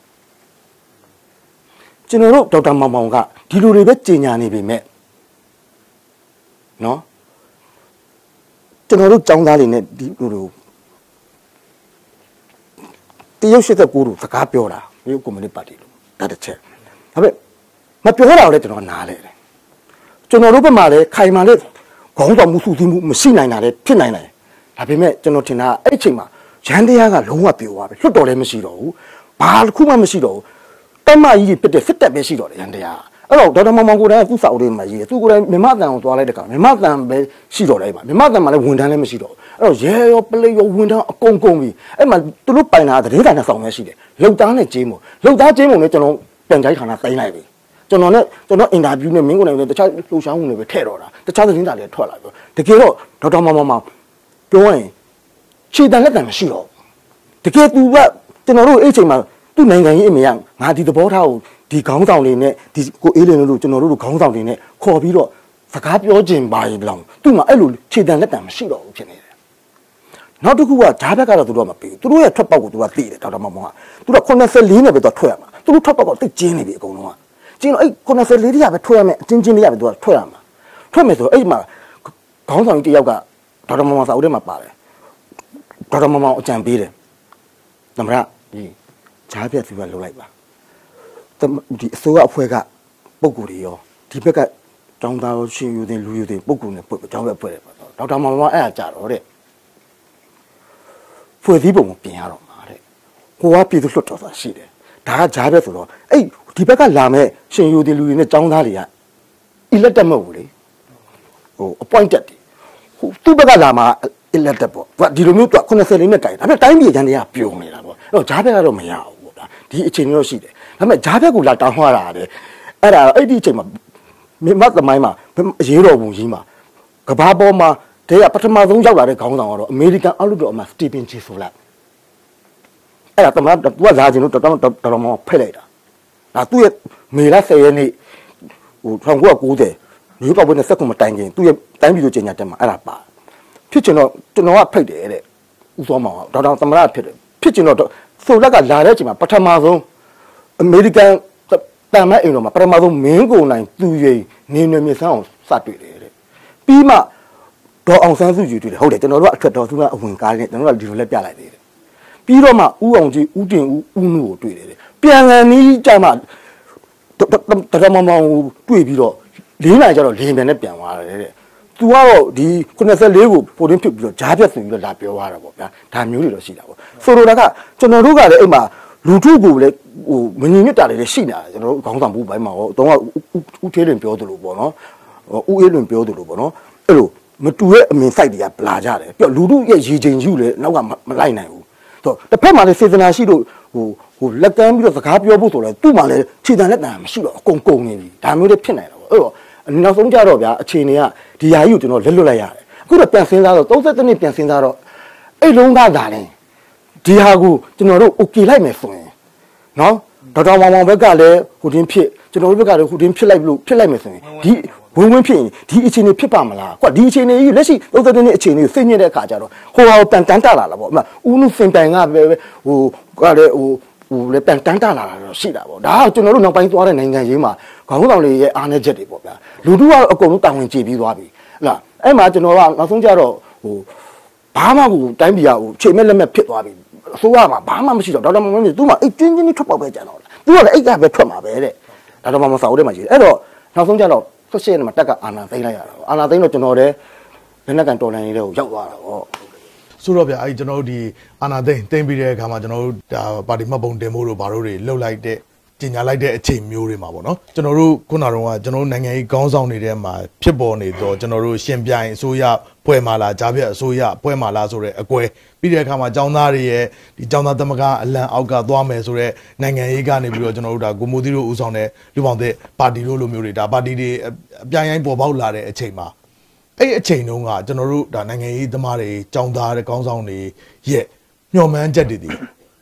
ကျွန်တော်တို့ဒေါက်တာမောင်မောင်ကဒီလိုတွေပဲကြင်ညာနေပြီမဲ့နော်ကျွန်တော်တို့ចောင်းသားတွေနဲ့ဒီလိုလိုတရုတ်ရှစ်ကိုတို့စကားပြောတာတရုတ်ကွန်မြူနစ်ပါတီလို့ဒါတစ်ချက်ဒါပေမဲ့မပြောတာလည်းကျွန်တော်နားလဲတယ်ကျွန်တော်တို့ဘက်မှာလည်းခိုင်မာတဲ့ခေါင်းဆောင်မှုစုစည်းမှုမရှိနိုင်တာလည်းဖြစ်နိုင်တယ်ဒါပေမဲ့ကျွန်တော်ထင်တာအဲ့ဒီအချိန်မှာရန်တရားကလုံးဝပြိုသွားပြီလွတ်တော်လည်းမရှိတော့ဘူးဘာတစ်ခုမှမရှိတော့ဘူးတမကြီးပြတဲ့စစ်တပ်ပဲရှိတော့တယ်ရန်တရားအဲ့တော့ဒေါက်တာမောင်မောင်ကိုယ်တိုင်ကသူ့စာအုပ်တွေမှာရေးတယ်သူကိုယ်တိုင်မြမတန်ကိုသွားလိုက်တဲ့ကောင်မြမတန်ပဲရှိတော့တယ်အဲ့မှာမြမတန်မှာလည်းဝန်ထမ်းလည်းမရှိတော့ဘူးအဲ့တော့ရဲရောပလေရောဝန်ထမ်းအကုန်ကုန်ပြီအဲ့မှာသူတို့ပိုင်တာသတင်းစာနဲ့ဆောင်ပဲရှိတယ်လောက်သားနဲ့ဂျင်းမို့လောက်သားဂျင်းမို့လည်းကျွန်တော်ပြန်ကြိုက်ခါနာတိုင်းလိုက်ပြီကျွန်တော်နဲ့ကျွန်တော်အင်တာဗျူးနဲ့မင်းကိုယ်တိုင်လည်းတခြားလှူရှားမှုတွေပဲထည့်တော့တာတခြားသတင်းစာတွေထွက်လာပြီတကယ်တော့ဒေါက်တာမောင်မောင်မောင်ပြောရင်ခြေတန်လက်တန်မရှိတော့တကယ်သူကကျွန်တော်တို့အဲ့ချိန်မှာသူ့နိုင်ငံရေးအမေကငါဒီသဘောထားကိုဒီခေါင်းဆောင်တွေနဲ့ဒီကိုအေးလင်းတို့ကျွန်တော်တို့ခေါင်းဆောင်တွေနဲ့ခေါ်ပြီးတော့စကားပြောခြင်းပါရင်ဘလောင်သူ့မှာအဲ့လိုခြေတန်လက်တန်မရှိတော့ဘူးဖြစ်နေတယ်နောက်တစ်ခုကဂျားဘက်ကတော့သူတို့ကမပေးဘူးသူတို့ရဲ့ထွက်ပေါက်ကိုသူကသိတယ်ဒေါက်တာမောင်မောင်ကသူက84နဲ့ပဲတော့ထွက်ရမှာသူတို့ထွက်ပေါက်ကတိတ်ကျင်းနေပြီအကုန်လုံးကကျင်းတော့အဲ့84လေးတွေကပဲထွက်ရမယ်အချင်းချင်းလေးရပဲသူကထွက်ရမှာထွက်မယ်ဆိုအဲ့မှာခေါင်းဆောင်ကြီးတယောက်ကဒေါက်တာမောင်မောင်စာအုပ်ထဲမှာပါတယ်ဒေါက်တာမောင်မောင်အကြံပေးတယ်သမရဒီဂျားပြက်သူကလှုပ်လိုက်ပါဒီအစိုးရအဖွဲ့ကပုံကူတွေရောဒီဘက်ကတောင်းသားရှင်ယူတဲ့လူယူတဲ့ပုံကူနဲ့ပုံကြောင်းပဲအဖွဲ့တယ်ပေါ့ဒေါက်တာမောင်မောင်အဲ့ဒါကြတော့တဲ့ဖွဲ့စည်းပုံကိုပြင်ရတော့မှာတဲ့ကိုကပြည်သူလွှတ်တော်ဆိုတာရှိတယ်ဒါကဂျားပြက်ဆိုတော့အဲ့ဒီဘက်ကလာမဲ့ရှင်ယူတဲ့လူတွေနဲ့တောင်းသားတွေက elected မဟုတ်ဘူးလေဟို appointed တွေဟိုသူ့ဘက်ကလာမှာ elected ပေါ့ဒီလိုမျိုးသူ80လေးနဲ့တိုင်ဒါပေမဲ့တိုင်းပြည်ကျန်တရားပြုံနေတာပေါ့အဲ့တော့ဂျားပြက်ကတော့မရဘူးပေါ့ဗျာဒီအချိန်မျိုးရှိတယ်ဒါပေမဲ့ဂျားဘက်ကိုလာတောင်းသွားတာတဲ့အဲ့ဒါအဲ့ဒီအချိန်မှာမြမသမိုင်းမှာအရေးတော်ပုံကြီးမှာကဘာပေါ်မှာတည်းကပထမဆုံးရောက်လာတဲ့ခေါင်းဆောင်ကတော့အမေရိကန်အောက်လွှတ်တော်အမတ်စတီဗင်ဂျေဆိုလာအဲ့ဒါတမန်သူကလာခြင်းလို့တော်တော်တော်မောဖက်လိုက်တာဒါသူ့ရဲ့မေလ10ရက်နေ့ဟို၁၉၉၀ရွေးကောက်ပွဲနဲ့စက်ကွန်မတိုင်ခင်သူ့ရဲ့တိုင်းပြည်လိုကျင်ညာတက်မှာအဲ့ဒါပါဖြစ်ချင်တော့ကျွန်တော်ကဖိတ်တယ်တဲ့ဥသောမောင်ကဒေါက်တာသမရဖြစ်တယ်ဖြစ်ချင်တော့ဆိုလက်ကလာတဲ့အချိန်မှာပထမဆုံးအမေရိကန်တန်မတ်အိမ်တော်မှာပထမဆုံးမင်းကိုနိုင်သူရိန်နေနေမြဆန်းအောင်စတွေ့တယ်တဲ့ပြီးမှဒေါ်အောင်ဆန်းစုကြည်တွေ့တယ်ဟုတ်တယ်ကျွန်တော်တို့ကအထွက်တော်သူကအဝင်ကားနဲ့ကျွန်တော်တို့ကဒီလိုလက်ပြလိုက်သေးတယ်ပြီးတော့မှဥအောင်ကြီးဥတင်ဦးဦးနုကိုတွေ့တယ်တဲ့ပြန်လည်နီးကြမှာတရမောင်မောင်တွေ့ပြီးတော့လေးနိုင်ကြတော့လင်းပြန်နဲ့ပြန်သွားတယ်တဲ့သူကတော့ဒီခုနှစ်ဆယ်လေးကိုပိုတင်းဖြစ်ပြီးတော့ဂျားပြတ်ဆိုပြီးတော့လာပြောသွားတာပေါ့ဗျာဒါမျိုးတွေတော့ရှိတာပေါ့ဆိုလိုတာကကျွန်တော်တို့ကလည်းအိမ်မှာလူထုကိုလည်းဟိုမငြင်းညစ်တာတွေလည်းရှိနေတာကျွန်တော်တို့ခေါင်းဆောင်မှုပိုင်းမှာဟောတော့ဦးသေးလင်ပြောသလိုပေါ့နော်ဦးအေးလွင်ပြောသလိုပေါ့နော်အဲ့လိုမတူတဲ့အမြင်စိုက်တွေကပလာကြတယ်ပြီးတော့လူထုရဲ့ရေချိန်ကြီးလည်းနောက်ကမလိုက်နိုင်ဘူးဆိုတော့တစ်ဖက်မှာလည်းစေတနာရှိလို့ဟိုဟိုလက်ကမ်းပြီးတော့စကားပြောဖို့ဆိုလဲသူ့မှာလည်းခြေတံလက်တံမရှိတော့အကုန်ကုန်နေပြီဒါမျိုးတွေဖြစ်နေတာပေါ့အဲ့တော့နောက်ဆုံးကြတော့ဗျာအခြေအနေကဒီဟာကြီးကိုကျွန်တော်လက်လွတ်လိုက်ရတယ်အခုတော့ပြန်စဉ်းစားတော့သုံး၁နှစ်ပြန်စဉ်းစားတော့အဲ့လုံးကသာတယ်ဒီဟာကိုကျွန်တော်တို့ okay လိုက်မယ်ဆိုရင်နော်ဒေါက်တာမောင်မောင်ဘက်ကလည်းဟိုတင်းဖြစ်ကျွန်တော်တို့ဘက်ကလည်းဟိုတင်းဖြစ်လိုက်လို့ဖြစ်လိုက်မယ်ဆိုရင်ဒီဝင်ဝင်ဖြစ်ရင်ဒီအခြေအနေဖြစ်ပါမလားကွာဒီအခြေအနေကြီးလက်ရှိသုံး၁နှစ်အခြေအနေကိုသိညစ်တဲ့အခါကျတော့ဟိုဟာကိုတန်တန်းတလာလာပေါ့အမဦးနုစင်ပိုင်ကပဲဟိုကလည်းဟိုဟိုလည်းတန်တန်းတလာလာတော့ရှိတာပေါ့ဒါကကျွန်တော်တို့နောက်ပိုင်းသွားတဲ့နိုင်ငံရေးမှာခေါင်းဆောင်တွေရဲ့အားနည်းချက်တွေပေါ့ဗျာလူတို့ကတော့အကုန်လုံးတာဝန်ကျေပြီးသွားပြီဟလားအဲ့မှာကျွန်တော်ကနောက်ဆုံးကျတော့ဟိုဘာမှကိုတိုင်းပြည်ကဟိုချိန်မဲ့လက်မဲ့ဖြစ်သွားပြီအစိုးရမှာဘာမှမရှိတော့ဒေါက်တာမောင်မောင်ကြီးသူ့မှာအိတ်ကျင်းချင်းထွက်ပေါက်ပဲကြံတော့လားသူကလည်းအိတ်ကပဲထွက်မှာပဲတဲ့ဒေါက်တာမောင်မောင်စာအုပ်ထဲမှာရှိတယ်အဲ့တော့နောက်ဆုံးကျတော့ဆက်ရှင်းနေမှာတက်ကအာဏာသိမ်းလိုက်ရတာပေါ့အာဏာသိမ်းတော့ကျွန်တော်လည်းလက်နက်ကန်တော်လှန်ရေးတွေကိုရောက်သွားတာပေါ့ဆိုတော့ဗျာအဲ့ကျွန်တော်တို့ဒီအာနာသိန်းသိမ်းပြီးတဲ့အခါမှာကျွန်တော်တို့ဒါပါတီမှတ်ပုံတင်ဖို့တို့ဘာလို့တွေလှုပ်လိုက်တဲ့ကြီးညာလိုက်တဲ့အချိန်မျိုးတွေမှာပေါ့နော်ကျွန်တော်တို့ခုနကတော့ကျွန်တော်တို့နိုင်ငံရေးခေါင်းဆောင်နေတဲ့မှာဖြစ်ပေါ်နေတော့ကျွန်တော်တို့ရှင်ပြိုင်အစိုးရဖွဲ့မာလာကြားပြအစိုးရဖွဲ့မာလာဆိုတဲ့အကွဲပြီးတဲ့အခါမှာចောင်းသားတွေရဲ့ဒီចောင်းသားသမဂ္ဂအလံအောက်ကသွားမယ်ဆိုတဲ့နိုင်ငံရေးကနေပြီးတော့ကျွန်တော်တို့ဒါကိုမိုသီတို့ဦးဆောင်တဲ့လူပေါင်းတဲ့ပါတီတို့လိုမျိုးတွေဒါပါတီတွေအပြိုင်ရိုင်းပေါ်ပေါက်လာတဲ့အချိန်မှာအဲ့အချိန်တုန်းကကျွန်တော်တို့ဒါနိုင်ငံရေးသမားတွေចောင်းသားတဲ့ခေါင်းဆောင်တွေရဲ့ညှော်မှန်းချက်တွေဒီ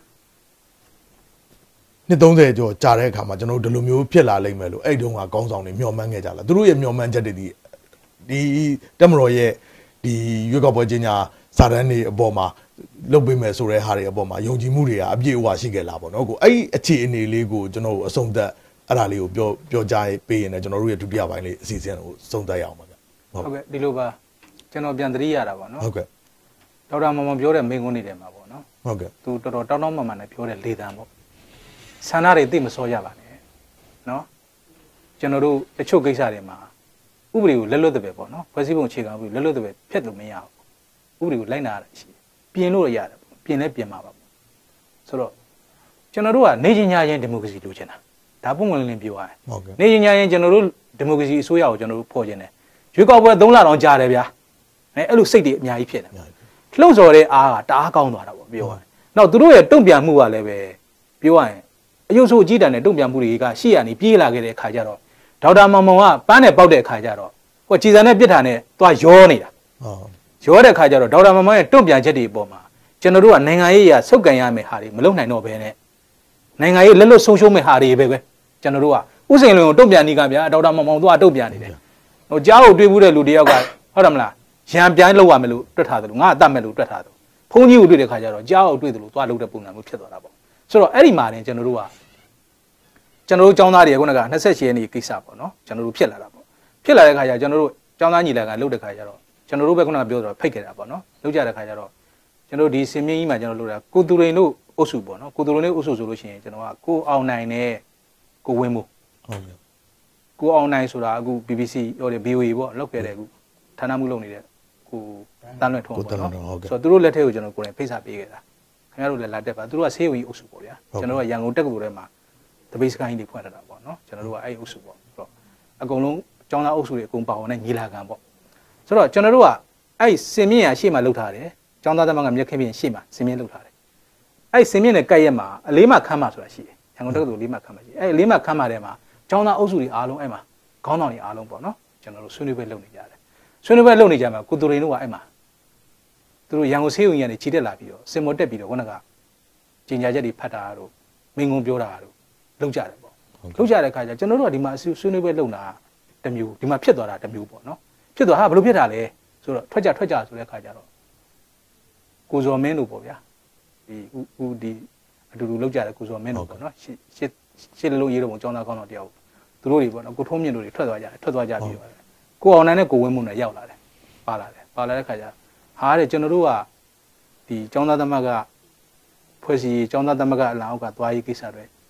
နှစ်သုံးဆယ်ကျော်ကြာတဲ့အခါမှာကျွန်တော်တို့ဒီလိုမျိုးဖြစ်လာလိမ့်မယ်လို့အဲ့တုန်းကခေါင်းဆောင်တွေမျှော်မှန်းခဲ့ကြလားသူတို့ရဲ့မျှော်မှန်းချက်တွေဒီဒီတက်မတော်ရဲ့ဒီရွေးကောက်ပွဲကြီးညာစာတန်းတွေအပေါ်မှာလုတ်ပေးမယ်ဆိုတဲ့ဟာတွေအပေါ်မှာယုံကြည်မှုတွေကအပြည့်အဝရှိခဲ့လားပေါ့နော်ကိုအဲ့အခြေအနေလေးကိုကျွန်တော်တို့အဆုံးသတ်အဲ့ဒါလေးကိုပြောပြောကြားပေးရင်လည်းကျွန်တော်တို့ရဲ့ဒုတိယပိုင်းလေးအစီအစဉ်ကိုစုံသတ်ရအောင်ပါဗျဟုတ်ကဲ့ဒီလိုပါကျွန်တော်ပြန်သတိရတာပေါ့နော်ဟုတ်ကဲ့ဒေါက်တာမောင်မောင်ပြောတဲ့မိန့်ခွန်းတွေထဲမှာပေါ့နော်ဟုတ်ကဲ့သူတော်တော်တောင်းတောင်းမှန်မှန်နဲ့ပြောတဲ့လေသံပေါ့ဆန္ဒတွေသိမစောရပါနဲ့နော်ကျွန်တော်တို့တချို့ကိစ္စတွေမှာဥပဒေကိုလက်လွတ်တဲ့ပဲပေါ့နော်ဖွဲ့စည်းပုံအခြေခံဥပဒေလက်လွတ်တဲ့ပဲဖျက်လို့မရဘူးဥပဒေကိုလိုက်နာရရှိပြင်လို့ရတယ်ပြင်လဲပြင်မှာပါဆိုတော့ကျွန်တော်တို့ကနေချင်းညာချင်းဒီမိုကရေစီလိုချင်တာဒါပုံမှန်လင်းလင်းပြောရတယ်ဟုတ်ကဲ့နေချင်းညာချင်းကျွန်တော်တို့ဒီမိုကရေစီအစိုးရကိုကျွန်တော်တို့ဖော်ခြင်းတယ်ရွေးကောက်ပွဲသုံးလတောင်ကြာတယ်ဗျာအဲအဲ့လိုစိတ်တွေအများကြီးဖြစ်နေလှုပ်ဆော်တဲ့အားကတအားကောင်းသွားတာပေါ့ပြောရတယ်နောက်သူတို့ရဲ့တုံ့ပြန်မှုကလည်းပဲပြောရရင်အယုံဆိုအကြီးတန်းနဲ့တုံ့ပြန်မှုတွေကရှေ့ကနေပြေးလာခဲ့တဲ့အခါကျတော့ဒေါက်တာမောင်မောင်ကပန်းနဲ့ပေါက်တဲ့အခါကျတော့ဟိုကြည်စံနဲ့ပြစ်တာနဲ့သွားရောနေတာဟုတ်ရောတဲ့အခါကျတော့ဒေါက်တာမောင်မောင်ရဲ့တုံ့ပြန်ချက်တွေအပေါ်မှာကျွန်တော်တို့ကနိုင်ငံရေးရဆုတ်ကန်ရမယ့်ဟာတွေမလုပ်နိုင်တော့ဘဲနဲ့နိုင်ငံရေးလက်လွတ်ဆုံးရှုံးမဲ့ဟာတွေပဲပဲကျွန်တော်တို့ကဥစဉ်လွင်ကိုတုံ့ပြန်နေကြဗျာဒေါက်တာမောင်မောင်သွားတုံ့ပြန်နေတယ်ဟိုကြားကိုတွေးဘူးတဲ့လူတယောက်ကဟုတ်တယ်မလားရံပြိုင်းလောက်ရမယ်လို့တွက်ထားတယ်လို့ငါအတတ်မယ်လို့တွက်ထားတယ်ဖုန်းကြီးကိုတွေ့တဲ့ခါကျတော့ကြားကိုတွေ့တယ်လို့သွားလုပ်တဲ့ပုံစံမျိုးဖြစ်သွားတာပေါ့ဆိုတော့အဲ့ဒီမှာတင်ကျွန်တော်တို့ကကျွန်တော်တို့ចောင်းသားတွေခုနက၂၈ရက်နေ့ကိစ္စပေါ့နော်ကျွန်တော်တို့ဖြစ်လာတာပေါ့ဖြစ်လာတဲ့ခါကျကျွန်တော်တို့ចောင်းသားညီလာခံလုပ်တဲ့ခါကျတော့ကျွန်တော်တို့ပဲခုနကပြောတော့ဖိတ်ခဲ့တာပေါ့နော်လုပ်ကြတဲ့ခါကျတော့ကျွန်တော်တို့ဒီစင်မြင့်ကြီးမှာကျွန်တော်လုပ်တာကိုသူရိန်တို့အုပ်စုပေါ့နော်ကိုသူရိန်တို့အုပ်စုဆိုလို့ရှိရင်ကျွန်တော်ကကိုအောင်နိုင်နဲ့ကိုဝင်းမို့ဟုတ်ကဲ့ကိုအောင်နိုင်ဆိုတာအခု B B C ဟိုလေ V O A ပေါ့လောက်ခဲ့တဲ့အခုဌာနမှုလုပ်နေတဲ့ကိုတန်းလွတ်ထုံးပေါ့နော်ဆိုတော့သူတို့လက်ထက်ကိုကျွန်တော်ကိုယ်တိုင်ဖိတ်စာပေးခဲ့တာခင်ဗျားတို့လည်းလာတက်ပါသူတို့ကဆေးဝီအုပ်စုပေါ့ဗျာကျွန်တော်ကရန်ကုန်တက္ကသိုလ်ထဲမှာတပိတ်စကိုင်းတွေဖွင့်ထားတာပေါ့နော်ကျွန်တော်တို့ကအဲ့ဒီအုပ်စုပေါ့ဆိုတော့အကုန်လုံးကျောင်းသားအုပ်စုတွေအကုန်ပါဝင်တဲ့ညီလာခံပေါ့ဆိုတော့ကျွန်တော်တို့ကအဲ့စင်မြင့်ရရှေ့မှာလှုပ်ထားတယ်ကျောင်းသားသမဂ္ဂမြက်ခင်းပြင်ရှေ့မှာစင်မြင့်လှုပ်ထားတယ်အဲ့စင်မြင့်နဲ့ကပ်ရက်မှာအလေးမှခမ်းမှာဆိုတာရှိတယ်ရန်ကုန်တက္ကသိုလ်လေးမှခမ်းမှာရှိအဲ့အလေးမှခမ်းမှာထဲမှာကျောင်းသားအုပ်စုတွေအားလုံးအဲ့မှာခေါင်းဆောင်တွေအားလုံးပေါ့နော်ကျွန်တော်တို့ဆွေးနွေးပွဲလုပ်နေကြတယ်ဆွေးနွေးပွဲလုပ်နေကြမှာကိုသူရိန်တို့ကအဲ့မှာသူတို့ရန်ကုန်ဆေးရုံကြီးကနေခြေတက်လာပြီးတော့စင်မော်တက်ပြီးတော့ခုနကကျင်ညာချက်တွေဖတ်တာတို့မင်းကုန်းပြောတာတို့လုပ်ကြတယ်ပေါ့လုပ်ကြတဲ့ခါကျကျွန်တော်တို့ကဒီမှာဆွေးနွေးပွဲလုပ်တာတမျိုးဒီမှာဖြစ်သွားတာတမျိုးပေါ့နော်ဖြစ်သွားဟာဘယ်လိုဖြစ်တာလဲဆိုတော့ထွက်ကြထွက်ကြဆိုတဲ့ခါကျတော့ကိုဇော်မင်းတို့ပေါ့ဗျာဒီဥဥဒီအတူတူလုပ်ကြတယ်ကိုဇော်မင်းတို့ပေါ့နော်ရှစ်ရှစ်ရှစ်လုံးရေးတော့ဘုံကျောင်းသားကောင်းတော်တယောက်သူတို့တွေပေါ့နော်ကိုထုံးမြင့်တို့တွေထွက်သွားကြတယ်ထွက်သွားကြပြီးတော့ကိုအောင်နိုင်နဲ့ကိုဝင်းမုံနဲ့ရောက်လာတယ်ပါလာတယ်ပါလာတဲ့ခါကျဟာတဲ့ကျွန်တော်တို့ကဒီကျောင်းသားသမဂ္ဂဖွဲ့စည်းကျောင်းသားသမဂ္ဂအလောက်ကသွားရေးကိစ္စတွေ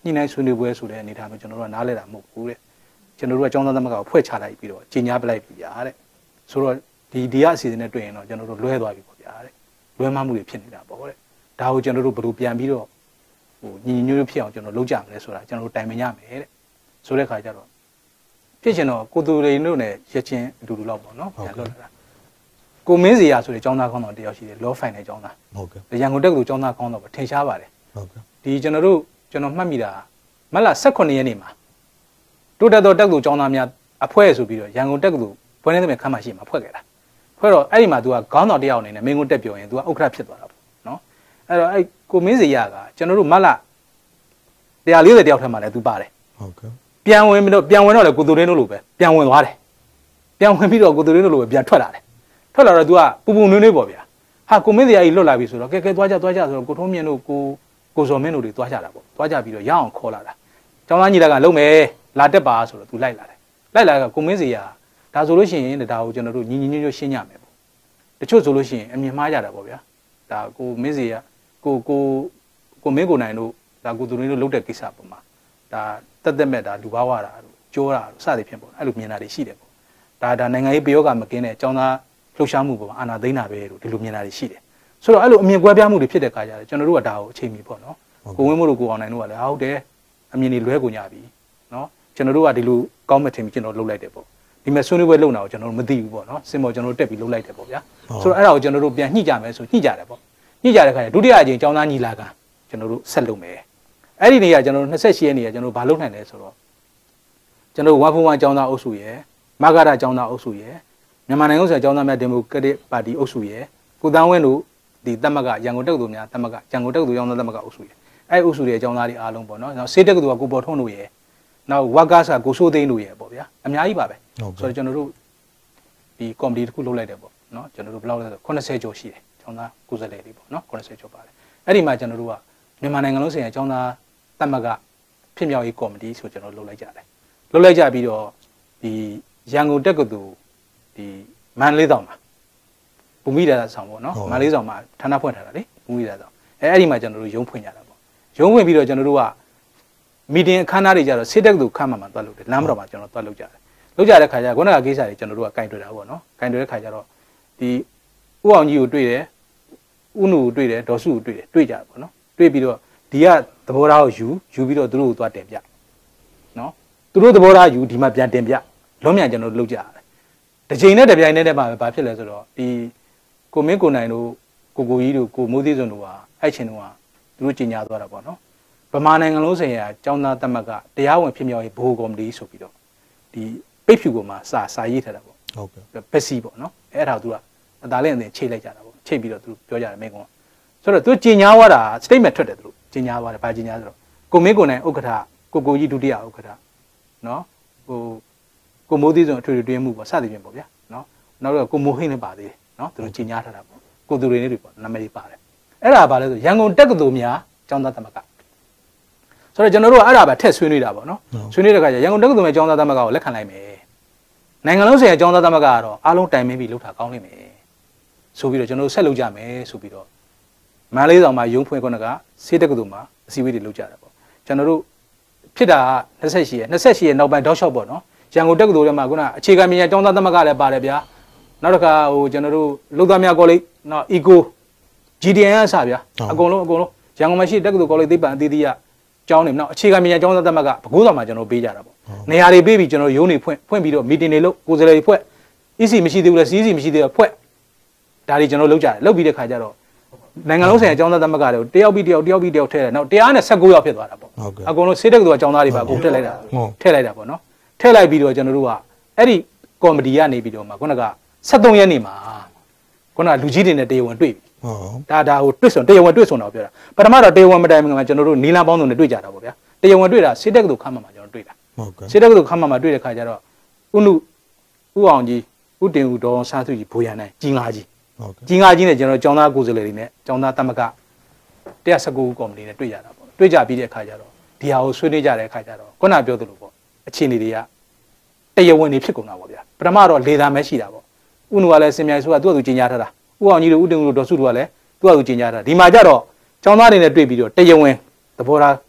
ညှိနှိုင်းဆွေးနွေးပွဲဆိုတဲ့အနေအထားမျိုးကျွန်တော်တို့ကနားလဲတာမဟုတ်ဘူးတဲ့ကျွန်တော်တို့ကကျောင်းသားသမဂ္ဂကိုဖွဲ့ချလိုက်ပြီးတော့ကြီးညာပလိုက်ပြီဗျာတဲ့ဆိုတော့ဒီဒီကအစီအစဉ်နဲ့တွေ့ရင်တော့ကျွန်တော်တို့လွဲသွားပြီပေါ့ဗျာတဲ့လွဲမှားမှုတွေဖြစ်နေတာပေါ့တဲ့ဒါကိုကျွန်တော်တို့ဘယ်လိုပြန်ပြီးတော့ဟိုညီညွတ်ဖြစ်အောင်ကျွန်တော်လုပ်ကြမလဲဆိုတာကျွန်တော်တို့တိုင်ပင်ရမယ်တဲ့ဆိုတဲ့ခါကျတော့ဖြစ်ချင်တော့ကိုသူတွေတို့နဲ့ရချင်းအတူတူလောက်ပေါ့နော်ပြန်လွတ်လာတာကိုမင်းစီယာဆိုတဲ့ကျောင်းသားကောင်းတော်တယောက်ရှိတယ်လောဖိုင်တဲ့ကျောင်းသားဟုတ်ကဲ့ရန်ကုန်တက္ကသိုလ်ကျောင်းသားကောင်းတော်ပဲထင်ရှားပါတယ်ဟုတ်ကဲ့ဒီကျွန်တော်တို့ကျွန်တော်မှတ်မိတာမတ်လ၁၈ရက်နေ့မှာတိုးတက်သောတက္ကသိုလ်ကျောင်းသားများအဖွဲ့ဆိုပြီးတော့ရန်ကုန်တက္ကသိုလ်ဘွဲနေသမီးခမ်းမရှိမှာဖွဲ့ခဲ့တာဖွဲ့တော့အဲ့ဒီမှာ तू ကခေါင်းတော်တယောက်အနေနဲ့မင်းကိုတက်ပြောရင် तू ကဥက္ကဋ္ဌဖြစ်သွားတာပေါ့နော်အဲ့တော့အဲ့ကိုမင်းစီယာကကျွန်တော်တို့မတ်လ၁၄၀တယောက်ထက်မှလည်း तू ပါတယ်ဟုတ်ကဲ့ပြန်ဝင်ပြီးတော့ပြန်ဝင်တော့လေကိုသူရင်းတို့လိုပဲပြန်ဝင်သွားတယ်ပြန်ဝင်ပြီးတော့ကိုသူရင်းတို့လိုပဲပြန်ထွက်လာတယ်ထွက်လာတော့ तू ကပူပူနွေးနွေးပေါ့ဗျာဟာကိုမင်းစီယာကြီးလွတ်လာပြီဆိုတော့ကဲကဲသွားကြသွားကြဆိုတော့ကိုထုံးမြင့်တို့ကိုကိုစော်မင်းတို့တွေသွားကြတာပေါ့သွားကြပြီးတော့ရအောင်ခေါ်လာတာကျောင်းသားညီလာကလုံးမယ်လာတက်ပါဆိုတော့ तू လိုက်လာတယ်လိုက်လာကကိုမင်းစီယာဒါဆိုလို့ရှိရင်ဒါကိုကျွန်တော်တို့ညီညီညွတ်ညွတ်ရှင်းရမယ်ပေါ့တချို့ဆိုလို့ရှိရင်အမြင်မှားကြတာပေါ့ဗျာဒါကိုမင်းစီယာကိုကိုကိုမင်းကိုနိုင်တို့ဒါကိုသူတို့တို့လုပ်တဲ့ကိစ္စပုံမှာဒါတက်တက်မဲ့ဒါလူဘာဝတာတို့ကြောတာတို့စသည်ဖြင့်ပေါ့အဲ့လိုမြင်တာတွေရှိတယ်ပေါ့ဒါဒါနိုင်ငံရေးပယောဂမကင်းတဲ့အကြောင်းသားလှုပ်ရှားမှုပုံမှာအာဏာသိမ်းတာပဲတို့ဒီလိုမြင်တာတွေရှိတယ်ဆိုတော့အဲ့လိုအမြင်ကွဲပြားမှုတွေဖြစ်တဲ့အခါကျတော့ကျွန်တော်တို့ကဒါကိုအချိန်မီပေါ့နော်ကိုဝင်းမို့လို့ကိုအောင်နိုင်တို့ကလည်းဟုတ်တယ်အမြင်တွေလွဲကုန်ကြပြီနော်ကျွန်တော်တို့ကဒီလိုကောင်းမဲ့ထင်ပြီးကျွန်တော်လုပ်လိုက်တယ်ပေါ့ဒီမဲ့ဆွေးနွေးပွဲလုပ်တာကိုကျွန်တော်တို့မသိဘူးပေါ့နော်စင်ပေါ်ကျွန်တော်တို့တက်ပြီးလုပ်လိုက်တယ်ပေါ့ဗျာဆိုတော့အဲ့ဒါကိုကျွန်တော်တို့ပြန်ညှိကြမယ်ဆိုညှိကြတယ်ပေါ့ညှိကြတဲ့ခါကျဒုတိယအကြိမ်ကျောင်းသားညီလာခံကျွန်တော်တို့ဆက်လုပ်မယ်အဲ့ဒီနေရာကျွန်တော်တို့၂၈ရက်နေရာကျွန်တော်တို့ဘာလုပ်နိုင်လဲဆိုတော့ကျွန်တော်တို့ဝါဖုံဝါကျောင်းသားအုပ်စုရယ်မဂရကျောင်းသားအုပ်စုရယ်မြန်မာနိုင်ငံဥစ္စာကျောင်းသားများဒီမိုကရက်တစ်ပါတီအုပ်စုရယ်ကိုတန်းဝင်းတို့ဒီတမကရန်ကုန်တက္ကသိုလ်များတမကရန်ကုန်တက္ကသိုလ်ကျောင်းသားတမကအုပ်စုရယ်အဲ့အုပ်စုတွေကျောင်းသားတွေအားလုံးပေါ့နော်နောက်ဆေးတက္ကသိုလ်ကကိုပေါ်ထွန်းတို့ရယ်နောက်ဝါကားစာကိုစိုးသိန်းတို့ရယ်ပေါ့ဗျာအများကြီးပါပဲဆိုတော့ကျွန်တော်တို့ဒီကော်မတီတစ်ခုလုပ်လိုက်တယ်ပေါ့နော်ကျွန်တော်တို့ဘယ်လောက်လဲဆို၈၀ကျော်ရှိတယ်ကျောင်းသားကိုယ်စားလှယ်တွေပေါ့နော်၈၀ကျော်ပါတယ်အဲ့ဒီမှာကျွန်တော်တို့ကမြန်မာနိုင်ငံလုံးဆိုင်ရာကျောင်းသားတမကဖြစ်မြောက်ရေးကော်မတီဆိုကျွန်တော်လုပ်လိုက်ကြတယ်လုပ်လိုက်ကြပြီးတော့ဒီရန်ကုန်တက္ကသိုလ်ဒီမန္တလေးတောင်မှာဘူမိဒါဆောင်ပေါ့နော်မန္တလေးတောင်မှာဌာနဖွင့်ထားတာလေဘူမိဒါဆောင်အဲအဲ့ဒီမှာကျွန်တော်တို့ရုံးဖွင့်ကြတာပေါ့ရုံးဖွင့်ပြီးတော့ကျွန်တော်တို့ကမီတင်အခမ်းအနားတွေကြတော့ဆေးတက္ကသိုလ်ခမ်းမှာမှာတွားလုပ်တယ်လမ်းမတော်မှာကျွန်တော်တွားလုပ်ကြတယ်လုပ်ကြတဲ့ခါကျခုနကကိစ္စတွေကျွန်တော်တို့ကကင်တွေ့တာပေါ့နော်ကင်တွေ့တဲ့ခါကျတော့ဒီဥအောင်ကြီးကိုတွေ့တယ်ဥနုကိုတွေ့တယ်ဒေါ်စုကိုတွေ့တယ်တွေ့ကြတယ်ပေါ့နော်တွေ့ပြီးတော့ဒီကသဘောထားကိုယူယူပြီးတော့သူတို့ကိုသွားတင်ပြနော်သူတို့သဘောထားယူဒီမှာပြန်တင်ပြလုံးမြန်ကျွန်တော်တို့လုပ်ကြရတယ်တစ်ချိန်နဲ့တစ်ပြိုင်နဲ့တည်းမှာပဲဘာဖြစ်လဲဆိုတော့ဒီကိုမင်းကိုနိုင်တို့ကိုကိုကြီးတို့ကိုမိုးသေးစွန်တို့ဟာအဲ့ချင်းတို့ဟာသူတို့ကြီးညာသွားတာပေါ့နော်ဗမာနိုင်ငံလုံးဆိုင်ရာကျောင်းသားတမကတရားဝင်ဖြစ်မြောက်ရေးဘိုးကော်မတီဆိုပြီးတော့ဒီပိတ်ဖြူပေါ်မှာစာစာရေးထားတာပေါ့ဟုတ်ကဲ့ပက်စီပေါ့နော်အဲ့ဒါသူကအသားလေးအရင်ချိန်လိုက်ကြတာပေါ့ချိန်ပြီးတော့သူပြောကြတယ်မင်းကောင်ဆိုတော့သူကြီးညာသွားတာ statement ထွက်တယ်သူတို့ကြီးညာသွားတယ်ဘာကြီးညာဆိုတော့ကိုမင်းကိုနိုင်ဥက္ကဋ္ဌကိုကိုကြီးဒုတိယဥက္ကဋ္ဌနော်ဟိုကိုမိုးသေးစွန်အထွေထွေတွင်းမှုပေါ့စသည်ဖြင့်ပေါ့ဗျာနော်နောက်တော့ကိုမိုးဟင်းလည်းပါသေးတယ်နော်သူတို့ကြီးညာထားတာပေါ့ကိုသူတွေနေတွေပေါ့နာမည်တွေပါတယ်အဲ့ဒါဘာလဲဆိုရန်ကုန်တက္ကသိုလ်များကျောင်းသားတမကဆိုတော့ကျွန်တော်တို့ကအဲ့ဒါပဲထက်ဆွေးနွေးတာပေါ့နော်ဆွေးနွေးတဲ့ခါကျရန်ကုန်တက္ကသိုလ်ရဲ့ကျောင်းသားသမဂ္ဂကိုလက်ခံလိုက်မယ်နိုင်ငံလုံးဆိုင်ရာကျောင်းသားသမဂ္ဂကတော့အားလုံးတိုင်ပင်ပြီးလှုပ်တာကောင်းလိမ့်မယ်ဆိုပြီးတော့ကျွန်တော်တို့ဆက်လုပ်ကြမယ်ဆိုပြီးတော့မန္တလေးဆောင်မှာရုံးဖွင့်ခွန်းကဆေးတက္ကသိုလ်မှာအစည်းအဝေးတွေလုပ်ကြတာပေါ့ကျွန်တော်တို့ဖြစ်တာက၂၈ရက်၂၈ရက်နောက်ပိုင်းတောက်လျှောက်ပေါ့နော်ရန်ကုန်တက္ကသိုလ်ထဲမှာခုနအခြေခံပညာကျောင်းသားသမဂ္ဂလည်းပါတယ်ဗျာနောက်တစ်ခါဟိုကျွန်တော်တို့လုံသားများကောလိပ်နောက် Eco ဂျီ ဒီ အန် အစဗျာအကုန်လုံးအကုန်လုံးရန်ကုန်မှာရှိတက္ကသိုလ်ကောလိပ်သိပ္ပံအသီးသီးကကျောင်းနေနောက်အခြေခံပညာကျောင်းသားသမဂ္ဂဘကိုးဆောင်မှာကျွန်တော်ပေးကြတာပေါ့နေရာတွေပေးပြီးကျွန်တော်ရုံးတွေဖွင့်ဖွင့်ပြီးတော့မီတင်တွေလုပ်ကိုယ်စားလှယ်တွေဖွဲ့ E C မရှိသေးဘူးလား C C မရှိသေးဘူးဖွဲ့ဒါတွေကျွန်တော်လုပ်ကြတယ်လုပ်ပြီးတဲ့ခါကျတော့နိုင်ငံလုံးဆိုင်ရာကျောင်းသားသမဂ္ဂတွေကိုတယောက်ပြီးတယောက်တယောက်ပြီးတယောက်ထည့်တယ်နောက်၁၁၉ယောက်ဖြစ်သွားတာပေါ့အကုန်လုံးစေတက္ကသိုလ်ကျောင်းသားတွေပါအကုန်ထည့်လိုက်တာထည့်လိုက်တာပေါ့နော်ထည့်လိုက်ပြီးတော့ကျွန်တော်တို့ကအဲ့ဒီကော်မတီကနေပြီးတော့မှခုနက၁၃ရက်နေ့မှာခုနကလူကြီးတွေနဲ့တရားဝင်တွေ့ပြီဒါဒါဟိုတွေ့ဆုံတရားဝင်တွေ့ဆုံတော့ပြောတာပထမတော့တရားဝင်မတိုင်မင်မှာကျွန်တော်တို့နီလန်ပေါင်းစုံနဲ့တွေ့ကြတာပေါ့ဗျာတရားဝင်တွေ့တာစေတက္ကသိုလ်ခမ်းမှာကျွန်တော်တွေ့တာစေတက္ကသိုလ်ခမ်းမှာတွေ့တဲ့ခါကျတော့ဥနုဥအောင်ကြီးဥတင်ဦးဒေါ်စားစုကြီးဘိုးရန်နိုင်ကြီးငါကြီးကြီးငါကြီးနဲ့ကျွန်တော်ကျောင်းသားကိုယ်စားလှယ်တွေနဲ့ကျောင်းသားတမက၁၁၉ကော်မတီနဲ့တွေ့ကြတာပေါ့တွေ့ကြပြီးတဲ့အခါကျတော့ဒီဟာကိုဆွေးနွေးကြတဲ့အခါကျတော့ခုနပြောသလိုပေါ့အခြေအနေတွေကတရားဝင်နေဖြစ်ကုန်တာပေါ့ဗျာပထမတော့လေသာမဲရှိတာပေါ့ဥနုကလည်းစင်မြိုင်ဆိုကသူ့အတူကြီးညာထားတာဥအောင်ကြီးတို့ဥတင်ဦးတို့ဒေါ်စုတို့ကလည်းသူ့အတူကြီးညာထားတာဒီမှာကျတော့ကျောင်းသားတွေနဲ့တွေ့ပြီးတော့တရားဝင်သဘောထား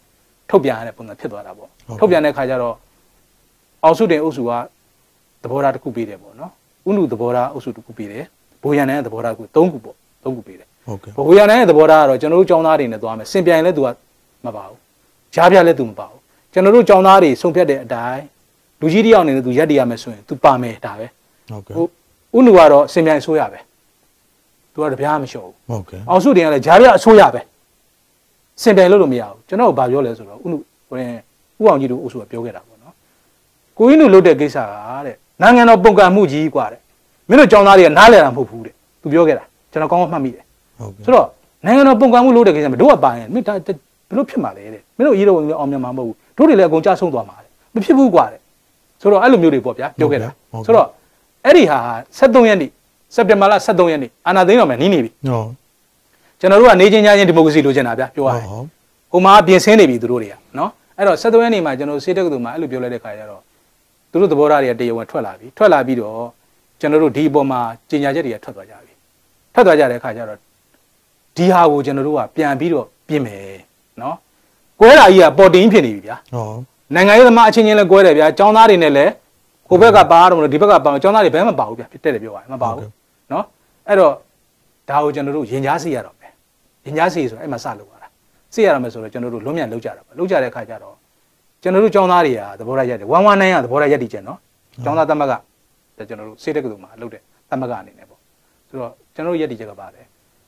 ထုတ်ပြန်ရတဲ့ပုံစံဖြစ်သွားတာပေါ့ထုတ်ပြန်တဲ့ခါကျတော့အောင်စုတင်အုပ်စုကသဘောထားတစ်ခုပေးတယ်ပေါ့နော်ဥနုသဘောထားအုပ်စုတစ်ခုပေးတယ်ဘိုးရန်တဲ့သဘောထားတစ်ခုသုံးခုပေါ့သုံးခုပေးတယ်ဟုတ်ကဲ့ဘိုးရန်တဲ့သဘောထားကတော့ကျွန်တော်တို့ចောင်းသားတွေနဲ့သွားမယ်စင်ပြိုင်လဲသူကမပါဘူးကြားပြလဲသူမပါဘူးကျွန်တော်တို့ចောင်းသားတွေဆုံးဖြတ်တဲ့အတိုင်းလူကြီးတယောက်အနေနဲ့သူရက်တည်ရမယ်ဆိုရင်သူပါမယ်ဒါပဲဟုတ်ကဲ့ဥနုကတော့စင်ပြိုင်ဆိုရပဲသူကတပြားမလျှော့ဘူးဟုတ်ကဲ့အောင်စုတင်ကလည်းဂျားပြအဆိုးရပဲစင်ပြိုင်လို့လို့မရဘူးကျွန်တော်ကဘာပြောလဲဆိုတော့ဥနုဟိုရင်ဥအောင်ကြီးတို့အုပ်စုကပြောခဲ့တာပေါ့နော်ကိုကြီးနုလုပ်တဲ့ကိစ္စကတဲ့နိုင်ငံတော်ပုံကံမှုကြီးกว่าတဲ့မင်းတို့ចောင်းသားတွေကနားလည်တာမဟုတ်ဘူးတဲ့သူပြောခဲ့တာကျွန်တော်ကောင်းကောင်းမှတ်မိတယ်ဟုတ်ကဲ့ဆိုတော့နိုင်ငံတော်ပုံကံမှုလုပ်တဲ့ကိစ္စမှာတို့ကပါရင်မင်းဒါဘယ်လိုဖြစ်မှာလဲတဲ့မင်းတို့အရေးတော်ဝင်အောင်မြင်မှာမဟုတ်ဘူးတို့တွေလည်းအကုန်ကြားဆုံးသွားမှာတဲ့မဖြစ်ဘူးกว่าတဲ့ဆိုတော့အဲ့လိုမျိုးတွေပေါ့ဗျာပြောခဲ့တာဆိုတော့အဲ့ဒီဟာဆက်သုံးရက်နေ့စက်တင်ဘာလဆက်သုံးရက်နေ့အာဏာသိမ်းတော်မယ်နီးနေပြီဟုတ်ကျွန်တော်တို့ကနေချင်းချင်းဒီမိုကရေစီလိုချင်တာဗျာပြောရတယ်ဟိုမှာပြင်ဆင်နေပြီသူတို့တွေကနော်အဲ့တော့ဆက်သုံးရက်နေ့မှာကျွန်တော်စေတက်ကတူမှာအဲ့လိုပြောလိုက်တဲ့ခါကျတော့သူတို့သဘောထားတွေကတရားဝင်ထွက်လာပြီထွက်လာပြီးတော့ကျွန်တော်တို့ဒီအပေါ်မှာကြေညာချက်တွေကထွက်သွားကြပြီထွက်သွားကြတဲ့ခါကျတော့ဒီဟာကိုကျွန်တော်တို့ကပြန်ပြီးတော့ပြင်မယ်နော်ကွဲတာကြီးကပေါ်တင်ဖြစ်နေပြီဗျာဟုတ်နိုင်ငံရေးသမားအချင်းချင်းလည်းကွဲတယ်ဗျာចောင်းသားတွေနဲ့လည်းကိုဘက်ကပါတော့မလို့ဒီဘက်ကပါចောင်းသားတွေဘယ်မှမပါဘူးဗျာတက်တယ်ပြောရတယ်မပါဘူးနော်အဲ့တော့ဒါကိုကျွန်တော်တို့ရင်ကြားစီရတော့မယ်ရင်ကြားစီဆိုတော့အဲ့မှာစလုပ်ရတာစီရရမယ်ဆိုတော့ကျွန်တော်တို့လွံ့မြန်လောက်ကြတာပါလောက်ကြတဲ့ခါကျတော့ကျွန်တော်တို့ចောင်းသားတွေကသဘောထားရတယ်ဝမ်ဝမ်နိုင်ရသဘောထားရည်တည်ချက်နော်ចောင်းသားသမက်ကကျွန်တော်တို့စေတက်ကတူမှာလုပ်တဲ့သမက်ကအနေနဲ့ပေါ့ဆိုတော့ကျွန်တော်တို့ရည်တည်ချက်ကပါတယ်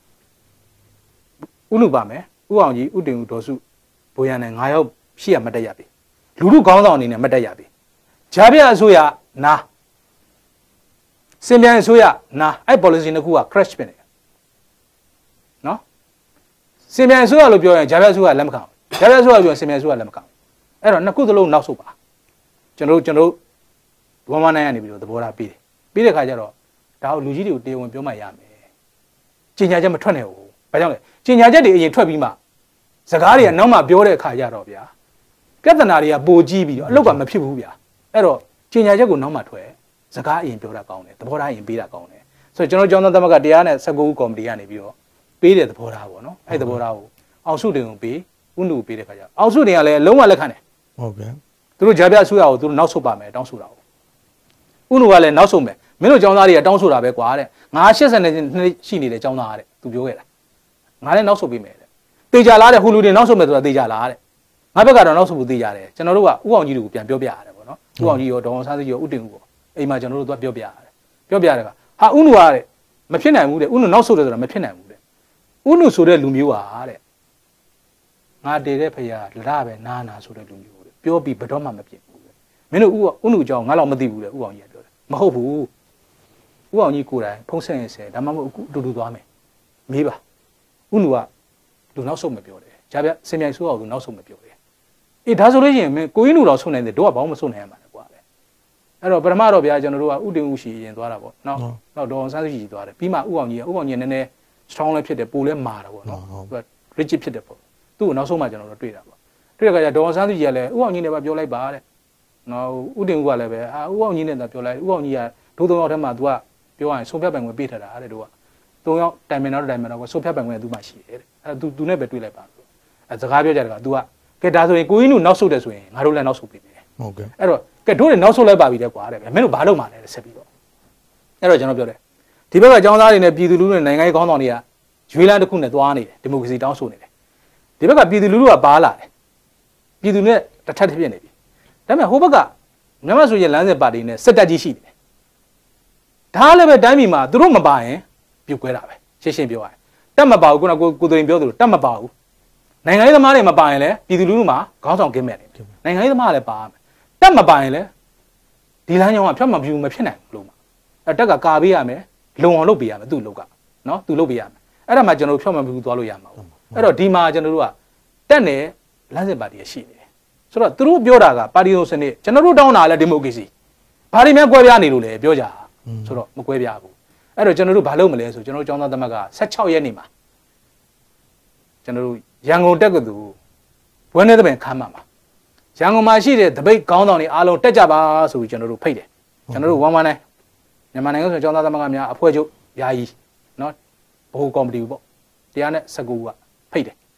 ဥနုပါမယ်ဥအောင်ကြီးဥတင်ဦးဒေါ်စုဘိုးရန်နဲ့ငါးယောက်ရှိရမတက်ရပြီလူလူကောင်းဆောင်အနေနဲ့မတက်ရပြီဂျာပြအစိုးရနာစင်ပြန်အစိုးရနာအဲ့ policy နှစ်ခုက crash ဖြစ်နေတယ်နော်စင်ပြန်အစိုးရလို့ပြောရင်ဂျာပြအစိုးရလက်မခံဘူးဂျာပြအစိုးရပြောရင်စင်ပြန်အစိုးရလက်မခံဘူးအဲ့တော့နှစ်ခုသလုံးနောက်ဆုတ်ပါကျွန်တော်တို့ကျွန်တော်တို့ဝမ်ဝမ်နိုင်ရနေပြီးတော့သဘောထားပြီးတယ်ပြီးတဲ့ခါကျတော့ဒါကိုလူကြီးတွေကိုတရားဝင်ပြောမှရမယ်ကြေညာချက်မထွက်နိုင်ဘူးဘာကြောင့်လဲကြေညာချက်တွေအရင်ထွက်ပြီးမှစကားတွေကနောက်မှပြောတဲ့အခါကျတော့ဗျာပြဿနာတွေကပိုကြီးပြီးတော့အလုပ်ကမဖြစ်ဘူးဗျာအဲ့တော့ကြေညာချက်ကိုနောက်မှထွက်စကားအရင်ပြောတာကောင်းတယ်သဘောထားအရင်ပေးတာကောင်းတယ်ဆိုတော့ကျွန်တော်ကျောင်းသားသမဂ္ဂတရားနဲ့၁၉ခုကော်မတီကနေပြီးတော့ပေးတဲ့သဘောထားပေါ့နော်အဲ့သဘောထားကိုအောင်စုတင်ကိုပေးဥနုကိုပေးတဲ့ခါကျအောင်စုတင်ကလည်းလုံးဝလက်ခံတယ်ဟုတ်ကဲ့သူတို့ဂျာပြဆူရကိုသူတို့နောက်ဆုတ်ပါမယ်တောင်းဆိုတာကိုဥနုကလည်းနောက်ဆုတ်မယ်မင်းတို့ကျောင်းသားတွေကတောင်းဆိုတာပဲကွာတဲ့ငါ၈၀နှစ်ရှိနေတဲ့ကျောင်းသားတဲ့သူပြောခဲ့တာငါလည်းနောက်ဆုတ်ပေးမယ်တဲ့တေချာလားတဲ့ဟူလူတွေနောက်ဆုတ်မယ်ဆိုတာတေချာလားတဲ့ငါဘက်ကတော့နောက်ဆုတ်ဖို့တေချာတယ်ကျွန်တော်တို့ကဥအောင်ကြီးတွေကိုပြန်ပြောပြရတယ်ပေါ့နော်ဥအောင်ကြီးရောဒေါအောင်ဆန်းစုကြည်ရောဥတင်ဦးရောအိမ်မှာကျွန်တော်တို့ကပြောပြရတယ်ပြောပြရတယ်ကဟာဥနုကတဲ့မဖြစ်နိုင်ဘူးတဲ့ဥနုနောက်ဆုတ်တယ်ဆိုတာမဖြစ်နိုင်ဘူးတဲ့ဥနုဆိုတဲ့လူမျိုးဟာတဲ့ငါတည်တဲ့ဖရာလရပဲနားနာဆိုတဲ့လူမျိုးတဲ့ပြောပြီးဘယ်တော့မှမပြစ်ဘူးတဲ့မင်းတို့ဥဥနုအကြောင်းငါတော့မသိဘူးတဲ့ဥအောင်ကြီးကပြောတယ်မဟုတ်ဘူးဥအောင်ကြီးကိုယ်တိုင်ဖုံးဆက်ရင်ဆဲဒါမှမဟုတ်အခုအတူတူသွားမယ်မေးပါဥနုကလူနောက်ဆုတ်မပြောတယ်ဂျာပြစင်မြိုင်ဆိုးအောင်လူနောက်ဆုတ်မပြောတယ်အေးဒါဆိုလို့ရှိရင်မင်းကိုကြီးနုတော့ဆုတ်နိုင်တယ်တို့ကဘာမှမဆုတ်နိုင်ရမှာလေကွာလေအဲ့တော့ပထမတော့ဗျာကျွန်တော်တို့ကဥတင်ဥရှိရင်သွားတာပေါ့နော်နောက်ဒေါအောင်ဆန်းစုကြည်သွားတယ်ပြီးမှဥအောင်ကြီးကဥအောင်ကြီးကနည်းနည်း strong လည်းဖြစ်တယ်ပိုလည်းမာတယ်ပေါ့နော်သူက rigid ဖြစ်တယ်ပေါ့သူ့ကိုနောက်ဆုံးမှကျွန်တော်တို့တွေ့တာပေါ့တွေ့တဲ့အခါကျဒေါအောင်ဆန်းစုကြည်ကလည်းဥအောင်ကြီးနဲ့ပဲပြောလိုက်ပါတဲ့နော်ဥတင်ဥကလည်းပဲအာဥအောင်ကြီးနဲ့သာပြောလိုက်ဥအောင်ကြီးကဒုသုံးယောက်ထဲမှာ तू ကပြောရရင်ဆုံးဖြတ်ပိုင်ခွင့်ပေးထားတာတဲ့တို့ကသုံးယောက်တိုင်မင်တော့တိုင်မင်တော့ဆုံးဖြတ်ပိုင်ခွင့်ကသူ့မှာရှိတယ်တဲ့အဲ့ तू तू နဲ့ပဲတွေ့လိုက်ပါအဲစကားပြောကြတယ်က तू ကကဲဒါဆိုရင်ကိုကြီးနုနောက်ဆုတ်တယ်ဆိုရင်ငါတို့လည်းနောက်ဆုတ်ပြီပဲဟုတ်ကဲ့အဲ့တော့ကဲတို့တွေနောက်ဆုတ်လိုက်ပါပြီတဲ့ကွာတဲ့မင်းတို့ဘာလုပ်မှာလဲဆက်ပြီးတော့အဲ့တော့ကျွန်တော်ပြောတယ်ဒီဘက်ကအကြောင်းသားတွေနဲ့ပြည်သူလူထုနဲ့နိုင်ငံရေးခေါင်းဆောင်တွေကရွေးလန်းတစ်ခုနဲ့သွားနေတယ်ဒီမိုကရေစီတောင်းဆိုနေတယ်ဒီဘက်ကပြည်သူလူထုကပါလာတယ်ပြည်သူနဲ့တစ်ထပ်တစ်ပြည့်နေပြီဒါပေမဲ့ဟိုဘက်ကမြန်မာဆိုရင်လမ်းစဉ်ပါတီနဲ့စစ်တပ်ကြီးရှိနေတယ်ဒါလည်းပဲတိုင်းပြည်မှာသူတို့မပါရင်ပြုတ်ခွဲတာပဲရှင်းရှင်းပြောရရင်တက်မပါဘူးခုနကကိုကိုသွင်ပြောသလိုတက်မပါဘူးနိုင်ငံရေးသမားတွေမပါရင်လည်းပြည်သူလူထုမှာခေါင်းဆောင်ကင်းမဲ့တယ်နိုင်ငံရေးသမားလည်းပါမယ်တက်မပါရင်လည်းဒီလမ်းကြောင်းကဖြတ်မပြူမဖြစ်နိုင်ဘူးလို့မှာအဲတက်ကကာပေးရမယ်လုံအောင်လုပ်ပေးရမယ်သူ့လောက်ကနော်သူလုပ်ပေးရမယ်အဲ့ဒါမှကျွန်တော်တို့ဖြတ်မပြူသွားလို့ရမှာပေါ့အဲ့တော့ဒီမှာကျွန်တော်တို့ကတက်နဲ့လမ်းစဉ်ပါတီရှိနေတယ်ဆိုတော့သူတို့ပြောတာကပါတီစနစ်ကျွန်တော်တို့တောင်းတာလည်းဒီမိုကရေစီဘာတွေများကွဲပြားနေလို့လဲပြောကြဆိုတော့မကွဲပြားဘူးအဲ့တော့ကျွန်တော်တို့ဘာလုပ်မလဲဆိုကျွန်တော်တို့ကျောင်းသားသမဂ္ဂ၁၆ရက်နေ့မှာကျွန်တော်တို့ရန်ကုန်တက္ကသိုလ်ဘွဲနဲ့တပင်ခမ်းမှာရန်ကုန်မှာရှိတဲ့တပိတ်ခေါင်းဆောင်တွေအားလုံးတက်ကြပါဆိုပြီးကျွန်တော်တို့ဖိတ်တယ်ကျွန်တော်တို့ဝမ်ဝမ်နိုင်မြန်မာနိုင်ငံဆိုကျောင်းသားသမဂ္ဂများအဖွဲ့ချုပ်ယာယီနော်ဘိုးကော်မတီပေါ့တရားနဲ့၁၉ကဖိတ်တယ်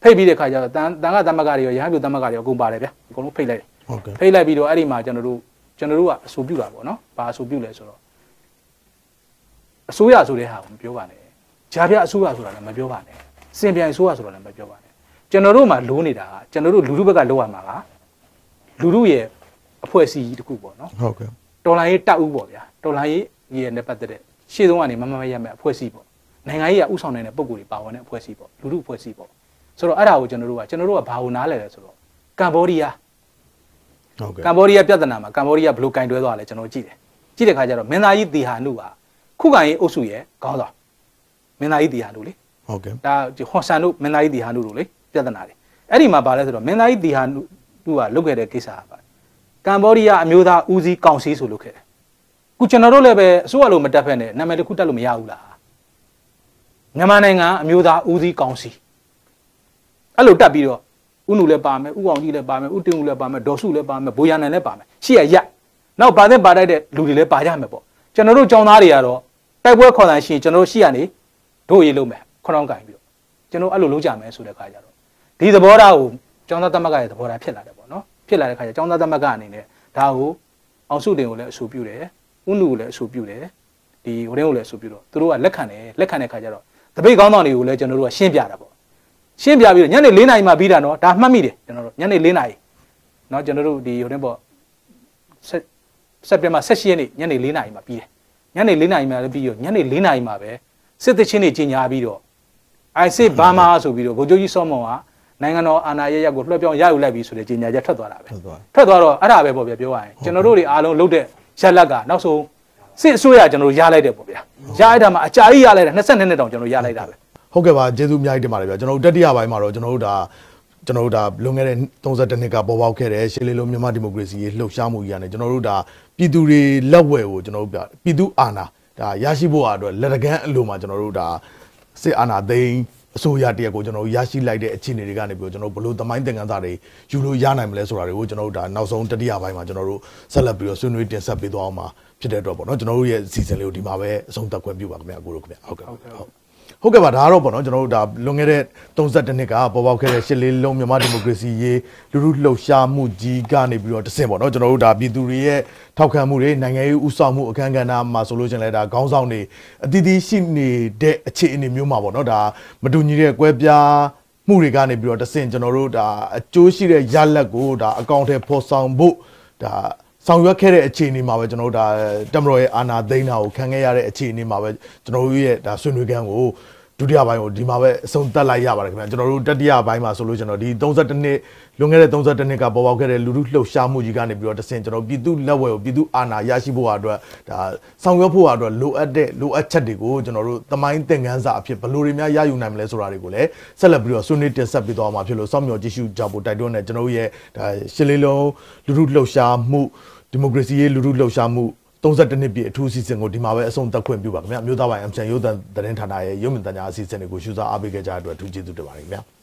ဖိတ်ပြီးတဲ့ခါကျတော့တန်တန်ခါသမဂ္ဂတွေရောရဟန်းပြုသမဂ္ဂတွေရောအကုန်ပါတယ်ဗျာအကုန်လုံးဖိတ်လိုက်တယ်ဟုတ်ကဲ့ဖိတ်လိုက်ပြီးတော့အဲ့ဒီမှာကျွန်တော်တို့ကျွန်တော်တို့ကအဆိုပြုတာပေါ့နော်ဘာအဆိုပြုလဲဆိုတော့အစိုးရဆိုတဲ့ဟာကိုမပြောပါနဲ့ဂျာပြအစိုးရဆိုတာလည်းမပြောပါနဲ့စင်ပြိုင်အစိုးရဆိုတာလည်းမပြောပါနဲ့ကျွန်တော်တို့မှာလိုးနေတာကကျွန်တော်တို့လူထုဘက်ကလိုရမှာကလူထုရဲ့အဖွဲ့အစည်းကြီးတစ်ခုပေါ့နော်ဟုတ်ကဲ့တော်လိုင်းရေးတက်ဦးပေါ့ဗျာတော်လိုင်းရေးရဲ့နဲ့ပတ်သက်တဲ့ရှေ့ဆုံးကနေမမမရမဲ့အဖွဲ့အစည်းပေါ့နိုင်ငံရေးကဥဆောင်နေတဲ့ပုံကိုယ်တွေပါဝင်တဲ့အဖွဲ့အစည်းပေါ့လူထုအဖွဲ့အစည်းပေါ့ဆိုတော့အဲ့ဒါကိုကျွန်တော်တို့ကကျွန်တော်တို့ကဘာကိုနားလဲလဲဆိုတော့ကမ္ဘောဒီးယားဟုတ်ကဲ့ကမ္ဘောဒီးယားပြဿနာမှာကမ္ဘောဒီးယားဘယ်လိုကင်တွဲသွားလဲကျွန်တော်ကြည့်တယ်ကြည့်တဲ့ခါကျတော့မင်းသားကြီးတီဟာနုကခုခံရေးအုပ်စုရဲ့ခေါင်းဆောင်မင်းသားကြီးတီဟာနုလေဟုတ်ကဲ့ဒါဟွန်ဆန်တို့မင်းသားကြီးတီဟာနုတို့လေပြဿနာတွေအဲ့ဒီမှာပါလဲဆိုတော့မင်းသားကြီးတီဟာနုကလုတ်ခဲ့တဲ့ကိစ္စကပါကမ္ဘောဒီးယားအမျိုးသားဦးစီးကောင်စီဆိုလုတ်ခဲ့တယ်ခုကျွန်တော်တို့လည်းပဲအစိုးရလို့မတက်ဖက်နဲ့နာမည်တစ်ခုတက်လို့မရဘူးလားမြန်မာနိုင်ငံအမျိုးသားဦးစီးကောင်စီအဲ့လိုတက်ပြီးတော့ဥနုလည်းပါမယ်ဥအောင်ကြီးလည်းပါမယ်ဥတင်ဦးလည်းပါမယ်ဒေါ်စုလည်းပါမယ်ဘိုးရနန်လည်းပါမယ်ရှေ့ရရက်နောက်ပါတဲ့ပါတိုက်တဲ့လူတွေလည်းပါကြမယ်ပေါ့ကျွန်တော်တို့ចောင်းသားတွေကတော့တိုက်ပွဲခေါ်တာရှင်ကျွန်တော်တို့ရှေ့ကနေတို့ရေးလုံးမယ်ခေါင်းကင်ပြီးတော့ကျွန်တော်အဲ့လိုလုပ်ကြမယ်ဆိုတဲ့ခါကျတော့ဒီသဘောထားကိုចောင်းသားသမဂ္ဂရဲ့သဘောထားဖြစ်လာတယ်ပေါ့နော်ဖြစ်လာတဲ့ခါကျចောင်းသားသမဂ္ဂအနေနဲ့ဒါကိုအောင်စုတင်ကိုလည်းအဆိုပြုတယ်ဥနုကိုလည်းအဆိုပြုတယ်ဒီဟိုတင်းကိုလည်းအဆိုပြုတော့သူတို့ကလက်ခံတယ်လက်ခံတဲ့ခါကျတော့တပိတ်ကောင်းဆောင်တွေကိုလည်းကျွန်တော်တို့ကရှင်းပြတာပေါ့ရှင်းပြပြီးတော့ညနေ၄နာရီမှပြီးတာနော်ဒါမှတ်မိတယ်ကျွန်တော်တို့ညနေ၄နာရီနော်ကျွန်တော်တို့ဒီဟိုတင်းပေါ့စက်တင်ဘာ၁၈ရက်နေ့ညနေ၄နာရီမှပြီးတယ်ညနေ၄နာရီမှလည်းပြီးရောညနေ၄နာရီမှပဲစစ်သချင်းတွေကြီးညာပြီးတော့အိုင်စစ်ဘာမာဆိုပြီးတော့ဗိုလ်ချုပ်ကြီးစောမွန်ကနိုင်ငံတော်အာဏာရရက်ကိုလွှဲပြောင်းရယူလိုက်ပြီဆိုတဲ့ကြီးညာချက်ထွက်သွားတာပဲထွက်သွားတော့အဲ့ဒါပဲပေါ့ဗျာပြောရရင်ကျွန်တော်တို့တွေအားလုံးလုပ်တဲ့ရက်လက်ကနောက်ဆုံးစစ်အစိုးရကျွန်တော်တို့ရလိုက်တယ်ပေါ့ဗျာရလိုက်တာမှာအကြာကြီးရလိုက်တာ၂၂နှစ်တောင်ကျွန်တော်ရလိုက်တာပဲဟုတ်ကဲ့ပါကျေးဇူးအများကြီးတင်ပါတယ်ဗျာကျွန်တော်တို့တတိယပိုင်းမှာတော့ကျွန်တော်တို့ဒါကျွန်တော်တို့ဒါလွန်ခဲ့တဲ့၃၁နှစ်ကပေါ်ပေါက်ခဲ့တဲ့ရှေးလေးလုံးမြန်မာဒီမိုကရေစီရေးလှုပ်ရှားမှုကြီးကနေကျွန်တော်တို့ဒါပြည်သူတွေလက်ဝဲကိုကျွန်တော်တို့ပြပြည်သူအာဏာဒါရရှိဖို့အတွက်လက်တကမ်းအလိုမှာကျွန်တော်တို့ဒါစစ်အာဏာသိမ်းအစိုးရတရက်ကိုကျွန်တော်တို့ရရှိလိုက်တဲ့အခြေအနေတွေကနေပြီးတော့ကျွန်တော်တို့ဘလို့သမိုင်းသင်ခန်းစာတွေယူလို့ရနိုင်မလဲဆိုတာတွေကိုကျွန်တော်တို့ဒါနောက်ဆုံးတတိယပိုင်းမှာကျွန်တော်တို့ဆက်လက်ပြီးတော့ဆွေးနွေးတင်ဆက်ပေးသွားအောင်ပါဖြစ်တဲ့အတွက်ပေါ့နော်ကျွန်တော်တို့ရဲ့အစီအစဉ်လေးကိုဒီမှာပဲအဆုံးသတ်ခွင့်ပြုပါခင်ဗျာကိုတို့ခင်ဗျာဟုတ်ကဲ့ဟုတ်ဟုတ်ကဲ့ပါဒါကတော့ပေါ့နော်ကျွန်တော်တို့ဒါလွန်ခဲ့တဲ့၃၁နှစ်ကပေါ်ပေါက်ခဲ့တဲ့ရှစ်လေးလုံးမြန်မာဒီမိုကရေစီရေးလူထုလှုပ်ရှားမှုကြီးကနေပြီးတော့တဆင့်ပေါ့နော်ကျွန်တော်တို့ဒါပြည်သူတွေရဲ့ထောက်ခံမှုတွေနိုင်ငံရေးဥဆောင်မှုအခမ်းကဏ္ဍမှာဆိုလို့ချင်းလဲဒါခေါင်းဆောင်တွေအသီးသီးရှိနေတဲ့အခြေအနေမျိုးမှာပေါ့နော်ဒါမတူညီတဲ့ကွဲပြားမှုတွေကနေပြီးတော့တဆင့်ကျွန်တော်တို့ဒါအကျိုးရှိတဲ့ရလဒ်ကိုဒါအကောင့်ထဲပေါ်ဆောင်ဖို့ဒါဆောင်ရွက်ခဲ့တဲ့အခြေအနေမှာပဲကျွန်တော်တို့ဒါတမတော်ရဲ့အာဏာသိမ်းတာကိုခံခဲ့ရတဲ့အခြေအနေမှာပဲကျွန်တော်တို့ရဲ့ဒါဆွေးနွေးခန်းကိုဒုတိယပိုင်းကိုဒီမှာပဲအဆုံးသတ်လိုက်ရပါတယ်ခင်ဗျာကျွန်တော်တို့တတိယပိုင်းမှာဆိုလို့ကျွန်တော်ဒီ၃၁နှစ်လွန်ခဲ့တဲ့၃၁နှစ်ကပေါ်ပေါက်ခဲ့တဲ့လူထုလှုပ်ရှားမှုကြီးကနေပြီးတော့တဆင့်ကျွန်တော်ပြည်သူလက်ဝဲကိုပြည်သူအာဏာရရှိဖို့အတွက်ဒါဆောင်ရွက်ဖို့အတွက်လိုအပ်တဲ့လိုအပ်ချက်တွေကိုကျွန်တော်တို့သမိုင်းသင်ခန်းစာအဖြစ်ဘယ်လိုတွေများရယူနိုင်မလဲဆိုတာတွေကိုလည်းဆက်လက်ပြီးတော့ဆွေးနွေးတင်ဆက်ပေးသွားမှာဖြစ်လို့စောင့်မျှော်ကြည့်ရှုကြဖို့တိုက်တွန်းနေကျွန်တော်တို့ရဲ့ဒါရှစ်လေးလုံးလူထုလှုပ်ရှားမှုဒီမိုကရေစီရေးလူထုလှုပ်ရှားမှု၃၁နှစ်ပြည့်အထူးအစီအစဉ်ကိုဒီမှာပဲအဆုံးသတ်ခွင့်ပြုပါခင်ဗျာအမျိုးသားပိုင်းအမ်ချန်ရုပ်သံသတင်းဌာနရဲ့ရုပ်မြင်သံကြားအစီအစဉ်တွေကိုရှုစားအားပေးခဲ့ကြတဲ့အတွက်အထူးကျေးဇူးတင်ပါတယ်ခင်ဗျာ